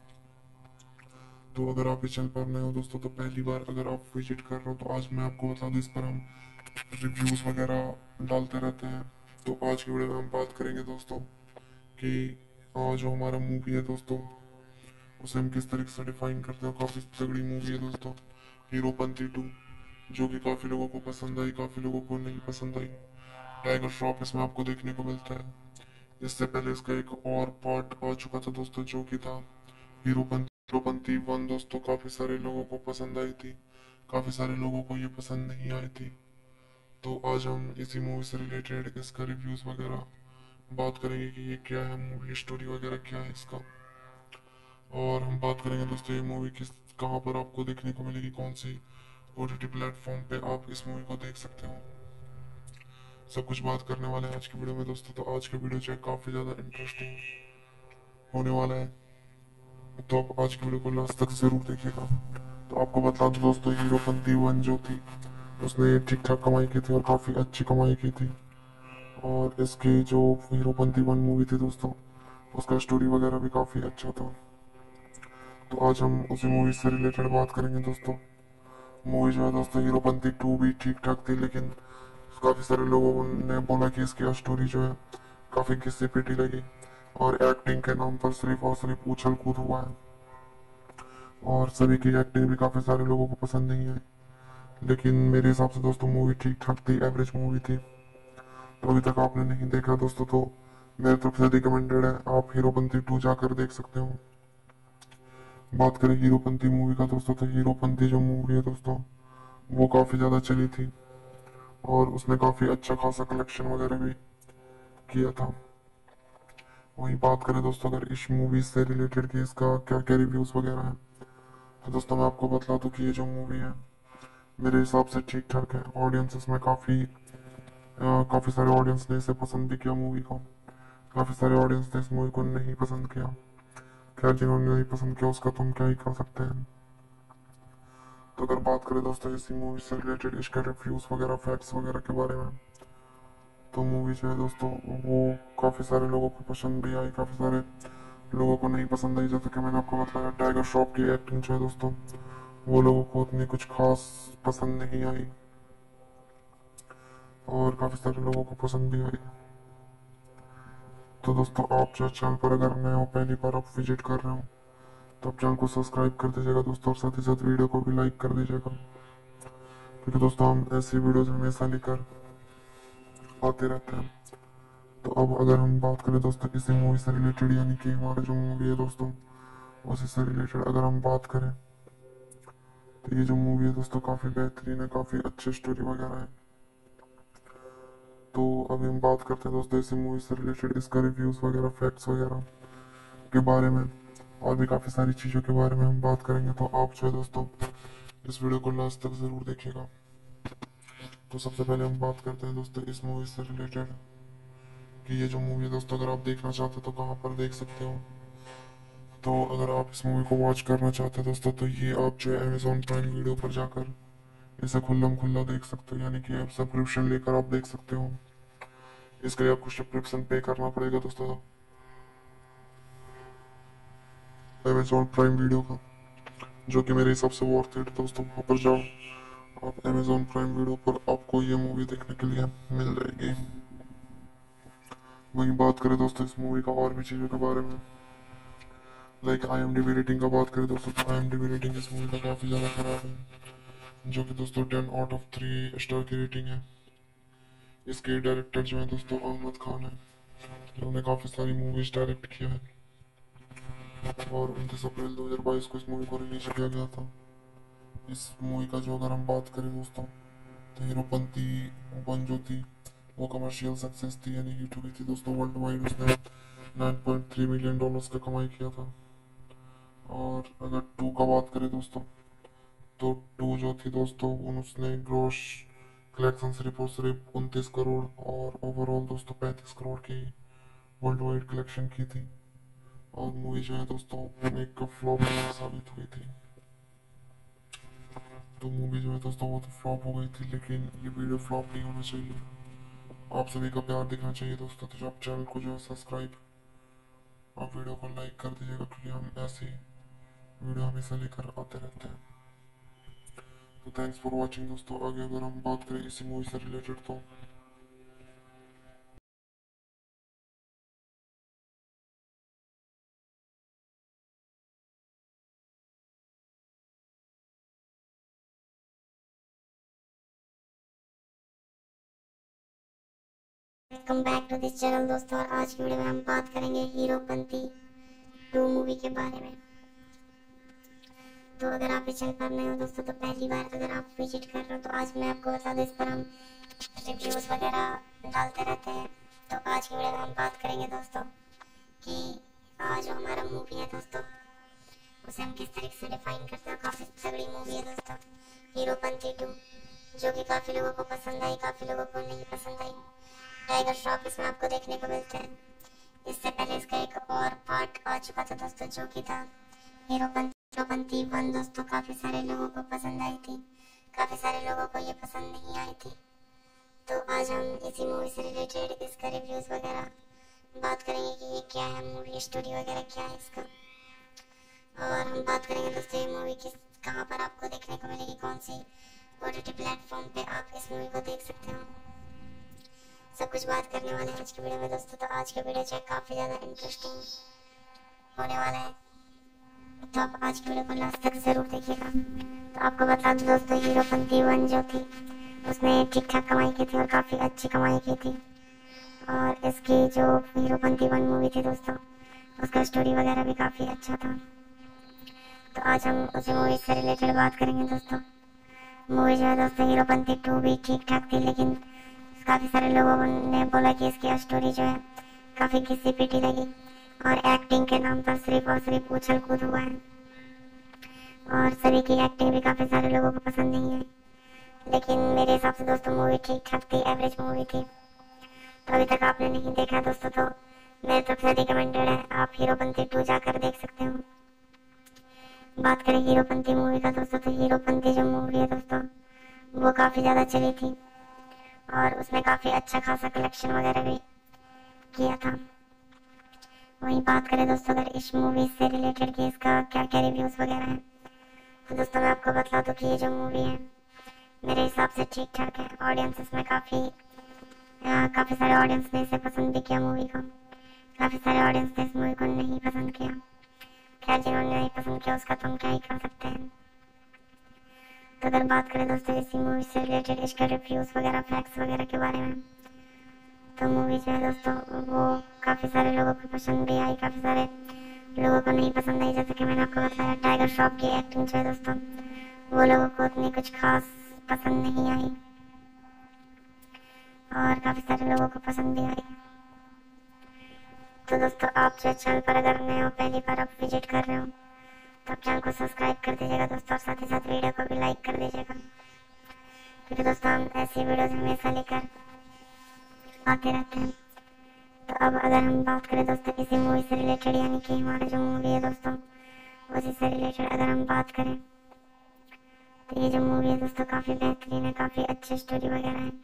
तो अगर आप इस चैनल पर नए हो दोस्तों, तो पहली बार अगर आप विजिट कर रहे हो तो आज मैं आपको बता दूं, इस पर हम रिव्यूज वगैरह डालते रहते हैं। तो आज की वीडियो में हम बात करेंगे दोस्तों कि आज जो हमारा मूवी है दोस्तों उसे हम किस तरीके से डिफाइन करते हैं। काफी तगड़ी मूवी है दोस्तों हीरोपंती टू, जो कि काफी लोगों को पसंद आई, काफी लोगों को नहीं पसंद आई। टाइगर श्रॉफ इसमें आपको देखने को मिलता है। इससे पहले इसका एक और पार्ट आ चुका था दोस्तों, जो कि था हीरोपंती हीरोपंती वन दोस्तों। काफी सारे लोगों को पसंद आई थी, काफी सारे लोगों को ये पसंद नहीं आई थी। तो आज हम इसी मूवी से रिलेटेड इसका रिव्यूज वगैरह बात करेंगे कि ये क्या है मूवी, स्टोरी वगैरह क्या है इसका। और हम बात करेंगे दोस्तों ये मूवी किस कहाँ पर आपको देखने को मिलेगी, कौन सी ओटीटी प्लेटफॉर्म पे आप इस मूवी को देख सकते हो, सब कुछ बात करने वाले हैं आज की वीडियो में दोस्तों। तो आज का वीडियो जो है काफी ज्यादा इंटरेस्टिंग होने वाला है, तो आप आज की वीडियो को लास्ट तक जरूर देखिएगा। तो आपको बता दो दोस्तों, हीरोपंती वन जो थी उसने ठीक ठाक कमाई की थी और काफी अच्छी कमाई की थी। और इसकी जो हीरोपंती वन मूवी थी दोस्तों, उसका स्टोरी वगैरह भी काफी अच्छा था। तो आज हम उसी मूवी से रिलेटेड बात करेंगे दोस्तों। मूवी जो है दोस्तों हीरोपंती टू भी ठीक ठाक थी, लेकिन काफी सारे लोगों ने बोला कि इसकी स्टोरी जो है काफी घिसी पिटी लगी और एक्टिंग के नाम पर सिर्फ और सिर्फ उछल कूद हुआ है। और सभी की एक्टिंग भी काफी सारे लोगों को पसंद नहीं है, लेकिन मेरे हिसाब से दोस्तों मूवी ठीक ठाक थी, एवरेज मूवी थी। तो अभी तक आपने नहीं देखा दोस्तों तो मेरे तरफ से रिकमेंडेड है, आप हीरोपंती टू जाकर देख सकते हो। बात करें हीरोपंती मूवी का दोस्तों, तो हीरोपंती जो मूवी है दोस्तों वो काफी ज्यादा चली थी और उसने काफी अच्छा खासा कलेक्शन वगैरह भी किया था। वही बात करें दोस्तों अगर इस मूवी से रिलेटेड कि इसका क्या क्या रिव्यूज वगैरह है, तो दोस्तों मैं आपको बता दूं कि ये जो मूवी है मेरे हिसाब से ठीक ठाक है। ऑडियंस इसमें काफी आ, काफी सारे ऑडियंस ने इसे पसंद भी किया मूवी को, काफी सारे ऑडियंस ने इस मूवी को नहीं पसंद किया। खैर जिन्होंने नहीं पसंद किया उसका तो हम क्या ही कर सकते हैं। तो अगर बात करें दोस्तों इसी मूवी से रिलेटेड इसके रिव्यूज वगैरह फैक्ट्स वगैरह के बारे में, तो मूवी जो है दोस्तों वो काफ़ी सारे लोगों को पसंद भी आई, काफ़ी सारे लोगों को नहीं पसंद आई। जैसे कि मैंने आपको बताया टाइगर श्रॉफ की एक्टिंग जो है दोस्तों वो लोगों को उतनी कुछ खास पसंद नहीं आई और काफ़ी सारे लोगों को पसंद भी आई। तो दोस्तों आप जो चैनल पर अगर नए हो, पहली बार आप विजिट कर रहे हो, तो आप चैनल को सब्सक्राइब कर दीजिएगा दोस्तों, और साथ ही साथ वीडियो को भी लाइक कर दीजिएगा, क्योंकि दोस्तों हम ऐसी वीडियोज हमेशा लेकर आते रहते हैं। तो अब अगर हम बात करें दोस्तों इसी मूवी से रिलेटेड, यानी कि हमारा जो मूवी है दोस्तों उसी से रिलेटेड अगर हम बात करें तो ये जो मूवी है दोस्तों काफ़ी बेहतरीन है, काफ़ी अच्छी स्टोरी वगैरह है। तो अभी हम बात करते हैं दोस्तों इसी मूवी से रिलेटेड, इसका रिव्यूज़ वगैरह, फैक्ट्स वगैरह के बारे में और भी काफ़ी सारी चीज़ों के बारे में हम बात करेंगे। तो आप जो है दोस्तों इस वीडियो को लास्ट तक ज़रूर देखिएगा। तो सबसे पहले हम बात करते हैं दोस्तों इस मूवी से रिलेटेड कि ये जो मूवी है दोस्तों अगर आप देखना चाहते हो तो कहाँ पर देख सकते हो। तो अगर आप इस मूवी को वॉच करना चाहते हैं दोस्तों तो ये आप जो है अमेजोन प्राइम वीडियो पर जाकर इसे खुल्लम खुल्ला देख सकते हो, यानी कि आप सब्सक्रिप्शन लेकर आप देख सकते हो। इसके लिए आपको सब्सक्रिप्शन पे करना पड़ेगा दोस्तों अमेजोन प्राइम वीडियो का, जो कि मेरे हिसाब से वर्थ इट दोस्तों। वहाँ पर जाओ आप अमेजोन प्राइम वीडियो पर आपको ये मूवी देखने के लिए मिल जाएगी। वहीं बात करें दोस्तों इस मूवी का और भी चीज़ों के बारे में, like I M D B rating का बात करें दोस्तों तो I M D B rating इस मूवी का काफ़ी ज़्यादा खराब है, जो कि दोस्तों ten out of three star की रेटिंग है। इसके डायरेक्टर जो है दोस्तों अहमद खान है, जिन्होंने काफ़ी सारी मूवीज डायरेक्ट किया है और उनतीस अप्रैल दो हज़ार बाईस को इस मूवी को रिलीज किया गया था। इस मूवी का जो अगर हम बात करें दोस्तों तो हीरोपंती वन जो थी वो कमर्शियल सक्सेस थी, यानी हिट हुई थी दोस्तों वर्ल्ड वाइड। उसने nine point three million dollars का कमाई किया था। और अगर टू का बात करें दोस्तों तो टू जो थी दोस्तों उसने ग्रॉस कलेक्शन सिर्फ और सिर्फ उनतीस करोड़ और ओवरऑल दोस्तों पैंतीस करोड़ की वर्ल्ड वाइड कलेक्शन की थी। और मूवी जो है दोस्तों एक फ्लॉप साबित हुई थी। तो मूवी जो है दोस्तों वो तो फ्लॉप हो गई थी, लेकिन ये वीडियो फ्लॉप नहीं होना चाहिए। आप सभी का प्यार दिखना चाहिए दोस्तों। तो आप चैनल को जो है सब्सक्राइब और वीडियो को लाइक कर दीजिएगा, क्योंकि हम ऐसे वीडियो हमेशा लेकर आते रहते हैं। तो थैंक्स फॉर वॉचिंग दोस्तों। आगे अगर हम बात करें इसी मूवी से रिलेटेड तो welcome back to this channel दोस्तों। और आज की वीडियो में हम बात करेंगे हीरोपंती टू मूवी के बारे में। तो अगर आप इस चैनल पर नए हो दोस्तों तो पहली बार अगर आप विजिट कर रहे हो तो आज मैं आपको बता दूं इस पर हम रिव्यूज़ वगैरह डालते रहते हैं। तो आज की वीडियो में हम बात करेंगे दोस्तों कि आज जो हमारा मूवी है दोस्तों उसे हम किस तरीके से डिफाइन करते हैं। काफ़ी तगड़ी मूवी है दोस्तों हीरोपंती टू, जो कि काफ़ी लोगों को पसंद आई, काफ़ी लोगों को नहीं पसंद आई। टाइगर श्रॉफ इसमें आपको देखने को मिलते हैं। इससे पहले इसका एक और पार्ट आ चुका था दोस्तों, जो कि था हीरोपंती वन दोस्तों। काफ़ी सारे लोगों को पसंद आई थी, काफ़ी सारे लोगों को ये पसंद नहीं आई थी। तो आज हम इसी मूवी से रिलेटेड इसका रिव्यूज़ वगैरह बात करेंगे कि ये क्या है मूवी, स्टोरी वगैरह क्या है इसका। और हम बात करेंगे दोस्तों ये मूवी किस कहाँ पर आपको देखने को मिलेगी, कौन सी ओ टी टी प्लेटफॉर्म पे आप इस मूवी को देख सकते हो। सब कुछ बात करने वाले हैं आज की वीडियो में दोस्तों। तो आज का वीडियो चाहे काफ़ी ज़्यादा इंटरेस्टिंग होने वाला है, तो आप आज की वीडियो को लास्ट तक ज़रूर देखिएगा। तो आपको बता दूं दोस्तों हीरोपंती वन जो थी उसने ठीक ठाक कमाई की थी और काफ़ी अच्छी कमाई की थी। और इसकी जो हीरोपंती वन मूवी थी दोस्तों उसका स्टोरी वगैरह भी काफ़ी अच्छा था। तो आज हम उसी मूवी से रिलेटेड बात करेंगे दोस्तों। मूवी जो है दोस्तों हीरोपंती टू भी ठीक ठाक थी, लेकिन काफ़ी सारे लोगों ने बोला कि इसकी स्टोरी जो है काफ़ी घिसी पिटी लगी और एक्टिंग के नाम पर सिर्फ और सिर्फ उछल कूद हुआ है। और सभी की एक्टिंग भी काफ़ी सारे लोगों को पसंद नहीं है, लेकिन मेरे हिसाब से दोस्तों मूवी ठीक ठाक थी, एवरेज मूवी थी। तो अभी तक आपने नहीं देखा दोस्तों तो मेरे तरफ से रिकमेंडेड है, आप हीरोपंती टू जाकर देख सकते हो। बात करें हीरोपंती मूवी का दोस्तों तो हीरोपंती जो मूवी है दोस्तों वो काफ़ी ज़्यादा चली थी और उसने काफ़ी अच्छा खासा कलेक्शन वगैरह भी किया था। वहीं बात करें दोस्तों अगर इस मूवी से रिलेटेड कि इसका क्या क्या रिव्यूज़ वगैरह हैं तो दोस्तों मैं आपको बता दूं कि ये जो मूवी है मेरे हिसाब से ठीक ठाक है। ऑडियंस इसमें काफ़ी काफ़ी सारे ऑडियंस ने इसे पसंद भी किया मूवी को, काफ़ी सारे ऑडियंस ने इस मूवी को नहीं पसंद किया। खैर जिन्होंने नहीं पसंद किया उसका तो हम क्या ही कर सकते हैं। तो अगर बात करें दोस्तों इसी मूवी से रिलेटेड इसके रिव्यूज़ वगैरह फैक्ट्स वगैरह के बारे में तो मूवी जो है दोस्तों वो काफ़ी सारे लोगों को पसंद भी आई, काफ़ी सारे लोगों को नहीं पसंद आई। जैसे कि मैंने आपको बताया टाइगर श्रॉफ की एक्टिंग जो है दोस्तों वो लोगों को उतनी कुछ खास पसंद नहीं आई और काफ़ी सारे लोगों को पसंद भी आई। तो दोस्तों आप जो चैनल पर अगर नए हो, पहली बार आप विजिट कर रहे हो, तो आप चैनल को सब्सक्राइब कर दीजिएगा दोस्तों, और साथ ही साथ वीडियो को भी लाइक कर दीजिएगा, क्योंकि दोस्तों हम ऐसी वीडियोस हमेशा लेकर आते रहते हैं। तो अब अगर हम बात करें दोस्तों इसी मूवी से रिलेटेड, यानी कि हमारा जो मूवी है दोस्तों उसी से रिलेटेड अगर हम बात करें, तो ये जो मूवी है दोस्तों काफ़ी बेहतरीन है, काफ़ी अच्छी स्टोरी वगैरह है।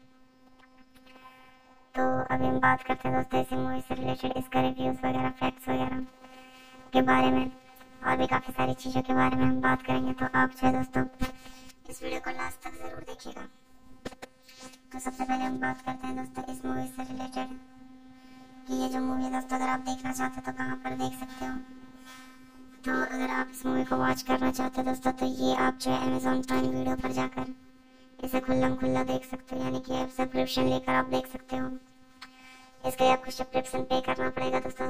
तो अभी हम बात करते हैं दोस्तों इसी मूवी से रिलेटेड, इसका रिव्यूज़ वगैरह, फैक्ट्स वगैरह के बारे में और भी काफ़ी सारी चीज़ों के बारे में हम बात करेंगे। तो आप जो है दोस्तों इस वीडियो को लास्ट तक ज़रूर देखिएगा। तो सबसे पहले हम बात करते हैं दोस्तों इस मूवी से रिलेटेड कि ये जो मूवी है दोस्तों अगर आप देखना चाहते हो तो कहाँ पर देख सकते हो। तो अगर आप इस मूवी को वॉच करना चाहते हो दोस्तों, तो ये आप जो है अमेजॉन प्राइम वीडियो पर जाकर इसे खुल्लम खुल्ला देख सकते हो, यानी कि आप सब्सक्रिप्शन लेकर आप देख सकते हो। इसके लिए आपको सब्सक्रिप्शन पे करना पड़ेगा दोस्तों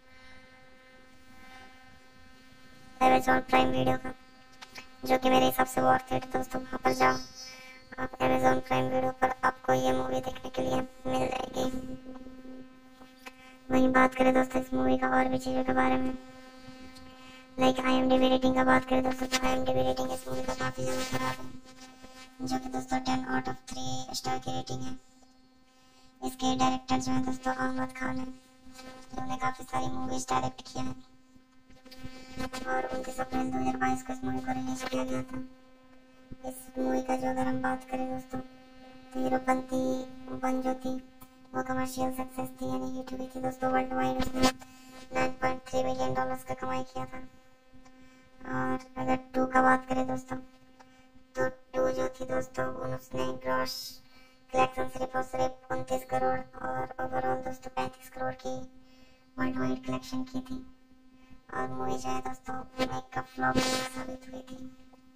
अमेजॉन प्राइम वीडियो का, जो कि मेरे हिसाब से वर्थ इट दोस्तों। वहाँ पर जाओ आप, अमेजॉन प्राइम वीडियो पर आपको ये मूवी देखने के लिए मिल जाएगी। वहीं बात करें दोस्तों इस मूवी का और भी चीज़ों के बारे में, like I M D B rating का बात करें दोस्तों, तो I M D B rating इस मूवी का काफ़ी ज़्यादा खराब है, जो कि दोस्तों ten out of three star की रेटिंग है। इसके डायरेक्टर जो है दोस्तों अहमद खान है, उन्होंने काफ़ी सारी मूवीज़ डायरेक्ट किया है और उनतीस अप्रैल दो हज़ार बाईस को इस मूवी को रिलीज किया गया था। इस मूवी का जो अगर हम बात करें दोस्तों, तो हीरोपंती वन जो थी वो कमर्शियल सक्सेस थी, यानी हिट हुई थी दोस्तों। वर्ल्ड वाइड उसने nine point three million dollars का कमाई किया था। और अगर टू का बात करें दोस्तों, तो टू जो थी दोस्तों उसने ग्रॉस कलेक्शन सिर्फ और सिर्फ उनतीस करोड़ और ओवरऑल दोस्तों पैंतीस करोड़ की वर्ल्ड वाइड कलेक्शन की थी। और मूवी जो है दोस्तों एक का फ्लॉप साबित हुई थी।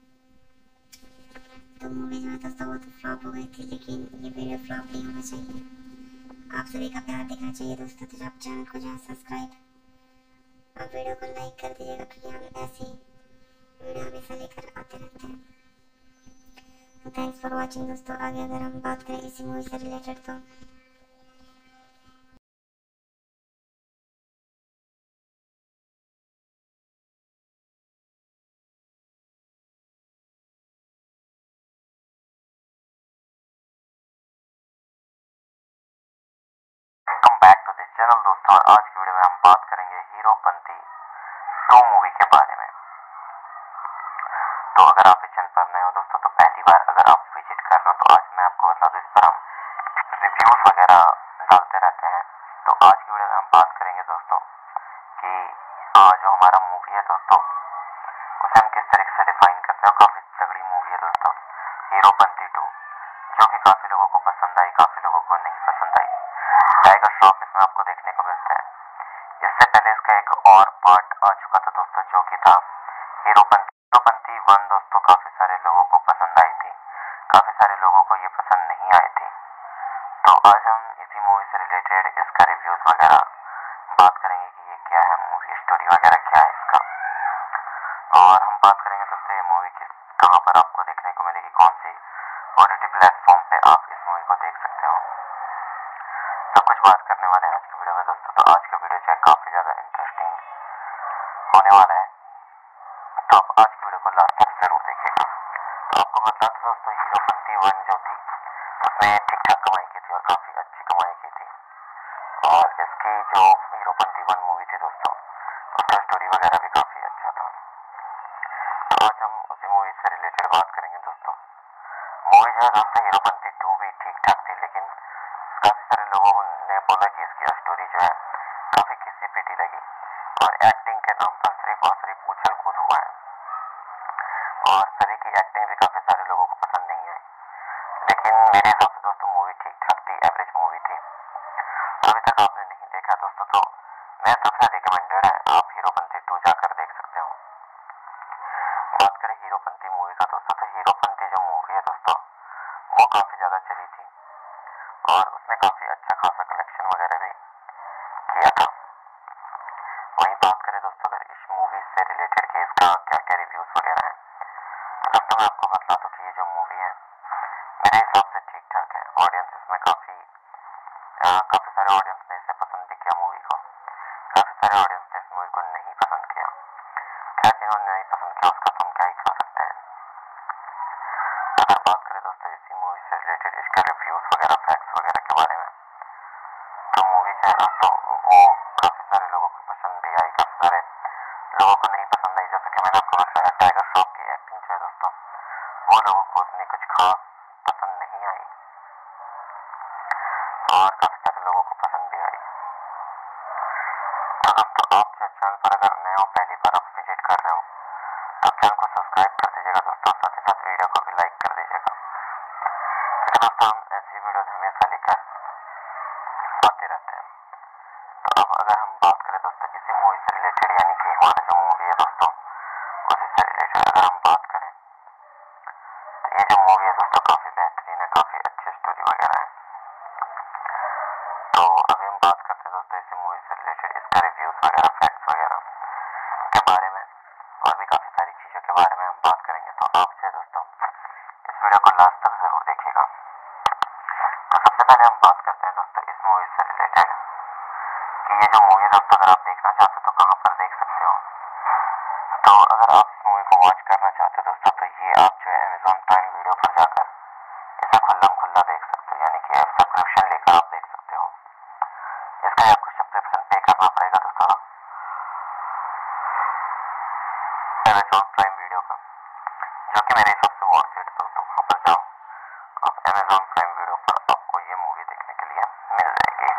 तो मूवी जो है दोस्तों वो तो फ्लॉप हो गई थी, लेकिन ये वीडियो फ्लॉप नहीं होना चाहिए, आप सभी का प्यार दिखना चाहिए दोस्तों। तो आप चैनल को जो है सब्सक्राइब और वीडियो को लाइक कर दीजिएगा, क्योंकि हम ऐसी वीडियो हमेशा लेकर आते रहते हैं। तो थैंक्स फॉर वॉचिंग दोस्तों। आगे अगर हम बात करें इसी मूवी से रिलेटेड, तो welcome back to this channel दोस्तों, और आज की वीडियो में हम बात करेंगे हीरोपंती टू मूवी के बारे में। तो अगर आप इस चैनल पर नए हो दोस्तों, तो पहली बार अगर आप विजिट कर रहे हो, तो आज मैं आपको बता दूं इस पर हम रिव्यूज वगैरह डालते रहते हैं। तो आज की वीडियो में हम बात करेंगे दोस्तों कि आ, जो हमारा मूवी है दोस्तों उसे हम किस तरीके से डिफाइन करते हैं। काफ़ी तगड़ी मूवी है दोस्तों हीरोपंती टू, जो कि काफ़ी लोगों को पसंद आई, काफ़ी लोगों को नहीं पसंद आई। टाइगर श्रॉफ इसमें आपको देखने को मिलता है। इससे पहले इसका एक और पार्ट आ चुका था दोस्तों, जो कि था हीरोपंती हीरोपंती वन दोस्तों, काफ़ी सारे लोगों को पसंद आई थी, काफ़ी सारे लोगों को ये पसंद नहीं आई थी। तो आज हम इसी मूवी से रिलेटेड इसका रिव्यूज़ वगैरह बात करेंगे कि ये क्या है मूवी, स्टोरी वगैरह क्या है इसका। और हम बात करेंगे दोस्तों ये मूवी किस कहाँ पर आपको देखने को मिलेगी, कौन सी ओटीटी प्लेटफॉर्म पे आप इस मूवी को देख सकते हो। सब कुछ बात करने वाले हैं आज की वीडियो में दोस्तों। तो आज का वीडियो जो है काफ़ी ज़्यादा इंटरेस्टिंग होने वाला है, तो आप आज की वीडियो को लास्ट तक जरूर देखिएगा। तो आपको बता दें दोस्तों हीरोपंती वन जो थी उसने ठीक ठाक कमाई की थी और काफ़ी अच्छी कमाई की थी। और इसकी जो हीरोपंती वन मूवी थी दोस्तों उसका स्टोरी वगैरह भी काफ़ी अच्छा था। तो आज हम उसी मूवी से रिलेटेड बात करेंगे दोस्तों। मूवी जो है दोस्तों हीरोपंती टू भी ठीक ठाक थी, लेकिन काफ़ी सारे लोगों ने बोला कि इसकी स्टोरी जो है काफ़ी घिसी पिटी लगी और एक्टिंग के नाम पर सिर्फ और सिर्फ उछल कूद हुआ है। और सभी की एक्टिंग भी काफ़ी सारे लोगों को पसंद नहीं आई, लेकिन मेरे हिसाब से दोस्तों मूवी ठीक ठाक थी, एवरेज मूवी थी। तो अभी तक आपने नहीं देखा दोस्तों, तो मैं सबसे रिकमेंडेड है आप हीरोपंती टू जाकर देख सकते हो। बात करें हीरोपंती मूवी का दोस्तों, तो हीरोपंती जो मूवी है दोस्तों वो काफ़ी ज़्यादा चली थी और उसने काफ़ी अच्छा खासा कलेक्शन वगैरह भी किया था। वहीं बात करें दोस्तों अगर इस कि आ, काफी सारे ऑडियंस ने इसे पसंद भी किया मूवी को, काफी सारे ऑडियंस ने इस मूवी को नहीं पसंद किया। क्या जिन्होंने नहीं पसंद किया उसका तुम क्या ही कर सकते हैं। अगर बात करें दोस्तों इसी मूवी से रिलेटेड इसके रिव्यूज वगैरह फैक्ट्स वगैरह के बारे में, तो मूवी जो है दोस्तों वो काफी सारे लोगों को पसंद भी आई, काफी सारे लोगों को नहीं पसंद आई। जैसे कि मैंने आपको बताया टाइगर श्रॉफ की एक्टिंग जो है दोस्तों वो लोगों को उतनी कुछ खास पसंद नहीं आई और काफी सारे लोगों को पसंद भी आई। तो दोस्तों आप जो चैनल पर अगर नए हो, पहली बार आप विजिट कर रहे हो, तो चैनल को सब्सक्राइब कर दीजिएगा दोस्तों, साथ ही साथ वीडियो को भी लाइक कर दीजिएगा। तो दोस्तों हम ऐसी वीडियो हमेशा लेकर आते रहते हैं। तो अब अगर हम बात करें दोस्तों इसी मूवी से रिलेटेड, यानी कि हमारा जो मूवी है दोस्तों उसी से रिलेटेड अगर हम बात करें, तो ये जो मूवी है दोस्तों काफी बेहतरीन है, काफी अच्छी स्टोरी वगैरह है। तो अभी हम बात करते हैं दोस्तों इसी मूवी से रिलेटेड इसका रिव्यूज वगैरह फैक्ट्स वगैरह के बारे में और भी काफी सारी चीजों के बारे में हम बात करेंगे। तो आप जो है दोस्तों इस वीडियो को लास्ट तक जरूर देखिएगा। तो सबसे पहले हम बात करते हैं दोस्तों इस मूवी से रिलेटेड कि ये जो मूवी है दोस्तों अगर आप देखना चाहते हो तो कहाँ पर देख सकते हो। तो अगर आप इस मूवी को वॉच करना चाहते हो दोस्तों तो ये आप जो है अमेजॉन प्राइम वीडियो पर जाकर इसे खुल्ला खुल्ला देख सकते हो, यानी कि सब्सक्रिप्शन लेकर आप देख सकते हो। इसका आपको सब्सक्रिप्शन पे करना पड़ेगा दोस्तों अमेजॉन प्राइम वीडियो का, जो कि मेरे हिसाब से वर्थ इट। दोस्तों वहाँ पर जाओ आप अमेजॉन प्राइम वीडियो पर आपको ये मूवी देखने के लिए मिल जाएगी।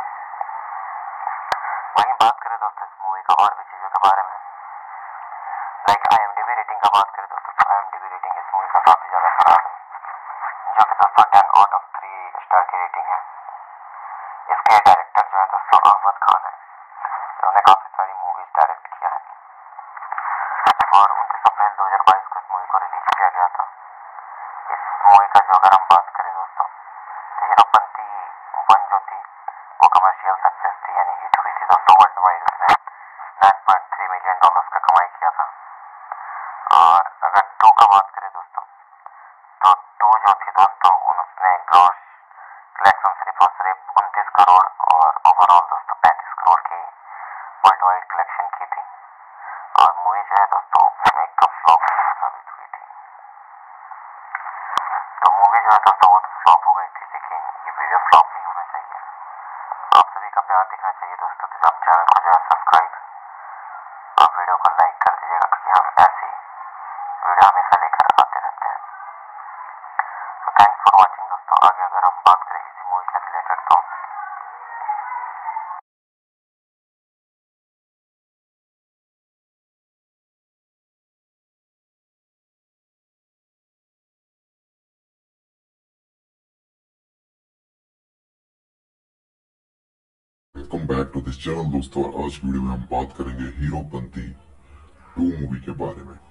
वहीं बात करें दोस्तों इस मूवी का और भी चीज़ों के बारे में, like I M D B rating का बात करें दोस्तों, I M D B rating इस मूवी का काफ़ी ज़्यादा खराब है, जो कि दोस्तों ten out of three star की रेटिंग है। इसके डायरेक्टर जो है दोस्तों अहमद खान है, जिन्होंने काफ़ी सारी मूवीज डायरेक्ट किया है और उनतीस अप्रैल दो हज़ार बाईस को इस मूवी को रिलीज किया गया था। इस मूवी का जो अगर हम बात करें दोस्तों तो हीरोपंती वन जो थी वो कमर्शियल सक्सेस थी, यानी हिट हुई थी दोस्तों वर्ल्ड वाइड। उसने nine point three million dollars का कमाई किया था। और अगर टू का बात करें दोस्तों तो टू जो थी दोस्तों उसने ग्रॉस कलेक्शन सिर्फ और सिर्फ उनतीस करोड़ और ओवरऑल दोस्तों पैंतीस करोड़ की वर्ल्ड वाइड कलेक्शन की थी। और मूवी जो है दोस्तों एक का फ्लॉप साबित हुई थी। तो मूवी जो है दोस्तों वो तो फ्लॉप हो गई थी, लेकिन ये वीडियो फ्लॉप नहीं होना चाहिए। आप सभी का प्यार दिखना चाहिए दोस्तों। तो आप चैनल को जो है सब्सक्राइब और वीडियो को लाइक कर दीजिएगा, क्योंकि हम ऐसी वीडियो हमेशा लेकर आते रहते हैं। तो थैंक्स फॉर वॉचिंग दोस्तों। आगे अगर हम बात करें इसी मूवी से रिलेटेड तो welcome back to this channel दोस्तों, और आज की वीडियो में हम बात करेंगे हीरोपंती टू मूवी के बारे में।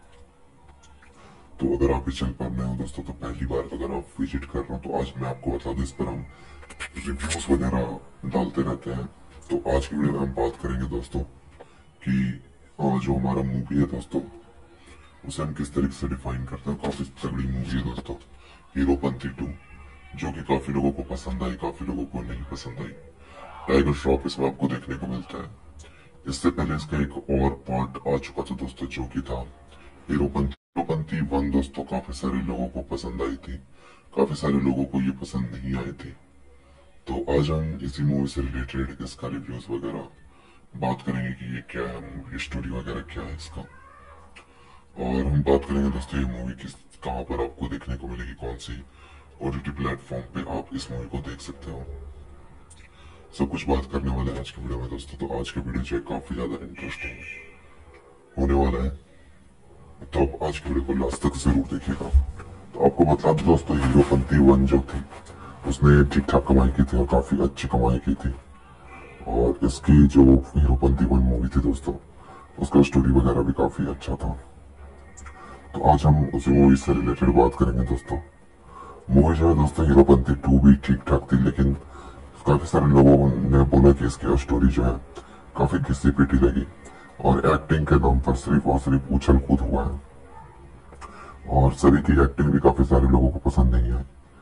तो अगर आप इस चैनल पर नए हो दोस्तों तो पहली बार अगर आप विजिट कर रहे हो तो आज मैं आपको बता दूं इस पर हम रिव्यूज वगैरह डालते रहते हैं। तो आज की वीडियो में हम बात करेंगे दोस्तों कि जो हमारा मूवी है दोस्तों उसे हम किस तरीके से डिफाइन करते हैं। काफी तगड़ी मूवी है दोस्तों हीरोपंती टू, जो कि काफी लोगों को पसंद आई, काफी लोगों को नहीं पसंद आई। टाइगर श्रॉफ इसमें आपको देखने को मिलता है। इससे पहले इसका एक और पार्ट आ चुका था दोस्तों, जो कि था हीरोपंती हीरोपंती वन दोस्तों। काफी सारे लोगों को पसंद आई थी, काफी सारे लोगों को ये पसंद नहीं आई थी। तो आज हम इसी मूवी से रिलेटेड इसका रिव्यूज वगैरह बात करेंगे कि ये क्या है मूवी, स्टोरी वगैरह क्या है इसका। और हम बात करेंगे दोस्तों ये मूवी किस कहाँ पर आपको देखने को मिलेगी, कौन सी ओटीटी प्लेटफॉर्म पे आप इस मूवी को देख सकते हो। सब कुछ बात करने वाले हैं आज की वीडियो में दोस्तों। तो आज की वीडियो जो है काफी ज्यादा इंटरेस्टिंग होने वाला है, तो आप आज की वीडियो को लास्ट तक जरूर देखिएगा। तो आपको बता दो दोस्तों हीरोपंती वन जो थी उसने ठीक ठाक कमाई की थी और काफी अच्छी कमाई की थी। और इसकी जो हीरोपंती वन मूवी थी दोस्तों उसका स्टोरी वगैरह भी काफी अच्छा था। तो आज हम उसी मूवी से रिलेटेड बात करेंगे दोस्तों। मूवी जो है दोस्तों हीरोपंती टू भी ठीक ठाक थी, लेकिन काफी सारे लोगों ने बोला कि इसकी स्टोरी जो है काफी घिसी पिटी लगी और एक्टिंग के दम पर सिर्फ और सिर्फ उछल कूद हुआ है और सभी की एक्टिंग भी काफी सारे लोगों को पसंद नहीं आई।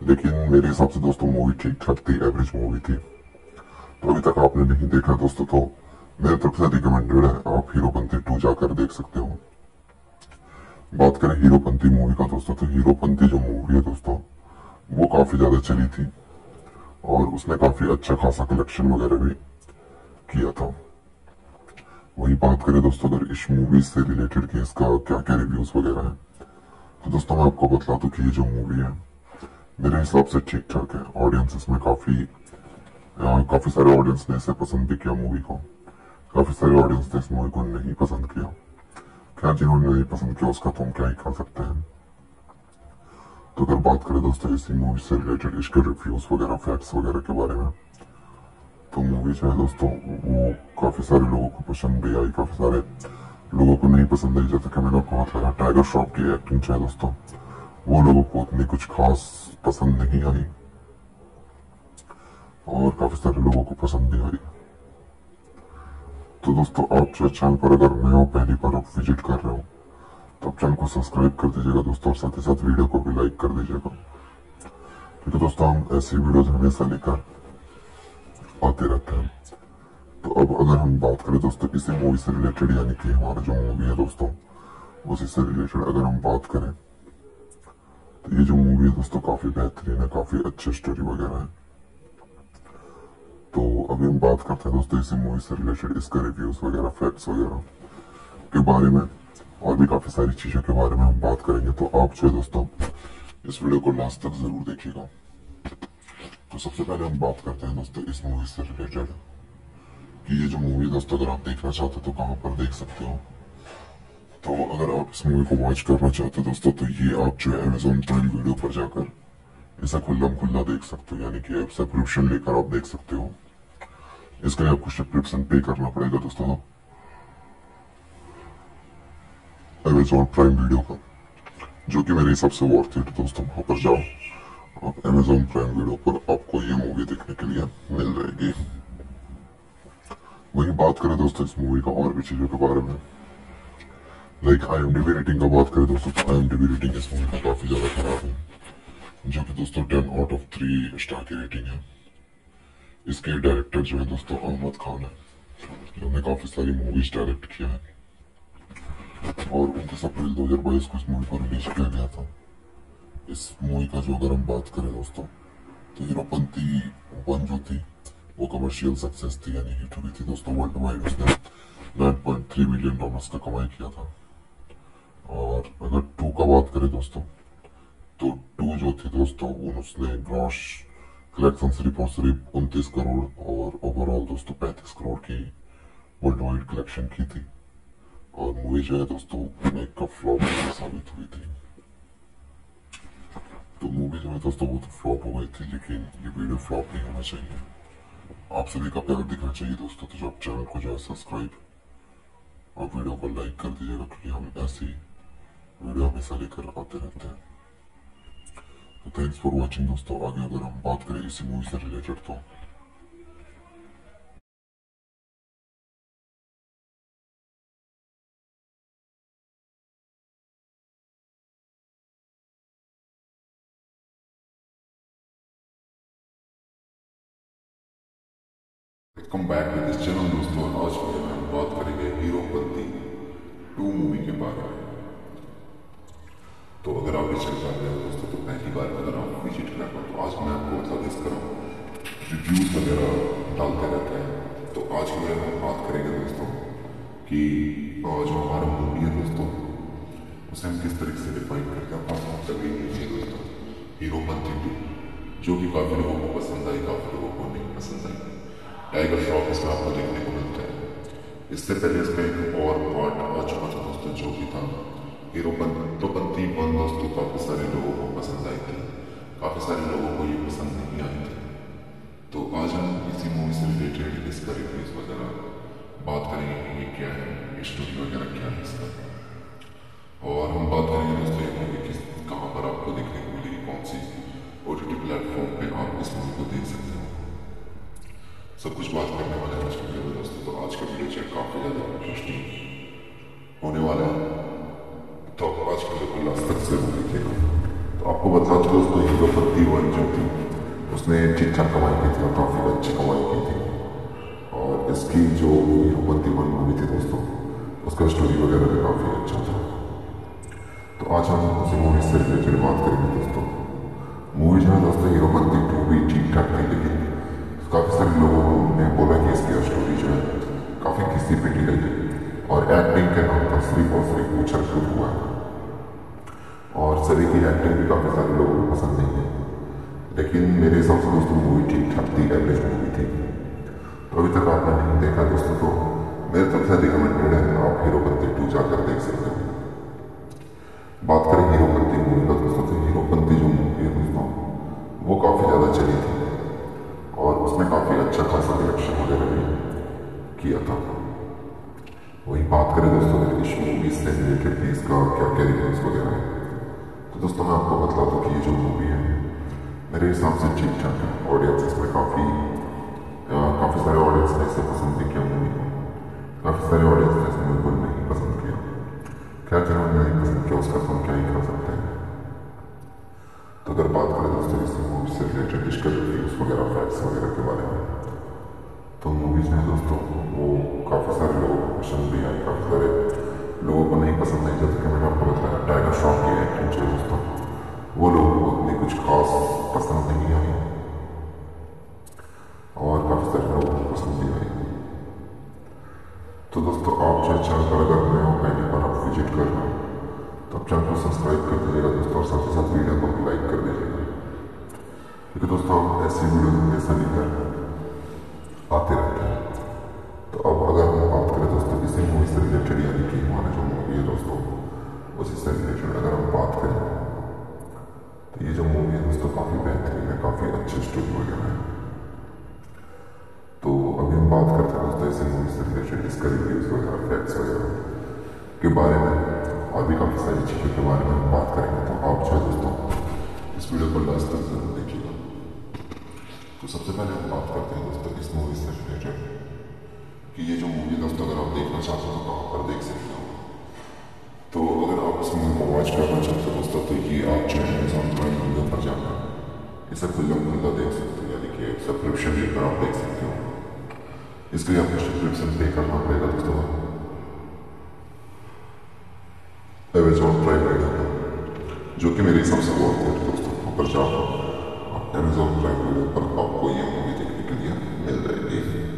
लेकिन मेरे हिसाब से दोस्तों मूवी ठीक ठाक थी, एवरेज मूवी थी। तो अभी तक आपने नहीं देखा दोस्तों तो मेरे तरफ से रिकमेंडेड है, आप हीरोपंती टू जाकर देख सकते हो। बात करें हीरोपंती मूवी का दोस्तों, तो हीरोपंती जो मूवी है दोस्तों वो काफी ज्यादा चली थी और उसने काफी अच्छा खासा कलेक्शन वगैरह भी किया था। वही बात करें दोस्तों अगर इस मूवी से रिलेटेड कि इसका क्या क्या रिव्यूज वगैरह है, तो दोस्तों मैं आपको बता दूं कि ये जो मूवी है मेरे हिसाब से ठीक ठाक है। ऑडियंस इसमें काफी आ, काफी सारे ऑडियंस ने इसे पसंद भी किया मूवी को, काफी सारे ऑडियंस ने इस मूवी को नहीं पसंद किया। क्या जिन्होंने नहीं पसंद किया उसका तो हम क्या ही कर सकते हैं। तो अगर बात करें दोस्तों इसी मूवी से रिलेटेड इसके रिव्यूज वगैरह फैक्ट्स वगैरह के बारे में, तो मूवी जो है दोस्तों वो काफी सारे लोगों को पसंद भी आई, काफी सारे लोगों को नहीं पसंद आई। जैसे कि मैंने आपको बताया टाइगर श्रॉफ की एक्टिंग जो है दोस्तों वो लोगों को उतनी कुछ खास पसंद नहीं आई और काफी सारे लोगों को पसंद भी आई। तो दोस्तों आप जो चैनल पर अगर नए हो, पहली बार आप विजिट कर रहे हो, तो आप चैनल को सब्सक्राइब कर दीजिएगा दोस्तों और साथ ही साथ वीडियो को भी लाइक कर दीजिएगा, क्योंकि दोस्तों हम ऐसी वीडियोज हमेशा लेकर आते रहते हैं। तो अब अगर हम बात करें दोस्तों इसी मूवी से रिलेटेड, यानी कि हमारा जो मूवी है दोस्तों उसी से रिलेटेड अगर हम बात करें, तो ये जो मूवी है दोस्तों काफी बेहतरीन है, काफी अच्छी स्टोरी वगैरह है। तो अभी हम बात करते हैं दोस्तों इसी मूवी से रिलेटेड इसका रिव्यूज वगैरह फैक्ट्स वगैरह के बारे में और भी काफी सारी चीजों के बारे में हम बात करेंगे। तो आप जो है दोस्तों इस वीडियो को लास्ट तक जरूर देखिएगा। तो सबसे पहले हम बात करते हैं दोस्तों इस मूवी से रिलेटेड कि ये जो मूवी दोस्तों अगर आप देखना चाहते हो तो कहाँ पर देख सकते हो। तो अगर आप इस मूवी को वॉच करना चाहते हो दोस्तों, तो ये आप जो है अमेजोन प्राइम वीडियो पर जाकर इसे खुल्ला खुल्ला देख सकते हो, यानी कि आप सब्सक्रिप्शन लेकर आप देख सकते हो। इसके लिए आपको सब्सक्रिप्शन पे करना पड़ेगा दोस्तों अमेजोन प्राइम वीडियो का, जो कि मेरे हिसाब से वर्थ इट दोस्तों। वहां पर जाओ आप अमेजोन प्राइम वीडियो पर आपको ये मूवी देखने के लिए मिल जाएगी। वही बात करें दोस्तों इस मूवी का और भी चीजों के बारे में, like I M D B rating का बात करें दोस्तों, तो I M D B rating इस मूवी का काफी ज्यादा खराब है, जो कि दोस्तों ten out of three star की रेटिंग है। इसके डायरेक्टर जो है दोस्तों अहमद खान है, जिन्होंने काफी सारी मूवीज डायरेक्ट किया है और उनतीस अप्रैल दो हजार बाईस को इस मूवी को रिलीज किया गया था। इस मूवी का जो अगर हम बात करें दोस्तों, तो हीरोपंती वन जो थी वो कमर्शियल सक्सेस थी, यानी हिट हुई थी दोस्तों वर्ल्ड वाइड। उसने nine point three million dollars का कमाई किया था। और अगर टू का बात करें दोस्तों, तो टू जो थी दोस्तों उसने ग्रॉस कलेक्शन रिपोर्ट सिर्फ उनतीस करोड़ और ओवरऑल दोस्तों पैंतीस करोड़ की वर्ल्ड वाइड कलेक्शन की थी। और मूवी जो है दोस्तों एक का फ्लॉप साबित हुई थी। तो मूवी जो है दोस्तों वो तो फ्लॉप हो गई थी, लेकिन ये वीडियो फ्लॉप नहीं होना चाहिए, आप सभी का प्यार दिखना चाहिए दोस्तों। तो जो आप चैनल को जो है सब्सक्राइब और वीडियो को लाइक कर दीजिएगा, क्योंकि हम ऐसी वीडियो हमेशा लेकर आते रहते हैं। तो थैंक्स फॉर वॉचिंग दोस्तों। आगे अगर हम बात करें इसी मूवी से रिलेटेड, तो welcome back to this channel दोस्तों। आज वीडियो में हम बात करेंगे हीरोपंती टू मूवी के बारे में। तो अगर आप विजिट कर रहे हो दोस्तों, तो पहली बार अगर आप विजिट कर रहे हो, तो आज मैं आपको बता दें करूँ रिव्यूज वगैरह डालते रहते हैं। तो आज की वीडियो में हम बात करेंगे दोस्तों कि जो हमारा मूवी है दोस्तों उसे हम किस तरीके से डिफाइन करते हैं। खास तौर से लीजिए दोस्तों हीरोपंती टू, जो कि काफ़ी लोगों को पसंद आई, काफ़ी लोगों को नहीं पसंद आई। टाइगर श्रॉफ इसमें आपको देखने को मिलता है। इससे पहले इसका एक और पार्ट आ चुका था दोस्तों, जो भी था हीरोपंती वन दोस्तों, काफ़ी सारे लोगों को पसंद आई थी, काफ़ी सारे लोगों को ये पसंद नहीं आई थी। तो आज हम इसी मूवी से रिलेटेड इसका रिव्यूज वगैरह बात करेंगे कि ये क्या है, स्टोरी वगैरह क्या है इसका, और हम बात करेंगे दोस्तों ये मूवी किस कहाँ पर आपको देखने को मिलेगी, कौन सी ओ टी टी प्लेटफॉर्म पर आप इस मूवी को देख सकते हो। सब कुछ बात करने वाले हैं आज के वीडियो में दोस्तों। तो आज का वीडियो चेक काफ़ी ज़्यादा इंटरेस्टिंग होने वाला है, तो आज के वीडियो को लास्ट तक जरूर देखिएगा। तो आपको बता तो दोस्तों हीरोपंती वन जो थी उसने ठीक ठाक कमाई की थी और काफ़ी अच्छी कमाई की थी। और इसकी जो हीरोपंती वन मूवी थी दोस्तों उसका स्टोरी वगैरह भी काफ़ी अच्छा था। तो आज हम उसी मूवी से रिलेटेड बात करेंगे दोस्तों। मूवी जो है दोस्तों हीरोपंती टू भी ठीक ठाक थी, लेकिन काफ़ी सारे लोगों ने बोला कि इसकी स्टोरी जो है काफ़ी घिसी पिटी रही और एक्टिंग के नाम पर सिर्फ और सिर्फ उछल कूद हुआ है। और सभी की एक्टिंग भी काफ़ी सारे लोगों को पसंद नहीं है, लेकिन मेरे हिसाब से दोस्तों मूवी ठीक ठाक थी, एवरेज मूवी थी। तो अभी तक आपने नहीं देखा दोस्तों तो मेरे तरफ से रिकमेंडेड है, आप हीरोपंती टू जाकर देख सकते हो। बात करें हीरोपंती मूवी का दोस्तों, तो हीरोपंती जो मूवी है दोस्तों वो काफ़ी ज़्यादा चली थी और उसमें काफ़ी अच्छा खासा कलेक्शन वगैरह भी किया था। वही बात करें दोस्तों अगर इस मूवी से रिलेटेड भी इसका क्या क्या रिव्यूज वगैरह है, तो दोस्तों मैं आपको बता दूं कि ये जो मूवी है मेरे हिसाब से ठीक ठाक है। ऑडियंस इसमें काफ़ी काफ़ी सारे ऑडियंस ने इसे पसंद भी किया मूवी को, काफ़ी सारे ऑडियंस ने इसे बिल्कुल नहीं पसंद किया। क्या जिन्होंने नहीं पसंद किया उसका तो हम क्या ही कर सकते हैं। तो अगर बात करें दोस्तों इस मूवी से रिलेटेड इसके रिव्यूज वगैरह फैक्ट्स वगैरह के बारे में, तो मूवीज में दोस्तों वो काफ़ी सारे लोगों को पसंद भी आई, काफ़ी सारे लोगों को नहीं पसंद नहीं। जैसे कि मैंने आपको बताया टाइगर श्रॉफ की एक्टिंग जो है दोस्तों वो लोगों को उतनी कुछ खास पसंद नहीं आई और काफ़ी सारे लोगों को पसंद भी आई। तो दोस्तों आप जो चैनल पर अगर नए हो पहली बार आप विजिट कर रहे हो तो आप चैनल को सब्सक्राइब कर दीजिएगा दोस्तों और साथ ही साथ वीडियो को भी लाइक कर दीजिएगा, क्योंकि दोस्तों हम ऐसी वीडियो हमेशा लेकर आते रहते हैं। तो अब अगर हम बात करें दोस्तों इसी मूवी से रिलेटेड, यानी कि हमारा जो मूवी है दोस्तों उसी से रिलेटेड अगर हम बात करें तो ये जो मूवी है दोस्तों काफ़ी बेहतरीन है, काफ़ी अच्छी स्टोरी वगैरह है। तो अभी हम बात करते हैं दोस्तों इसी मूवी से रिलेटेड इसका रिव्यूज वगैरह फैक्ट्स वगैरह के बारे में और भी काफ़ी सारी चीज़ों के बारे में हम बात करेंगे। तो आप जो है दोस्तों इस वीडियो को लास्ट तक जरूर देखिएगा। तो सबसे पहले हम बात करते हैं दोस्तों इस मूवी से रिलेटेड कि ये जो मूवी दोस्तों अगर आप देखना चाहते हो तो कहाँ पर देख सकते हो। तो अगर आप इस मूवी को वॉच करना चाहते हो दोस्तों तो ये आप जो है अमेजॉन प्राइम वीडियो पर जाकर इसे खुल्ला खुल्ला देख सकते हो, यानी कि सब्सक्रिप्शन लेकर आप देख सकते हो। इसके लिए आपको सब्सक्रिप्शन पे करना पड़ेगा दोस्तों अमेजॉन प्राइम वीडियो पर, जो कि मेरे हिसाब से बहुत है दोस्तों। ऊपर जाओ अमेजॉन प्राइम वीडियो पर आपको ये मूवी देखने के लिए मिल जाएगी।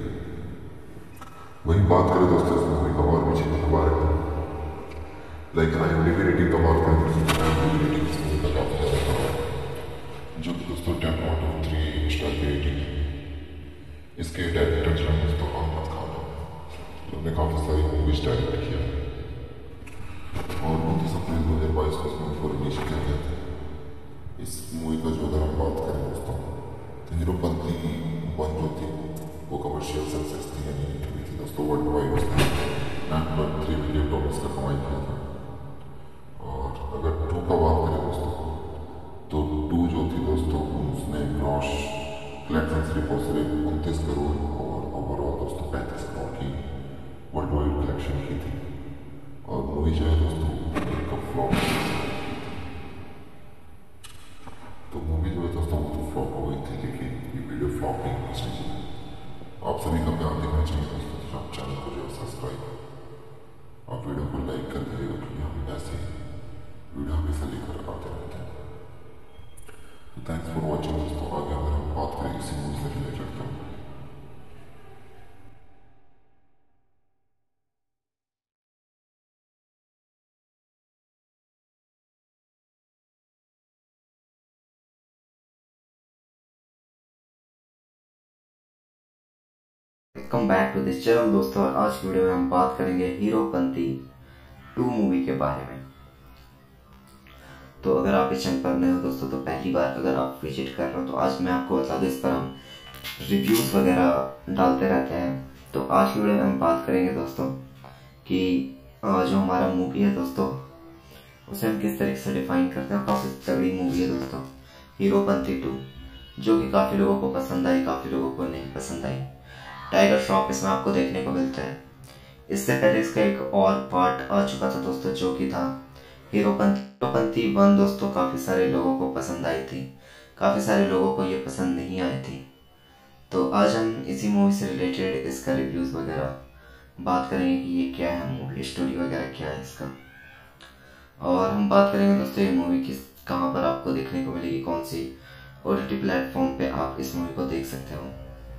वही बात करें दोस्तों इस मूवी का और भी चीज़ों के बारे में, like I M D B rating का बात करें दोस्तों, I M D B rating इस मूवी का काफ़ी ज़्यादा खराब है, जो कि दोस्तों ten out of three star की रेटिंग है। इसके डायरेक्टर जो है दोस्तों अहमद खान है, जिन्होंने काफ़ी सारी मूवीज डायरेक्ट किया है और उनतीस अप्रैल दो हज़ार बाईस को इस मूवी को रिलीज किया गया था। इस मूवी का जो अगर हम बात करें दोस्तों तो हीरोपंती वन जो थी वो कमर्शियल सक्सेस थी, यानी हिट हुई थी दोस्तों। वर्ल्ड वाइड उसने nine point three million dollars का कमाई किया था। और अगर टू का बात करें दोस्तों तो टू जो थी दोस्तों उसने क्रॉस कलेक्शन सिर्फ और सिर्फ उनतीस करोड़ और ओवरऑल दोस्तों पैंतीस करोड़ की वर्ल्ड वाइड कलेक्शन की थी। और मूवी जो है दोस्तों एक फ्लॉप, तो मूवी जो है दोस्तों वो तो फ्लॉप हो गई थी, लेकिन ये वीडियो फ्लॉप नहीं होनी चाहिए। आप सभी का प्यार देखना चाहिए दोस्तों। तो आप चैनल को जो सब्सक्राइब, आप वीडियो को लाइक कर दीजिएगा, क्योंकि हम ऐसे वीडियो हमेशा लेकर आते रहते हैं। तो थैंक्स फॉर वॉचिंग दोस्तों। आगे अगर हम बात करें इसी मूवी से रिलेटेड तो welcome back to this channel दोस्तों। और आज की वीडियो में हम बात करेंगे हीरोपंती टू मूवी के बारे में। तो अगर आप इस चैनल पर नए हो दोस्तों तो पहली बार अगर आप विजिट कर रहे हो तो आज मैं आपको बता दूं, इस पर हम रिव्यूज़ वगैरह डालते रहते हैं। तो आज की वीडियो में हम बात करेंगे दोस्तों कि जो हमारा मूवी है दोस्तों उसे हम किस तरीके से डिफाइन करते हैं। काफ़ी तगड़ी मूवी है दोस्तों हीरोपंती टू, जो कि काफ़ी लोगों को पसंद आई, काफ़ी लोगों को नहीं पसंद आई। टाइगर श्रॉफ इसमें आपको देखने को मिलता है। इससे पहले इसका एक और पार्ट आ चुका था दोस्तों, जो कि था हीरोपंती हीरोपंती वन दोस्तों काफ़ी सारे लोगों को पसंद आई थी, काफ़ी सारे लोगों को ये पसंद नहीं आई थी। तो आज हम इसी मूवी से रिलेटेड इसका रिव्यूज़ वगैरह बात करेंगे कि ये क्या है मूवी, स्टोरी वगैरह क्या है इसका। और हम बात करेंगे दोस्तों ये मूवी किस कहाँ पर आपको देखने को मिलेगी, कौन सी ओटीटी प्लेटफॉर्म पे आप इस मूवी को देख सकते हो,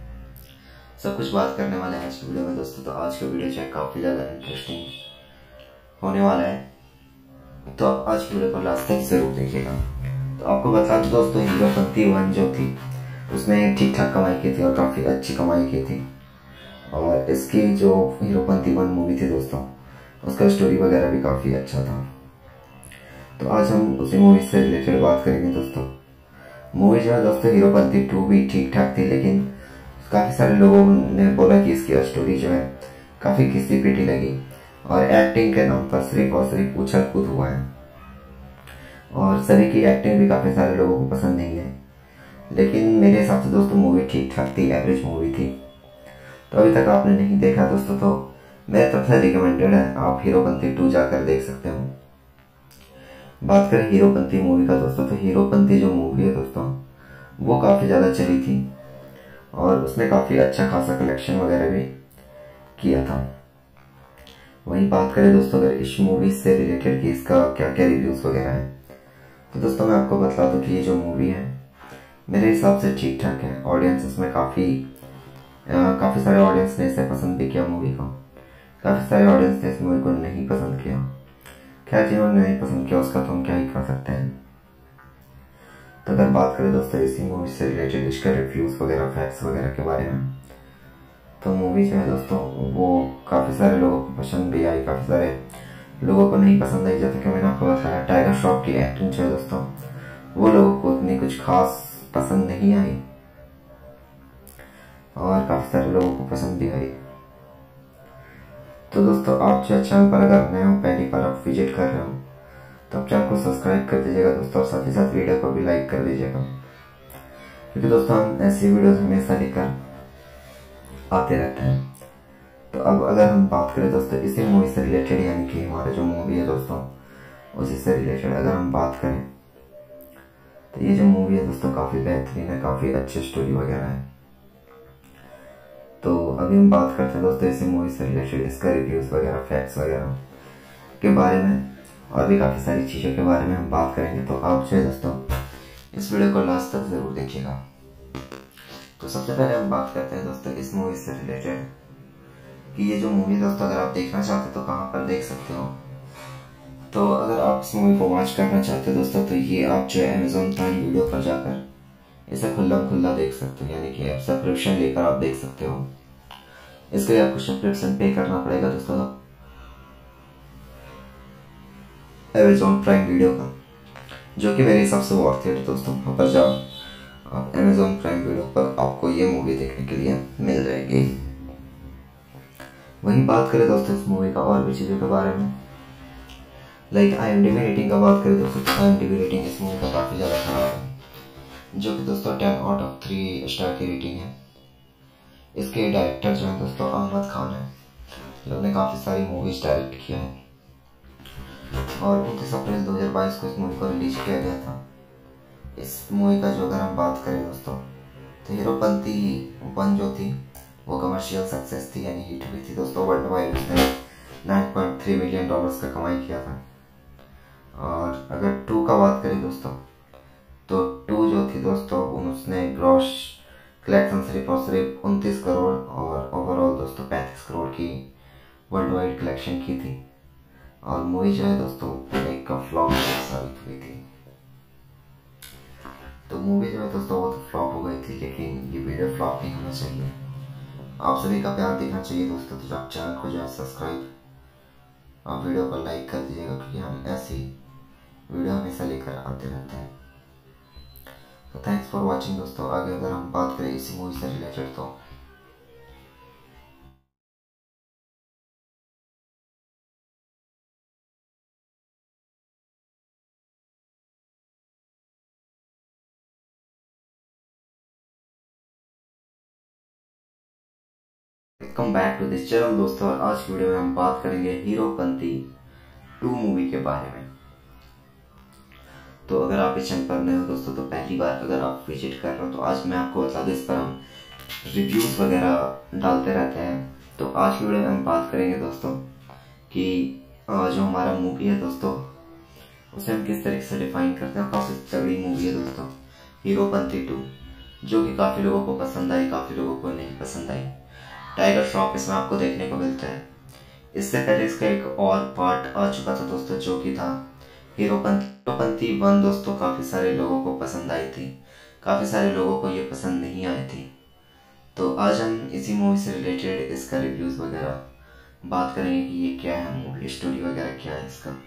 सब कुछ बात करने वाले हैं आज की वीडियो में दोस्तों। तो आज का वीडियो जो है काफ़ी ज़्यादा इंटरेस्टिंग होने वाला है, तो आप आज की वीडियो को लास्ट तक जरूर देखिएगा। तो आपको बता दूं दोस्तों, हीरोपंती वन जो थी उसने ठीक ठाक कमाई की थी और काफ़ी अच्छी कमाई की थी। और इसकी जो हीरोपंती वन मूवी थी दोस्तों, उसका स्टोरी वगैरह भी काफ़ी अच्छा था। तो आज हम उसी मूवी से रिलेटेड बात करेंगे दोस्तों। मूवी जो है दोस्तों हीरोपंती टू भी ठीक ठाक थी, लेकिन काफ़ी सारे लोगों ने बोला कि इसकी स्टोरी जो है काफ़ी घिसी पिटी लगी और एक्टिंग के नाम पर सिर्फ और सिर्फ उछल कूद हुआ है। और सभी की एक्टिंग भी काफ़ी सारे लोगों को पसंद नहीं है, लेकिन मेरे हिसाब से दोस्तों मूवी ठीक ठाक थी, एवरेज मूवी थी। तो अभी तक आपने नहीं देखा दोस्तों तो मेरे तरफ से रिकमेंडेड है, आप हीरोपंती टू जाकर देख सकते हो। बात करें हीरोपंती मूवी का दोस्तों, तो हीरोपंती जो मूवी है दोस्तों वो काफ़ी ज़्यादा चली थी और उसने काफ़ी अच्छा खासा कलेक्शन वगैरह भी किया था। वहीं बात करें दोस्तों अगर इस मूवी से रिलेटेड कि इसका क्या क्या रिव्यूज़ वगैरह है, तो दोस्तों मैं आपको बता दूं कि ये जो मूवी है मेरे हिसाब से ठीक ठाक है। ऑडियंस इसमें काफ़ी काफ़ी सारे ऑडियंस ने इसे पसंद भी किया मूवी को, काफ़ी सारे ऑडियंस ने इस मूवी को नहीं पसंद किया। खैर जिन्होंने नहीं पसंद किया उसका तो हम क्या ही कर सकते हैं। तो अगर बात करें दोस्तों इसी मूवी से रिलेटेड इसके रिव्यूज़ वगैरह फैक्ट्स वगैरह के बारे में, तो मूवी जो है दोस्तों वो काफ़ी सारे लोगों को पसंद भी आई, काफ़ी सारे लोगों को नहीं पसंद आई। जैसे कि मैंने आपको बताया टाइगर श्रॉफ की एक्टिंग जो है दोस्तों वो लोगों को उतनी कुछ खास पसंद नहीं आई और काफ़ी सारे लोगों को पसंद भी आई। तो दोस्तों आप जो चैनल पर अगर नए हो, पहली बार आप विजिट कर रहे हो, तो आप चैनल को सब्सक्राइब कर दीजिएगा दोस्तों और साथ ही साथ वीडियो को भी लाइक कर दीजिएगा, क्योंकि दोस्तों हम ऐसी वीडियोस हमेशा लेकर आते रहते हैं। तो अब अगर हम बात करें दोस्तों इसी मूवी से रिलेटेड, यानी कि हमारा जो मूवी है दोस्तों उसी से रिलेटेड अगर हम बात करें, तो ये जो मूवी है दोस्तों काफ़ी बेहतरीन है, काफ़ी अच्छी स्टोरी वगैरह है। तो अभी हम बात करते हैं दोस्तों इसी मूवी से रिलेटेड इसका रिव्यूज़ वगैरह फैक्ट्स वगैरह के बारे में और भी काफ़ी सारी चीज़ों के बारे में हम बात करेंगे। तो आप जो है दोस्तों इस वीडियो को लास्ट तक ज़रूर देखिएगा। तो सबसे पहले हम बात करते हैं दोस्तों इस मूवी से रिलेटेड कि ये जो मूवी दोस्तों अगर आप देखना चाहते हो तो कहाँ पर देख सकते हो। तो अगर आप इस मूवी को वॉच करना चाहते हो दोस्तों, तो ये आप जो है अमेजोन प्राइम वीडियो पर जाकर इसे खुला खुला देख सकते हो, यानी कि आप सब्सक्रिप्शन लेकर आप देख सकते हो। इसके लिए आपको सब्सक्रिप्शन पे करना पड़ेगा दोस्तों अमेजोन प्राइम वीडियो का, जो कि मेरे हिसाब से वर्थ इट है दोस्तों। वहाँ पर जाओ आप अमेजोन प्राइम वीडियो पर आपको ये मूवी देखने के लिए मिल जाएगी। वहीं बात करें दोस्तों इस मूवी का और भी चीज़ों के बारे में, like I M D B rating का बात करें दोस्तों, I M D B rating इस मूवी का काफ़ी ज़्यादा खराब है, जो कि दोस्तों ten out of three star की रेटिंग है। इसके डायरेक्टर जो है दोस्तों अहमद खान है, जिन्होंने काफ़ी सारी मूवीज डायरेक्ट किया है और उनतीस अप्रैल दो हज़ार बाईस को इस मूवी को रिलीज किया गया था। इस मूवी का जो अगर हम बात करें दोस्तों, तो हीरोपंती वन जो थी वो कमर्शियल सक्सेस थी, यानी हिट हुई थी दोस्तों। वर्ल्ड वाइड उसने नौ पॉइंट तीन मिलियन डॉलर्स का कमाई किया था। और अगर टू का बात करें दोस्तों, तो टू जो थी दोस्तों उसने ग्रॉस कलेक्शन सिर्फ और सिर्फ उनतीस करोड़ और ओवरऑल दोस्तों पैंतीस करोड़ की वर्ल्ड वाइड कलेक्शन की थी। और मूवी जो है दोस्तों एक का फ्लॉप साबित हुई थी। तो मूवी जो है दोस्तों वो तो फ्लॉप हो गई थी, लेकिन ये वीडियो फ्लॉप नहीं होना चाहिए, आप सभी का प्यार देखना चाहिए दोस्तों। तो आप चैनल को जो है सब्सक्राइब, आप वीडियो को लाइक कर दीजिएगा, क्योंकि हम ऐसी वीडियो हमेशा लेकर आते रहते हैं। तो थैंक्स फॉर वॉचिंग दोस्तों। आगे अगर हम बात करें इसी मूवी से रिलेटेड, तो welcome back to this channel दोस्तों। और आज की वीडियो में हम बात करेंगे हीरोपंती टू मूवी के बारे में। तो अगर आप इस चैनल पर नए हो दोस्तों, तो पहली बार अगर आप विजिट कर रहे हो, तो आज मैं आपको बता दूं, इस पर हम रिव्यूज़ वगैरह डालते रहते हैं। तो आज की वीडियो में हम बात करेंगे दोस्तों कि जो हमारा मूवी है दोस्तों, उसे हम किस तरीके से डिफाइन करते हैं। काफ़ी तगड़ी मूवी है दोस्तों, हीरोपंती टू, जो कि काफ़ी लोगों को पसंद आई, काफ़ी लोगों को नहीं पसंद आई। टाइगर श्रॉफ इसमें आपको देखने को मिलता है। इससे पहले इसका एक और पार्ट आ चुका था दोस्तों, जो कि था हीरोपंती हीरोपंती वन दोस्तों, काफ़ी सारे लोगों को पसंद आई थी, काफ़ी सारे लोगों को ये पसंद नहीं आई थी। तो आज हम इसी मूवी से रिलेटेड इसका रिव्यूज़ वगैरह बात करेंगे कि ये क्या है मूवी, स्टोरी वगैरह क्या है इसका।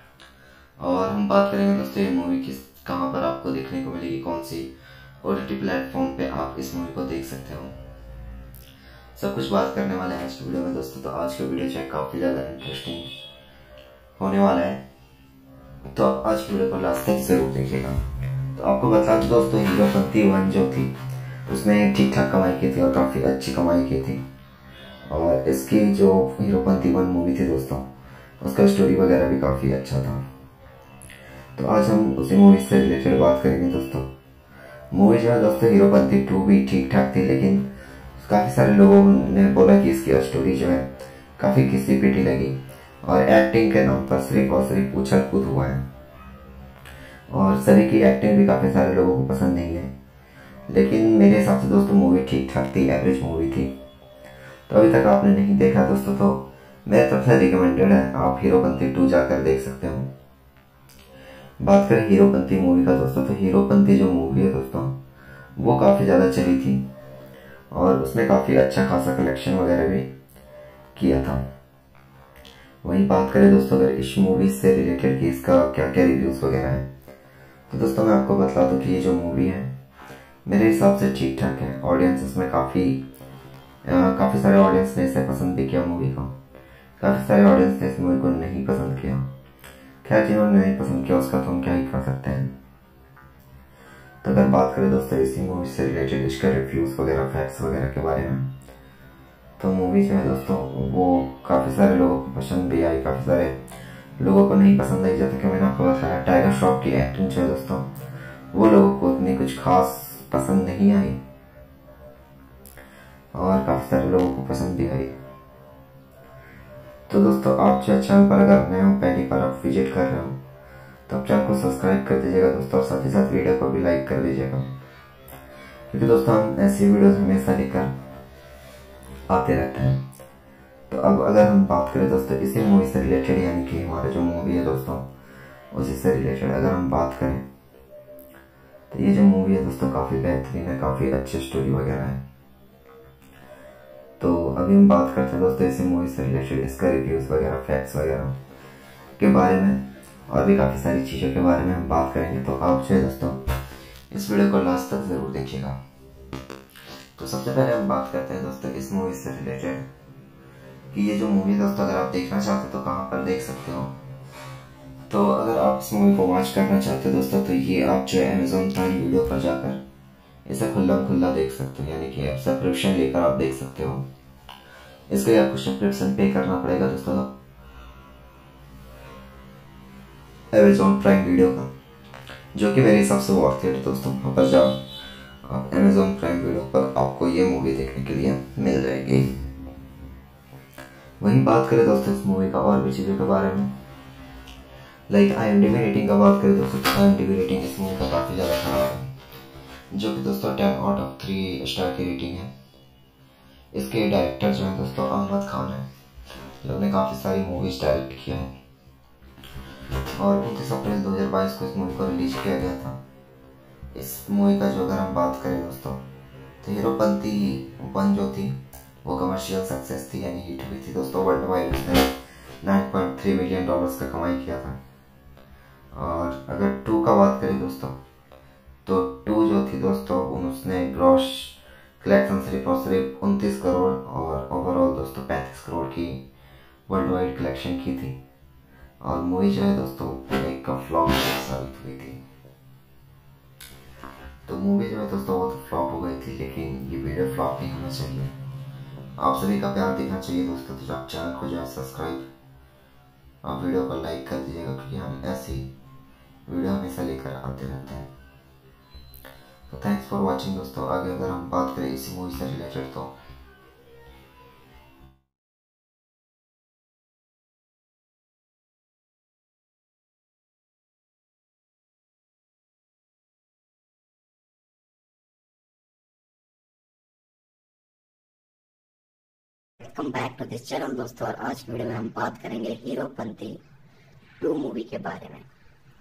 और हम बात करेंगे दोस्तों ये मूवी किस कहाँ पर आपको देखने को मिलेगी, कौन सी ओ टी टी प्लेटफॉर्म पे आप इस मूवी को देख सकते हो। सब कुछ बात करने वाले हैं आज की वीडियो में दोस्तों। तो आज का वीडियो चाहे काफ़ी ज़्यादा इंटरेस्टिंग होने वाला है, तो आप आज की वीडियो को लास्ट तक जरूर देखिएगा। तो आपको बता दूं दोस्तों, हीरोपंती वन जो थी उसमें ठीक ठाक कमाई की थी और काफ़ी अच्छी कमाई की थी। और इसकी जो हीरोपंती वन मूवी थी दोस्तों, उसका स्टोरी वगैरह भी काफ़ी अच्छा था। तो आज हम उसी मूवी से रिलेटेड बात करेंगे दोस्तों। मूवी जो है दोस्तों, हीरोपंती टू भी ठीक ठाक थी, लेकिन काफ़ी सारे लोगों ने बोला कि इसकी स्टोरी जो है काफ़ी घिसी पिटी लगी और एक्टिंग के नाम पर सिर्फ और सिर्फ उछल कूद हुआ है। और सभी की एक्टिंग भी काफ़ी सारे लोगों को पसंद नहीं है, लेकिन मेरे हिसाब से दोस्तों मूवी ठीक ठाक थी, एवरेज मूवी थी। तो अभी तक आपने नहीं देखा दोस्तों, तो मेरे तरफ से रिकमेंडेड है, आप हीरोपंती टू जाकर देख सकते हो। बात करें हीरोपंती मूवी का दोस्तों, तो हीरोपंती जो मूवी है दोस्तों, वो काफ़ी ज़्यादा चली थी और उसने काफ़ी अच्छा खासा कलेक्शन वगैरह भी किया था। वहीं बात करें दोस्तों अगर इस मूवी से रिलेटेड कि इसका क्या क्या रिव्यूज़ वगैरह है, तो दोस्तों मैं आपको बता दूं कि ये जो मूवी है मेरे हिसाब से ठीक ठाक है। ऑडियंस इसमें काफ़ी काफ़ी सारे ऑडियंस ने इसे पसंद भी किया मूवी को, काफ़ी सारे ऑडियंस ने इस मूवी को नहीं पसंद किया। खैर जिन्होंने नहीं पसंद किया उसका तो हम क्या ही कर सकते हैं। तो अगर बात करें दोस्तों इसी मूवी से रिलेटेड इसका रिव्यूज़ वगैरह, फैक्ट्स वगैरह के बारे में, तो मूवी जो है दोस्तों वो काफ़ी सारे लोगों को पसंद भी आई, काफ़ी सारे लोगों को नहीं पसंद आई। जैसे कि मैंने आपको बताया, टाइगर श्रॉफ की एक्टिंग जो है दोस्तों, वो लोगों को उतनी कुछ खास पसंद नहीं आई और काफ़ी सारे लोगों को पसंद भी आई। तो दोस्तों आप जो चैनल पर अगर नए हो, पहली बार आप विजिट कर रहे हो, तो आप चैनल को सब्सक्राइब कर दीजिएगा दोस्तों, और साथ ही साथ वीडियो को भी लाइक कर दीजिएगा, क्योंकि दोस्तों हम ऐसी वीडियोस हमेशा लेकर आते रहते हैं। तो अब अगर हम बात करें दोस्तों इसी मूवी से रिलेटेड, यानी कि हमारा जो मूवी है दोस्तों उसी से रिलेटेड अगर हम बात करें, तो ये जो मूवी है दोस्तों काफ़ी बेहतरीन है, काफ़ी अच्छी स्टोरी वगैरह है। तो अभी हम बात करते हैं दोस्तों इसी मूवी से रिलेटेड इसका रिव्यूज़ वगैरह, फैक्ट्स वगैरह के बारे में, और भी काफ़ी सारी चीज़ों के बारे में हम बात करेंगे। तो आप जो है दोस्तों इस वीडियो को लास्ट तक ज़रूर देखिएगा। तो सबसे पहले हम बात करते हैं दोस्तों इस मूवी से रिलेटेड कि ये जो मूवी दोस्तों अगर आप देखना चाहते हो तो कहाँ पर देख सकते हो। तो अगर आप इस मूवी को वॉच करना चाहते हो दोस्तों, तो ये आप जो है अमेजोन प्राइम वीडियो पर जाकर इसे खुला खुला देख सकते हो, यानी कि आप सब्सक्रिप्शन लेकर आप देख सकते हो। इसके लिए आपको सब्सक्रिप्शन पे करना पड़ेगा दोस्तों अमेजोन प्राइम वीडियो का, जो कि मेरे हिसाब से वर्थ इट है दोस्तों। वहाँ पर जाओ आप अमेजोन प्राइम वीडियो पर आपको ये मूवी देखने के लिए मिल जाएगी। वहीं बात करें दोस्तों इस मूवी का और भी चीज़ों के बारे में, like I M D B rating का बात करें दोस्तों, I M D B rating इस मूवी का काफ़ी ज़्यादा खराब है, जो कि दोस्तों ten out of three star की रेटिंग है। इसके डायरेक्टर जो है दोस्तों अहमद खान है, जिन्होंने काफ़ी सारी मूवीज डायरेक्ट किया है, और उनतीस अप्रैल दो हज़ार बाईस को इस मूवी को रिलीज किया गया था। इस मूवी का जो अगर हम बात करें दोस्तों, तो हीरोपंती वन जो थी वो कमर्शियल सक्सेस थी, यानी हिट हुई थी दोस्तों। वर्ल्ड वाइड उसने nine point three million dollars का कमाई किया था। और अगर टू का बात करें दोस्तों, तो टू जो थी दोस्तों उसने ग्रॉस कलेक्शन सिर्फ और सिर्फ उनतीस करोड़ और ओवरऑल दोस्तों पैंतीस करोड़ की वर्ल्ड वाइड कलेक्शन की थी। और मूवी जो है दोस्तों एक का फ्लॉप साबित हुई थी। तो मूवी जो है दोस्तों वो तो फ्लॉप हो गई थी, लेकिन ये वीडियो फ्लॉप नहीं होना चाहिए। आप सभी का प्यार देखना चाहिए दोस्तों। तो आप चैनल को जो है सब्सक्राइब और वीडियो को लाइक कर दीजिएगा, क्योंकि हम ऐसी वीडियो हमेशा लेकर आते रहते हैं। तो थैंक्स फॉर वॉचिंग दोस्तों। आगे अगर हम बात करें इसी मूवी से रिलेटेड तो welcome back to this channel दोस्तों, और आज की वीडियो में हम बात करेंगे हीरोपंती टू मूवी के बारे में।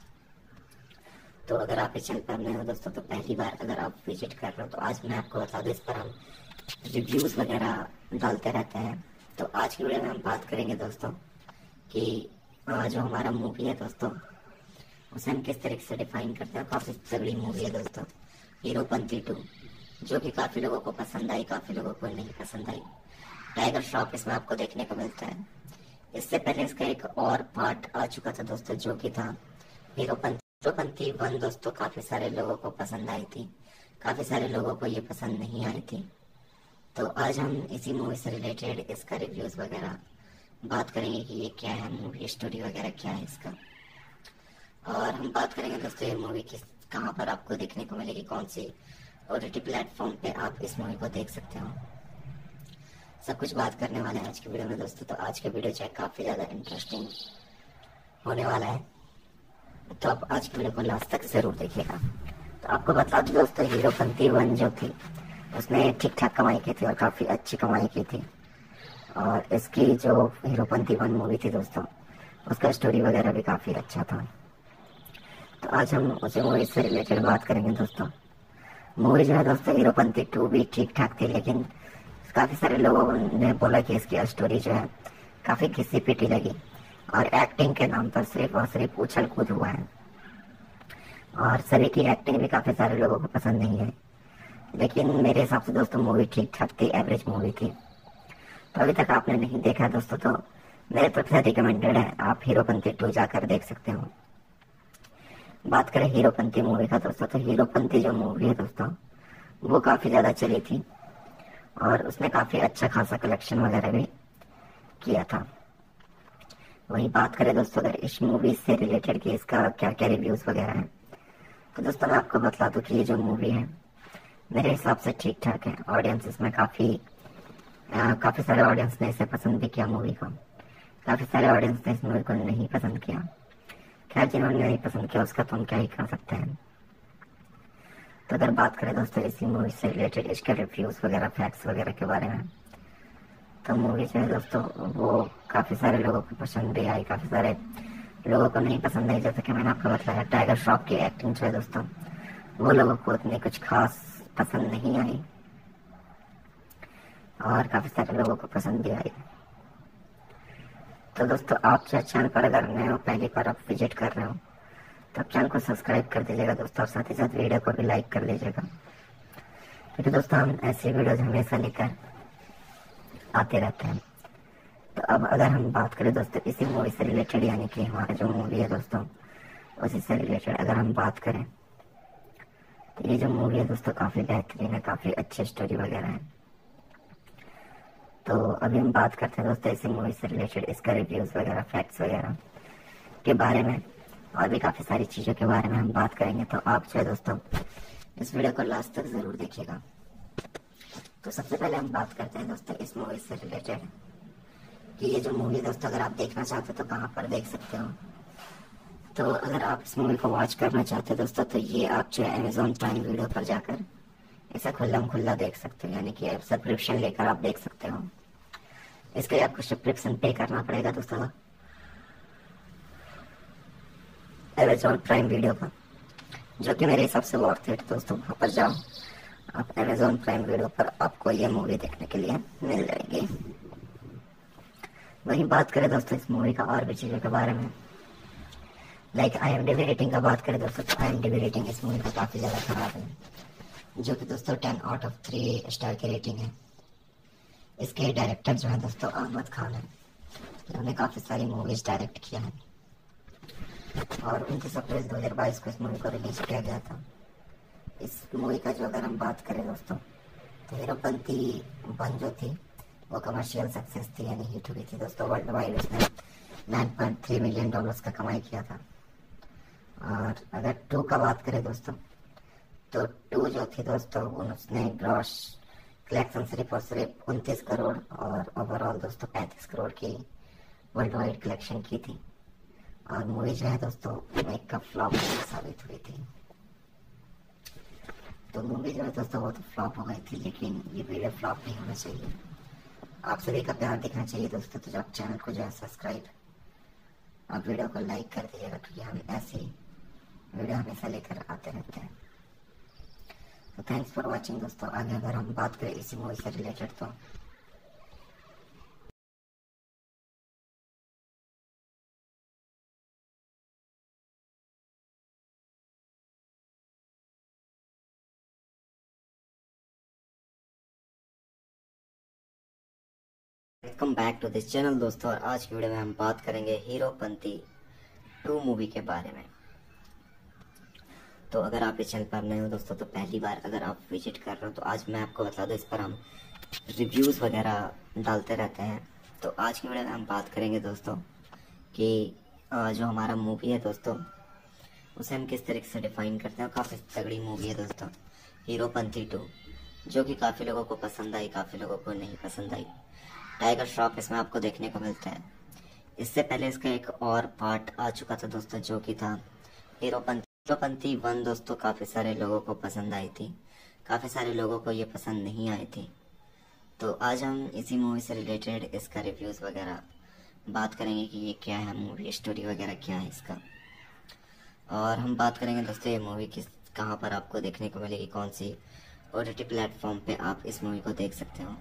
तो अगर आप इस चैनल पर नए हो दोस्तों, तो पहली बार अगर आप विजिट कर रहे हो तो आज मैं आपको बता दूं, इस पर हम रिव्यूज वगैरह डालते रहते हैं। तो आज की वीडियो में हम बात करेंगे दोस्तों कि जो हमारा मूवी है दोस्तों, उसे हम किस तरीके से डिफाइन करते हैं। काफी तगड़ी मूवी है दोस्तों हीरोपंती टू, जो कि काफी लोगों को पसंद आई, काफी लोगों को नहीं पसंद आई। टाइगर श्रॉफ इसमें आपको देखने को मिलता है। इससे पहले इसका एक और पार्ट आ चुका था दोस्तों, जो कि था हीरोपंती हीरोपंती वन दोस्तों। काफी सारे लोगों को पसंद आई थी, काफी सारे लोगों को ये पसंद नहीं आई थी। तो आज हम इसी मूवी से रिलेटेड इसका रिव्यूज वगैरह बात करेंगे कि ये क्या है, मूवी स्टोरी वगैरह क्या है इसका। और हम बात करेंगे दोस्तों ये मूवी किस कहाँ पर आपको देखने को मिलेगी, कौन सी ओटीटी प्लेटफॉर्म पे आप इस मूवी को देख सकते हो। सब कुछ बात करने वाले हैं आज की वीडियो में दोस्तों। तो आज का वीडियो चाहे काफी ज्यादा इंटरेस्टिंग होने वाला है, तो आप आज की वीडियो को लास्ट तक जरूर देखिएगा। तो आपको बता दूं दोस्तों, हीरोपंती वन जो थी उसने ठीक ठाक कमाई की थी और काफी अच्छी कमाई की थी। और इसकी जो हीरोपंती वन मूवी थी दोस्तों, उसका स्टोरी वगैरह भी काफी अच्छा था। तो आज हम उसी मूवी से रिलेटेड बात करेंगे दोस्तों। मूवी जो है दोस्तों हीरोपंती टू भी ठीक ठाक थी, लेकिन काफी सारे लोगों ने बोला कि इसकी स्टोरी जो है काफी घिसी पिटी लगी और एक्टिंग के नाम पर सिर्फ और सिर्फ उछल कूद हुआ है। और सभी की एक्टिंग भी काफी सारे लोगों को पसंद नहीं है, लेकिन मेरे हिसाब से दोस्तों मूवी ठीक ठाक थी, एवरेज मूवी थी। तो अभी तक आपने नहीं देखा है दोस्तों, तो मेरे तरफ से रिकमेंडेड है, आप हीरोपंती टू जाकर देख सकते हो। बात करें हीरोपंती मूवी का दोस्तों, तो हीरोपंती जो मूवी है दोस्तों वो काफी ज्यादा चली थी और उसने काफी अच्छा खासा कलेक्शन वगैरह भी किया था। वही बात करें दोस्तों अगर इस मूवी से रिलेटेड कि इसका क्या क्या रिव्यूज वगैरह है, तो दोस्तों मैं आपको बता दूं कि ये जो मूवी है मेरे हिसाब से ठीक ठाक है। ऑडियंस इसमें काफी आ, काफी सारे ऑडियंस ने इसे पसंद भी किया मूवी को, काफी सारे ऑडियंस ने इस मूवी को नहीं पसंद किया। खैर जिन्होंने नहीं पसंद किया उसका तो हम क्या ही कर सकते हैं। तो अगर बात करें दोस्तों इसी मूवी से रिलेटेड इसके रिव्यूज वगैरह फैक्ट्स वगैरह के बारे में, तो मूवी जो है दोस्तों वो काफी सारे लोगों को पसंद भी आई, काफी सारे लोगों को नहीं पसंद आई। जैसे कि मैंने आपको बताया टाइगर श्रॉफ की एक्टिंग जो है दोस्तों वो लोगों को उतनी कुछ खास पसंद नहीं आई और काफी सारे लोगों को पसंद भी आई। तो दोस्तों आप चैनल पर अगर नए हो, पहली बार आप विजिट कर रहे हो, तो आप चैनल को सब्सक्राइब कर दीजिएगा दोस्तों, और साथ ही साथ वीडियो को भी लाइक कर लीजिएगा, क्योंकि दोस्तों हम ऐसी वीडियोज हमेशा लेकर आते रहते हैं। तो अब अगर हम बात करें दोस्तों इसी मूवी से रिलेटेड, यानी कि हमारा जो मूवी है दोस्तों उसी से रिलेटेड अगर हम बात करें, तो ये जो मूवी है दोस्तों काफी बेहतरीन है, काफी अच्छी स्टोरी वगैरह है। तो अभी हम बात करते हैं दोस्तों इसी मूवी से रिलेटेड इसका रिव्यूज वगैरह फैक्ट्स वगैरह के बारे में, और भी काफी सारी चीजों के बारे में हम बात करेंगे। तो आप जो है दोस्तों इस वीडियो को लास्ट तक जरूर देखिएगा। तो सबसे पहले हम बात करते हैं दोस्तों इस मूवी से रिलेटेड कि ये जो मूवी दोस्तों अगर आप देखना चाहते हो तो कहाँ पर देख सकते हो। तो अगर आप इस मूवी को वॉच करना चाहते हो दोस्तों, तो ये आप जो है अमेजोन प्राइम वीडियो पर जाकर इसे खुल्ला खुल्ला देख सकते हो, यानी कि सब्सक्रिप्शन लेकर आप देख सकते हो। इसके लिए आपको सब्सक्रिप्शन पे करना पड़ेगा दोस्तों अमेजोन प्राइम वीडियो का, जो कि मेरे हिसाब से वर्थ इट दोस्तों। वहाँ पर जाओ आप अमेजोन प्राइम वीडियो पर आपको ये मूवी देखने के लिए मिल जाएगी। वहीं बात करें दोस्तों इस मूवी का और भी चीज़ों के बारे में, like I M D B rating का बात करें दोस्तों, तो I M D B rating इस मूवी का काफ़ी ज़्यादा खराब है, जो कि दोस्तों ten out of three star की रेटिंग है। इसके डायरेक्टर जो है दोस्तों अहमद खान है, उन्होंने काफ़ी सारी मूवीज डायरेक्ट किया है और उनतीस अप्रैल दो हज़ार बाईस को इस मूवी को रिलीज किया गया था। इस मूवी का जो अगर हम बात करें दोस्तों, तो हीरोपंती वन जो थी वो कमर्शियल सक्सेस थी, यानी हिट हुई थी दोस्तों। वर्ल्ड वाइड उसने nine point three million dollars का कमाई किया था और अगर टू का बात करें दोस्तों, तो टू जो थी दोस्तों उसने ग्रॉस कलेक्शन सिर्फ और सिर्फ उनतीस करोड़ और ओवरऑल दोस्तों पैंतीस करोड़ की वर्ल्ड वाइड कलेक्शन की थी। और मूवी जो है दोस्तों एक का फ्लॉप साबित हुई थी। तो मूवी जो है दोस्तों वो तो फ्लॉप हो गई थी, लेकिन ये वीडियो फ्लॉप नहीं होना चाहिए। आप सभी का प्यार दिखना चाहिए दोस्तों। तो आप चैनल को जो है सब्सक्राइब, आप वीडियो को लाइक कर दीजिएगा, क्योंकि हम ऐसे वीडियो हमेशा लेकर आते रहते हैं। तो थैंक्स फॉर वॉचिंग दोस्तों। आगे अगर हम बात करें इसी मूवी से रिलेटेड, तो welcome back to this channel दोस्तों। और आज की वीडियो में हम बात करेंगे हीरोपंती टू मूवी के बारे में। तो अगर आप इस चैनल पर नए हो दोस्तों, तो पहली बार अगर आप विजिट कर रहे हो, तो आज मैं आपको बता दूं, इस पर हम रिव्यूज़ वगैरह डालते रहते हैं। तो आज की वीडियो में हम बात करेंगे दोस्तों कि जो हमारा मूवी है दोस्तों, उसे हम किस तरीके से डिफाइन करते हैं। काफ़ी तगड़ी मूवी है दोस्तों हीरोपंती टू, जो कि काफ़ी लोगों को पसंद आई, काफ़ी लोगों को नहीं पसंद आई। टाइगर श्रॉफ इसमें आपको देखने को मिलता है। इससे पहले इसका एक और पार्ट आ चुका था दोस्तों, जो कि था हीरोपंती हीरोपंती वन दोस्तों। काफ़ी सारे लोगों को पसंद आई थी, काफ़ी सारे लोगों को ये पसंद नहीं आई थी। तो आज हम इसी मूवी से रिलेटेड इसका रिव्यूज़ वगैरह बात करेंगे कि ये क्या है मूवी, स्टोरी वगैरह क्या है इसका। और हम बात करेंगे दोस्तों ये मूवी किस कहाँ पर आपको देखने को मिलेगी, कौन सी ओ टी टी प्लेटफॉर्म पे आप इस मूवी को देख सकते हो।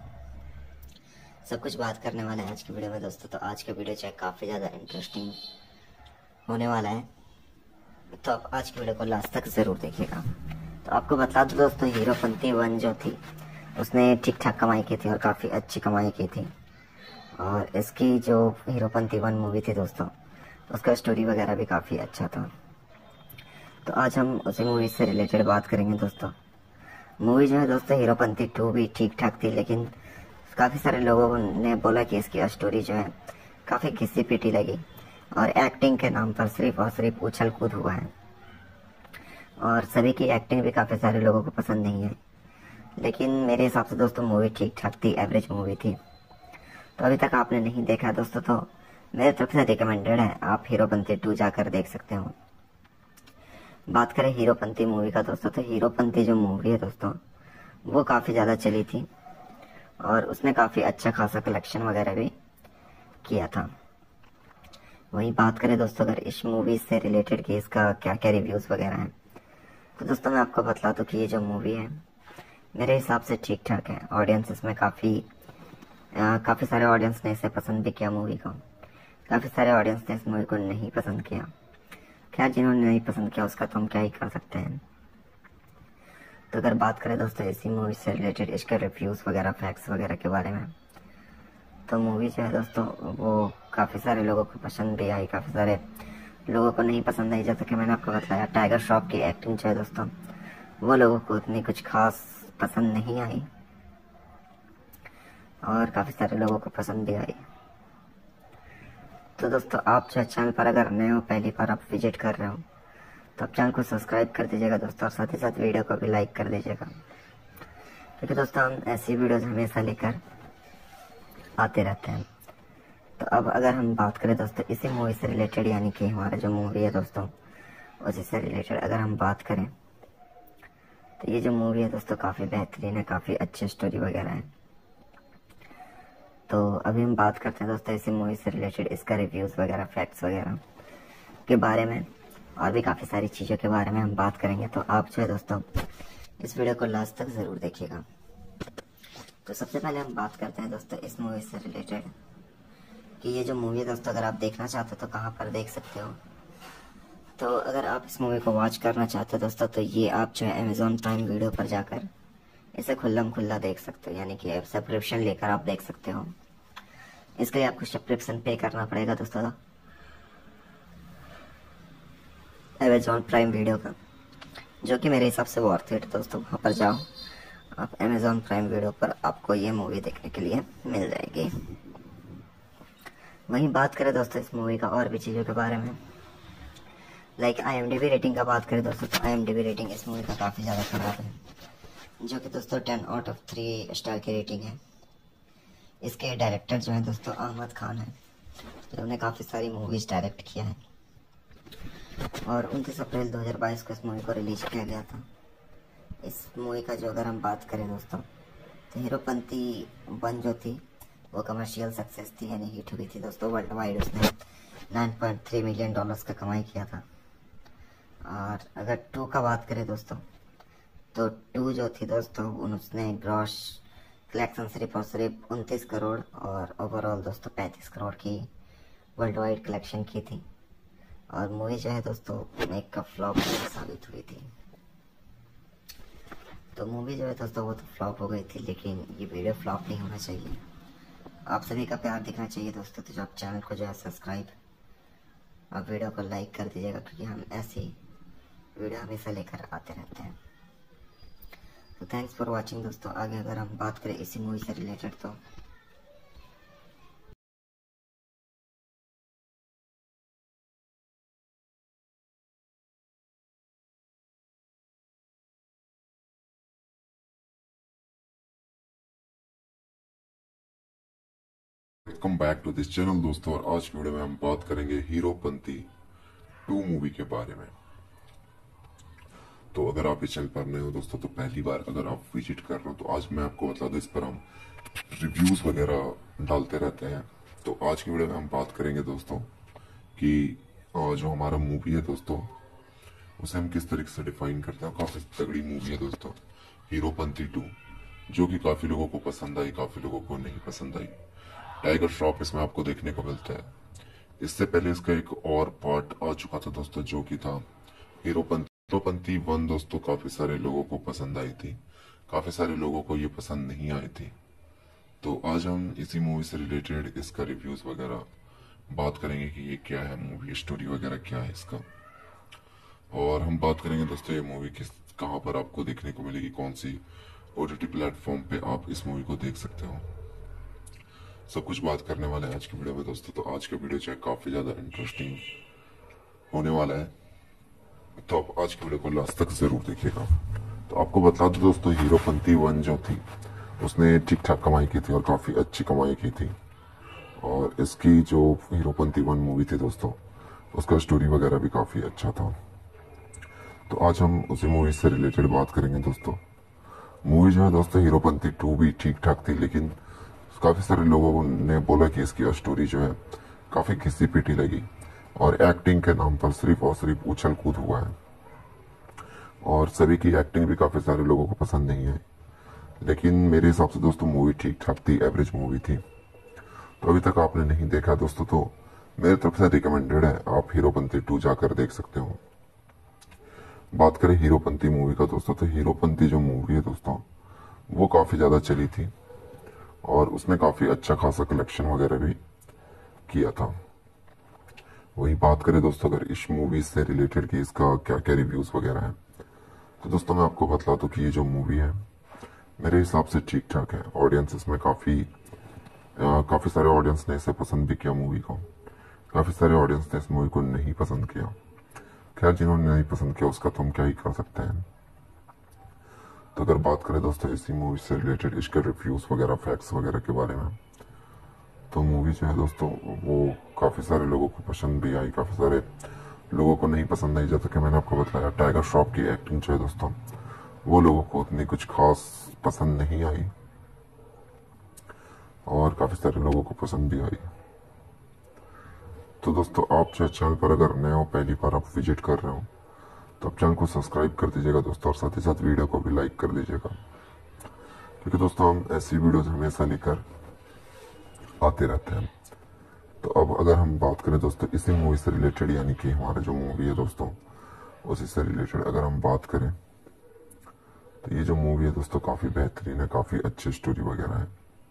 सब कुछ बात करने वाला है आज की वीडियो में दोस्तों। तो आज का वीडियो चाहे काफ़ी ज़्यादा इंटरेस्टिंग होने वाला है, तो आप आज की वीडियो को लास्ट तक ज़रूर देखिएगा। तो आपको बता दूं दोस्तों, हीरोपंती वन जो थी उसने ठीक ठाक कमाई की थी और काफ़ी अच्छी कमाई की थी। और इसकी जो हीरोपंती वन मूवी थी दोस्तों, उसका स्टोरी वगैरह भी काफ़ी अच्छा था। तो आज हम उसी मूवी से रिलेटेड बात करेंगे दोस्तों। मूवी जो है दोस्तों हीरोपंती टू भी ठीक ठाक थी, लेकिन काफ़ी सारे लोगों ने बोला कि इसकी स्टोरी जो है काफ़ी घिसी पिटी लगी और एक्टिंग के नाम पर सिर्फ और सिर्फ उछल कूद हुआ है। और सभी की एक्टिंग भी काफ़ी सारे लोगों को पसंद नहीं है, लेकिन मेरे हिसाब से दोस्तों मूवी ठीक ठाक थी, एवरेज मूवी थी। तो अभी तक आपने नहीं देखा दोस्तों, तो मेरे तरफ से रिकमेंडेड है, आप हीरोपंती टू जाकर देख सकते हो। बात करें हीरोपंती मूवी का दोस्तों, तो हीरोपंती जो मूवी है दोस्तों वो काफ़ी ज़्यादा चली थी और उसने काफ़ी अच्छा खासा कलेक्शन वगैरह भी किया था। वहीं बात करें दोस्तों अगर इस मूवी से रिलेटेड कि इसका क्या क्या रिव्यूज़ वगैरह हैं, तो दोस्तों मैं आपको बता दूं कि ये जो मूवी है मेरे हिसाब से ठीक ठाक है। ऑडियंस इसमें काफ़ी काफ़ी सारे ऑडियंस ने इसे पसंद भी किया मूवी को, काफ़ी सारे ऑडियंस ने इस मूवी को नहीं पसंद किया। खैर जिन्होंने नहीं पसंद किया उसका तो हम क्या ही कर सकते हैं। तो अगर बात करें दोस्तों इसी मूवी से रिलेटेड इसके रिव्यूज़ वगैरह फैक्ट्स वगैरह के बारे में, तो मूवी जो है दोस्तों वो काफ़ी सारे लोगों को पसंद भी आई, काफ़ी सारे लोगों को नहीं पसंद आई। जैसे कि मैंने आपको बताया टाइगर श्रॉफ की एक्टिंग जो है दोस्तों वो लोगों को उतनी कुछ खास पसंद नहीं आई और काफ़ी सारे लोगों को पसंद भी आई। तो दोस्तों आप जो चैनल पर अगर नए हो, पहली बार आप विजिट कर रहे हो, तो आप चैनल को सब्सक्राइब कर दीजिएगा दोस्तों, और साथ ही साथ वीडियो को भी लाइक कर दीजिएगा, क्योंकि दोस्तों हम ऐसी वीडियोज़ हमेशा लेकर आते रहते हैं। तो अब अगर हम बात करें दोस्तों इसी मूवी से रिलेटेड, यानी कि हमारा जो मूवी है दोस्तों उसी से रिलेटेड अगर हम बात करें, तो ये जो मूवी है दोस्तों काफ़ी बेहतरीन है, काफ़ी अच्छी स्टोरी वगैरह है। तो अभी हम बात करते हैं दोस्तों इसी मूवी से रिलेटेड इसका रिव्यूज़ वगैरह फैक्ट्स वगैरह के बारे में, और भी काफ़ी सारी चीज़ों के बारे में हम बात करेंगे। तो आप जो है दोस्तों इस वीडियो को लास्ट तक ज़रूर देखिएगा। तो सबसे पहले हम बात करते हैं दोस्तों इस मूवी से रिलेटेड कि ये जो मूवी है दोस्तों अगर आप देखना चाहते हो तो कहाँ पर देख सकते हो। तो अगर आप इस मूवी को वॉच करना चाहते हो दोस्तों, तो ये आप जो है अमेज़ॉन प्राइम वीडियो पर जाकर इसे खुल्लम खुल्ला देख सकते हो, यानी कि सब्सक्रिप्शन लेकर आप देख सकते हो। इसके लिए आपको सब्सक्रिप्शन पे करना पड़ेगा दोस्तों अमेज़ॉन प्राइम वीडियो का, जो कि मेरे हिसाब से वर्थ इट दोस्तों। वहाँ पर जाओ आप, अमेज़ॉन प्राइम वीडियो पर आपको ये मूवी देखने के लिए मिल जाएगी। वहीं बात करें दोस्तों इस मूवी का और भी चीज़ों के बारे में, like I M D B rating का बात करें दोस्तों तो I M D B rating इस मूवी का काफ़ी ज़्यादा ख़राब है, जो कि दोस्तों ten out of three star की रेटिंग है। इसके डायरेक्टर जो है दोस्तों अहमद खान है, जिन्होंने काफ़ी सारी मूवीज़ डायरेक्ट किया है और उनतीस अप्रैल दो हज़ार बाईस को इस मूवी को रिलीज किया गया था। इस मूवी का जो अगर हम बात करें दोस्तों तो हीरोपंती वन जो थी वो कमर्शियल सक्सेस थी, यानी हिट हुई थी दोस्तों। वर्ल्ड वाइड उसने nine point three million dollars का कमाई किया था। और अगर टू का बात करें दोस्तों तो टू जो थी दोस्तों उसने ग्रॉस कलेक्शन सिर्फ और सिर्फ उनतीस करोड़ और ओवरऑल दोस्तों पैंतीस करोड़ की वर्ल्ड वाइड कलेक्शन की थी। और मूवी जो है दोस्तों एक का फ्लॉप साबित हुई थी। तो मूवी जो है दोस्तों वो तो फ्लॉप हो गई थी, लेकिन ये वीडियो फ्लॉप नहीं होना चाहिए। आप सभी का प्यार दिखना चाहिए दोस्तों। तो जो आप चैनल को जो है सब्सक्राइब और वीडियो को लाइक कर दीजिएगा, क्योंकि हम ऐसी वीडियो हमेशा लेकर आते रहते हैं। तो थैंक्स फॉर वाचिंग दोस्तों। आगे अगर हम बात करें इसी मूवी से रिलेटेड तो welcome back to this channel दोस्तों, और आज की वीडियो में हम बात करेंगे हीरोपंती टू मूवी के बारे में। तो अगर आप इस चैनल पर नए हो दोस्तों तो पहली बार अगर आप विजिट कर रहे हो तो आज मैं आपको बता दूं, इस पर हम रिव्यूज वगैरह डालते रहते हैं। तो आज की वीडियो में हम बात करेंगे दोस्तों कि जो हमारा मूवी है दोस्तों उसे हम किस तरीके से डिफाइन करते हैं। काफी तगड़ी मूवी है दोस्तों हीरोपंती टू, जो कि काफी लोगों को पसंद आई, काफी लोगों को नहीं पसंद आई। टाइगर श्रॉफ इसमें आपको देखने को मिलता है। इससे पहले इसका एक और पार्ट आ चुका था दोस्तों, जो कि था हीरोपंती हीरोपंती वन दोस्तों। काफी सारे लोगों को पसंद आई थी, काफी सारे लोगों को ये पसंद नहीं आई थी। तो आज हम इसी मूवी से रिलेटेड इसका रिव्यूज वगैरह बात करेंगे कि ये क्या है मूवी, स्टोरी वगैरह क्या है इसका। और हम बात करेंगे दोस्तों ये मूवी किस कहाँ पर आपको देखने को मिलेगी, कौन सी ओटीटी प्लेटफॉर्म पे आप इस मूवी को देख सकते हो। सब कुछ बात करने वाले हैं आज की वीडियो में दोस्तों। तो आज का वीडियो जो है काफी ज्यादा इंटरेस्टिंग होने वाला है, तो आप आज की वीडियो को लास्ट तक जरूर देखिएगा। तो आपको बता दो दोस्तों, हीरोपंती वन जो थी उसने ठीक ठाक कमाई की थी और काफी अच्छी कमाई की थी। और इसकी जो हीरोपंती वन मूवी थी दोस्तों उसका स्टोरी वगैरह भी काफी अच्छा था। तो आज हम उसी मूवी से रिलेटेड बात करेंगे दोस्तों। मूवी जो है दोस्तों हीरोपंती टू भी ठीक ठाक थी, लेकिन काफी सारे लोगों ने बोला कि इसकी स्टोरी जो है काफी घिसी पिटी लगी और एक्टिंग के नाम पर सिर्फ और सिर्फ उछल कूद हुआ है। और सभी की एक्टिंग भी काफी सारे लोगों को पसंद नहीं आई, लेकिन मेरे हिसाब से दोस्तों मूवी ठीक ठाक थी, एवरेज मूवी थी। तो अभी तक आपने नहीं देखा दोस्तों तो मेरी तरफ से रिकमेंडेड है, आप हीरोपंती टू जाकर देख सकते हो। बात करें हीरोपंती मूवी का दोस्तों, तो हीरोपंती जो मूवी है दोस्तों वो काफी ज्यादा चली थी और उसने काफी अच्छा खासा कलेक्शन वगैरह भी किया था। वही बात करें दोस्तों अगर इस मूवी से रिलेटेड कि इसका क्या क्या रिव्यूज वगैरह है, तो दोस्तों मैं आपको बता दूं कि ये जो मूवी है मेरे हिसाब से ठीक ठाक है। ऑडियंस इसमें काफी आ, काफी सारे ऑडियंस ने इसे पसंद भी किया मूवी को, काफी सारे ऑडियंस ने इस मूवी को नहीं पसंद किया। खैर जिन्होंने नहीं पसंद किया उसका तो हम क्या ही कर सकते हैं। तो अगर बात करें दोस्तों इसी मूवी से रिलेटेड इसके रिव्यूज वगैरह फैक्ट्स वगैरह के बारे में, तो मूवी जो है दोस्तों वो काफी सारे लोगों को पसंद भी आई, काफी सारे लोगों को नहीं पसंद आई। जैसा कि मैंने आपको बताया टाइगर श्रॉफ की एक्टिंग जो है दोस्तों वो लोगों को उतनी कुछ खास पसंद नहीं आई और काफी सारे लोगों को पसंद भी आई। तो दोस्तों आप जो चैनल पर अगर नए हो, पहली बार आप विजिट कर रहे हो, तो आप चैनल को सब्सक्राइब कर दीजिएगा दोस्तों, और साथ ही साथ वीडियो को भी लाइक कर दीजिएगा, क्योंकि दोस्तों हम ऐसी वीडियोस हमेशा लेकर आते रहते हैं। तो अब अगर हम बात करें दोस्तों इसी मूवी से रिलेटेड, यानी कि हमारा जो मूवी है दोस्तों उसी से रिलेटेड अगर हम बात करें, तो ये जो मूवी है दोस्तों काफी बेहतरीन है, काफी अच्छी स्टोरी वगैरह है।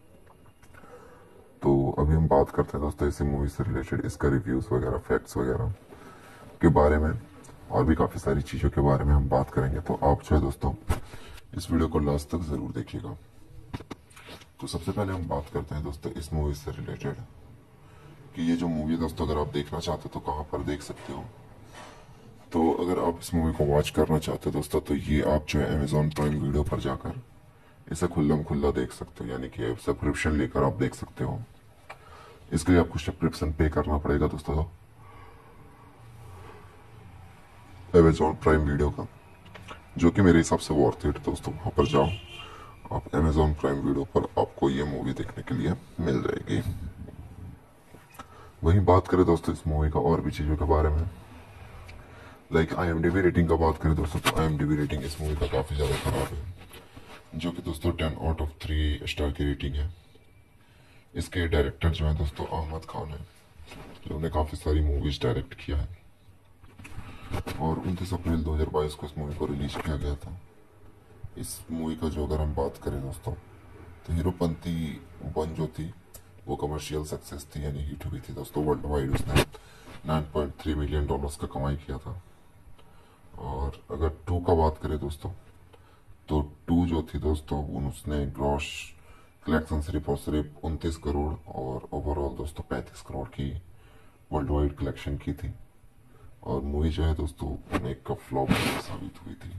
तो अभी हम बात करते हैं दोस्तों इसी मूवी से रिलेटेड इसका रिव्यूज वगैरह फैक्ट्स वगैरह के बारे में, और भी काफी सारी चीजों के बारे में हम बात करेंगे। तो आप जो है दोस्तों इस वीडियो को लास्ट तक जरूर देखिएगा। तो सबसे पहले हम बात करते हैं दोस्तों इस मूवी से रिलेटेड कि ये जो मूवी है दोस्तों अगर आप देखना चाहते हो तो कहाँ पर देख सकते हो। तो अगर आप इस मूवी को वॉच करना चाहते हो दोस्तों, तो ये आप जो है अमेजोन प्राइम वीडियो पर जाकर इसे खुल्लम खुल्ला देख सकते हो, यानी कि सब्सक्रिप्शन लेकर आप देख सकते हो। इसके लिए आपको सब्सक्रिप्शन पे करना पड़ेगा दोस्तों अमेजोन प्राइम वीडियो का, जो कि मेरे हिसाब से वर्थ इट दोस्तों। वहां पर जाओ आप, अमेजोन प्राइम वीडियो पर आपको ये मूवी देखने के लिए मिल जाएगी। वहीं बात करें दोस्तों इस मूवी का और भी चीजों के बारे में, like I M D B rating का बात करें दोस्तों, तो I M D B rating इस मूवी का काफी ज्यादा खराब है, जो कि दोस्तों ten out of three star की रेटिंग है। इसके डायरेक्टर जो है दोस्तों अहमद खान है, जिन्होंने काफी सारी मूवीज डायरेक्ट किया है, और उनतीस अप्रैल दो हजार बाईस को इस मूवी को रिलीज किया गया था। इस मूवी का जो अगर हम बात करें दोस्तों, तो हीरोपंती वन जो थी वो कमर्शियल सक्सेस थी, यानी हिट हुई थी दोस्तों वर्ल्ड वाइड। उसने nine point three million dollars का कमाई किया था। और अगर टू का बात करें दोस्तों, तो टू जो थी दोस्तों उसने ग्रॉस कलेक्शन सिर्फ और सिर्फ उनतीस करोड़ और ओवरऑल दोस्तों पैंतीस करोड़ की वर्ल्ड वाइड कलेक्शन की थी। और मूवी जो है दोस्तों एक का फ्लॉप साबित हुई थी।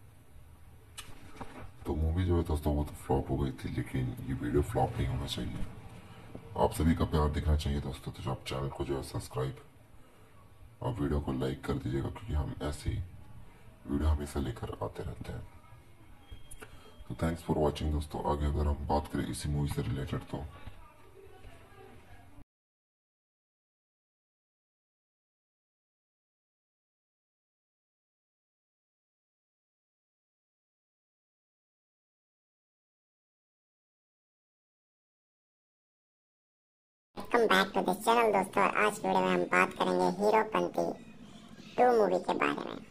तो मूवी जो है दोस्तों वो तो फ्लॉप हो गई थी, लेकिन ये वीडियो फ्लॉप नहीं होना चाहिए। आप सभी का प्यार दिखना चाहिए दोस्तों। तो आप चैनल को जो है सब्सक्राइब और वीडियो को लाइक कर दीजिएगा, क्योंकि हम ऐसी वीडियो हमेशा लेकर आते रहते हैं। तो थैंक्स फॉर वॉचिंग दोस्तों। आगे अगर हम बात करें इसी मूवी से रिलेटेड, तो welcome back to this channel दोस्तों। और आज वीडियो में हम बात करेंगे हीरोपंती टू मूवी के बारे में।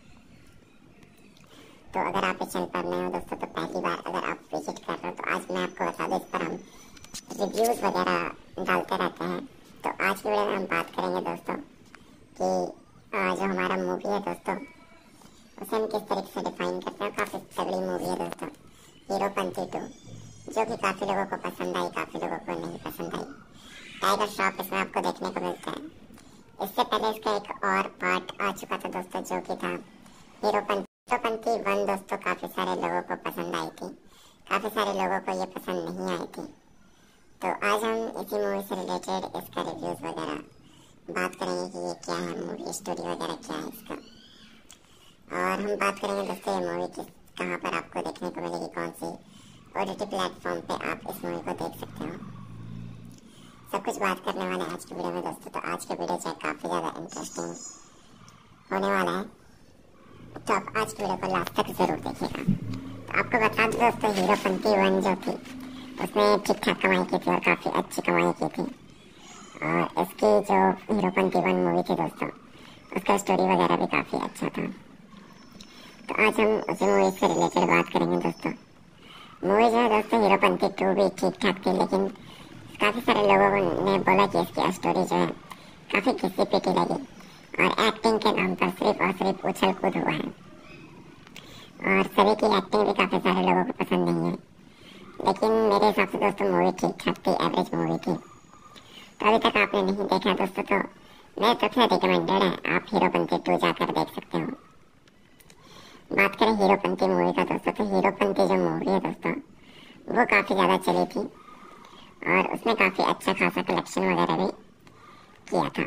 तो अगर आप इस चैनल पर नए हो दोस्तों, तो पहली बार अगर आप विजिट कर रहे हो, तो आज मैं आपको बता दूं, इस पर हम रिव्यूज़ वगैरह डालते रहते हैं। तो आज की वीडियो में हम बात करेंगे दोस्तों कि जो हमारा मूवी है दोस्तों, उसे हम किस तरीके से डिफाइन करते हैं। काफ़ी तगड़ी मूवी है दोस्तों हीरोपंती टू, जो कि काफ़ी लोगों को पसंद आई, काफ़ी लोगों को नहीं पसंद आई। टाइगर श्रॉफ इसमें आपको देखने को मिलता है। इससे पहले इसका एक और पार्ट आ चुका था दोस्तों, जो कि था हीरोपंती हीरोपंती वन दोस्तों। काफ़ी सारे लोगों को पसंद आई थी, काफ़ी सारे लोगों को ये पसंद नहीं आई थी। तो आज हम इसी मूवी से रिलेटेड इसका रिव्यूज़ वगैरह बात करेंगे कि ये क्या है मूवी, स्टोरी वगैरह क्या है इसका। और हम बात करेंगे दोस्तों ये मूवी किस कहाँ पर आपको देखने को मिलेगी, कौन सी ओ टी टी प्लेटफॉर्म पर आप इस मूवी को देख सकते हो। सब कुछ बात करने वाले आज की वीडियो में दोस्तों। तो आज की वीडियो जो काफ़ी ज़्यादा इंटरेस्टिंग होने वाला है, तो आप आज की वीडियो को लास्ट तक ज़रूर देखिएगा। तो आपको बता दूं दोस्तों, हीरोपंती वन जो थी उसने ठीक ठाक कमाई की थी और काफ़ी अच्छी कमाई की थी। और इसकी जो हीरोपंती वन मूवी थी दोस्तों, उसका स्टोरी वगैरह भी काफ़ी अच्छा था। तो आज हम उसी मूवी से रिलेटेड बात करेंगे दोस्तों। मूवी जो है दोस्तों हीरोपंती टू भी ठीक ठाक थी, लेकिन काफ़ी सारे लोगों ने बोला कि इसकी स्टोरी जो है काफ़ी घिसी पिटी लगी, और एक्टिंग के नाम पर सिर्फ और सिर्फ उछल कूद हुआ है। और सभी की एक्टिंग भी काफ़ी सारे लोगों को पसंद नहीं है, लेकिन मेरे हिसाब से दोस्तों मूवी ठीक ठाक थी, एवरेज मूवी थी। तो अभी तक आपने नहीं देखा दोस्तों, तो मेरे तरफ से रिकमेंडेड है, आप हीरोपंती टू जाकर देख सकते हो। बात करें हीरोपंती मूवी का दोस्तों, तो हीरोपंती जो मूवी है दोस्तों वो काफ़ी ज़्यादा चली थी, और उसने काफ़ी अच्छा खासा कलेक्शन वगैरह भी किया था।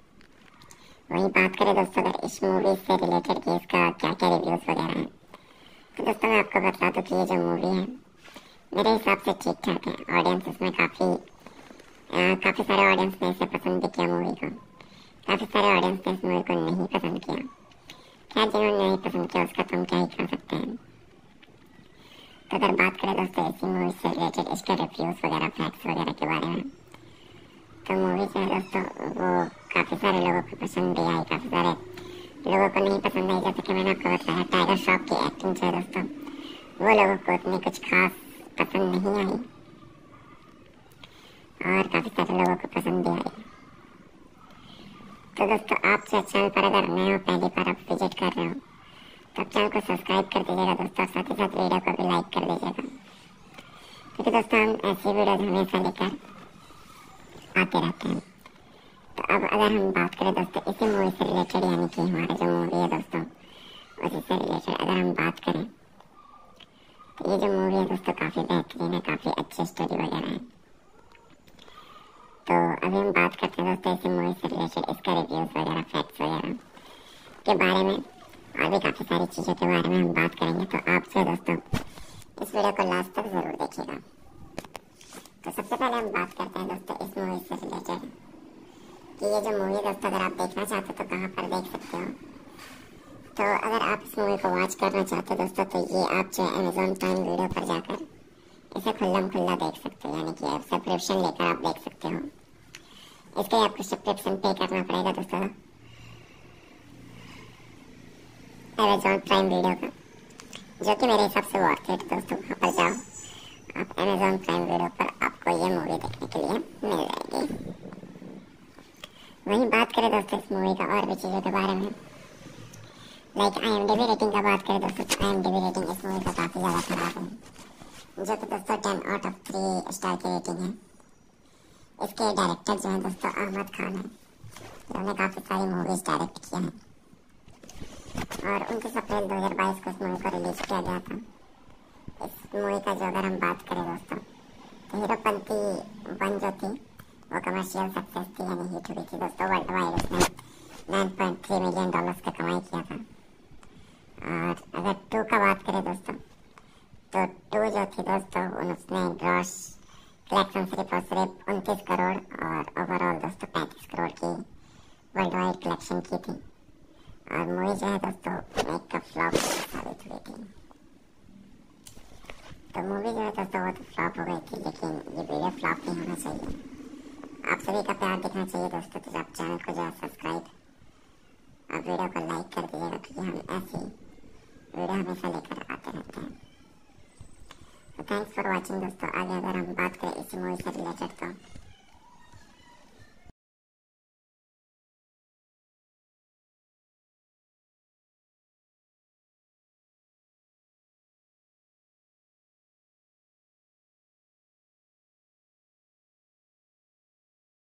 वहीं बात करें दोस्तों अगर इस मूवी से रिलेटेड कि इसका क्या क्या रिव्यूज़ वगैरह हैं, तो दोस्तों मैं आपको बता दूं कि ये जो मूवी है मेरे हिसाब से ठीक ठाक है। ऑडियंस इसमें काफ़ी काफ़ी सारे ऑडियंस ने इसे पसंद भी किया मूवी को, काफ़ी सारे ऑडियंस ने इस मूवी को नहीं पसंद किया। खैर जिन्होंने नहीं पसंद किया उसका तो हम क्या ही कर सकते हैं। तो अगर बात करें दोस्तों इसी मूवी से रिलेटेड इसके रिव्यूज़ वगैरह फैक्ट्स वगैरह के बारे में, तो मूवी जो है दोस्तों वो काफ़ी सारे लोगों को पसंद भी आई, काफ़ी सारे लोगों को नहीं पसंद आई। जैसे कि मैंने आपको बताया टाइगर श्रॉफ की एक्टिंग जो है दोस्तों वो लोगों को उतनी कुछ खास पसंद नहीं आई, और काफ़ी सारे लोगों को पसंद भी आई। तो दोस्तों आप जो चैनल पर अगर नए हो, पहली बार आप विजिट कर रहे हो, तो चैनल को सब्सक्राइब कर दीजिएगा दोस्तों, और साथ ही साथ वीडियो को भी लाइक कर दीजिएगा, क्योंकि दोस्तों हम ऐसी वीडियोज हमेशा लेकर आते रहते हैं। तो अब अगर हम बात करें दोस्तों इसी मूवी से रिलेटेड, यानी कि हमारा जो मूवी है दोस्तों उसी से रिलेटेड अगर हम बात करें, तो ये जो मूवी है दोस्तों काफ़ी बेहतरीन है, काफ़ी अच्छी स्टोरी वगैरह है। तो अभी हम बात करते हैं दोस्तों इसी मूवी से रिलेटेड, इसका रिव्यूज़ वगैरह, फैक्ट्स वगैरह के बारे में और भी काफ़ी सारी चीज़ों के बारे में हम बात करेंगे। तो आप जो दोस्तों इस वीडियो को लास्ट तक ज़रूर देखिएगा। तो सबसे पहले हम बात करते हैं दोस्तों इस मूवी से रिलेटेड कि ये जो मूवी है दोस्तों अगर आप देखना चाहते हो तो कहाँ पर देख सकते हो। तो अगर आप इस मूवी को वॉच करना चाहते हो दोस्तों तो ये आप जो अमेजॉन प्राइम वीडियो पर जाकर इसे खुल्लम खुल्ला देख सकते हो, यानी कि आप सब्सक्रिप्शन लेकर आप देख सकते हो। इसके लिए आपको सब्सक्रिप्शन पे करना पड़ेगा दोस्तों अमेजॉन प्राइम वीडियो का, जो कि मेरे हिसाब से वर्थ इट दोस्तों। वहाँ पर जाओ आप अमेजॉन प्राइम वीडियो पर, आपको ये मूवी देखने के लिए मिल जाएगी। वहीं बात करें दोस्तों इस मूवी का और भी चीज़ों के बारे में, like I M D B rating का बात करें दोस्तों तो I M D B rating इस मूवी का काफ़ी ज़्यादा खराब है, जो कि दोस्तों ten out of three star की रेटिंग है। इसके डायरेक्टर जो है दोस्तों अहमद खान है, जिन्होंने काफ़ी सारी मूवीज़ डायरेक्ट किया है और उनतीस अप्रैल दो हज़ार बाईस को इस मूवी को रिलीज किया गया था। इस मूवी का जो अगर हम बात करें दोस्तों तो हीरोपंती वन जो थी वो कमर्शियल सक्सेस थी, यानी हिट हुई थी दोस्तों। वर्ल्ड वाइड उसने nine point three million dollars का कमाई किया था। और अगर टू का बात करें दोस्तों तो टू जो थी दोस्तों उसने ग्रॉस कलेक्शन सिर्फ और सिर्फ उनतीस करोड़ और ओवरऑल दोस्तों पैंतीस करोड़ की वर्ल्ड वाइड कलेक्शन की थी। और मूवी जो है दोस्तों एक का फ्लॉप साबित हुई थी। तो मूवी जो है दोस्तों वो तो फ्लॉप हो गई थी, लेकिन ये वीडियो फ्लॉप नहीं होना चाहिए। आप सभी का प्यार दिखना चाहिए दोस्तों। तो आप चैनल को जो है सब्सक्राइब और वीडियो को लाइक कर दीजिएगा, क्योंकि हम ऐसी वीडियो हमेशा लेकर आते रहते हैं। तो थैंक्स फॉर वॉचिंग दोस्तों। आगे अगर हम बात करें इसी मूवी से रिलेटेड तो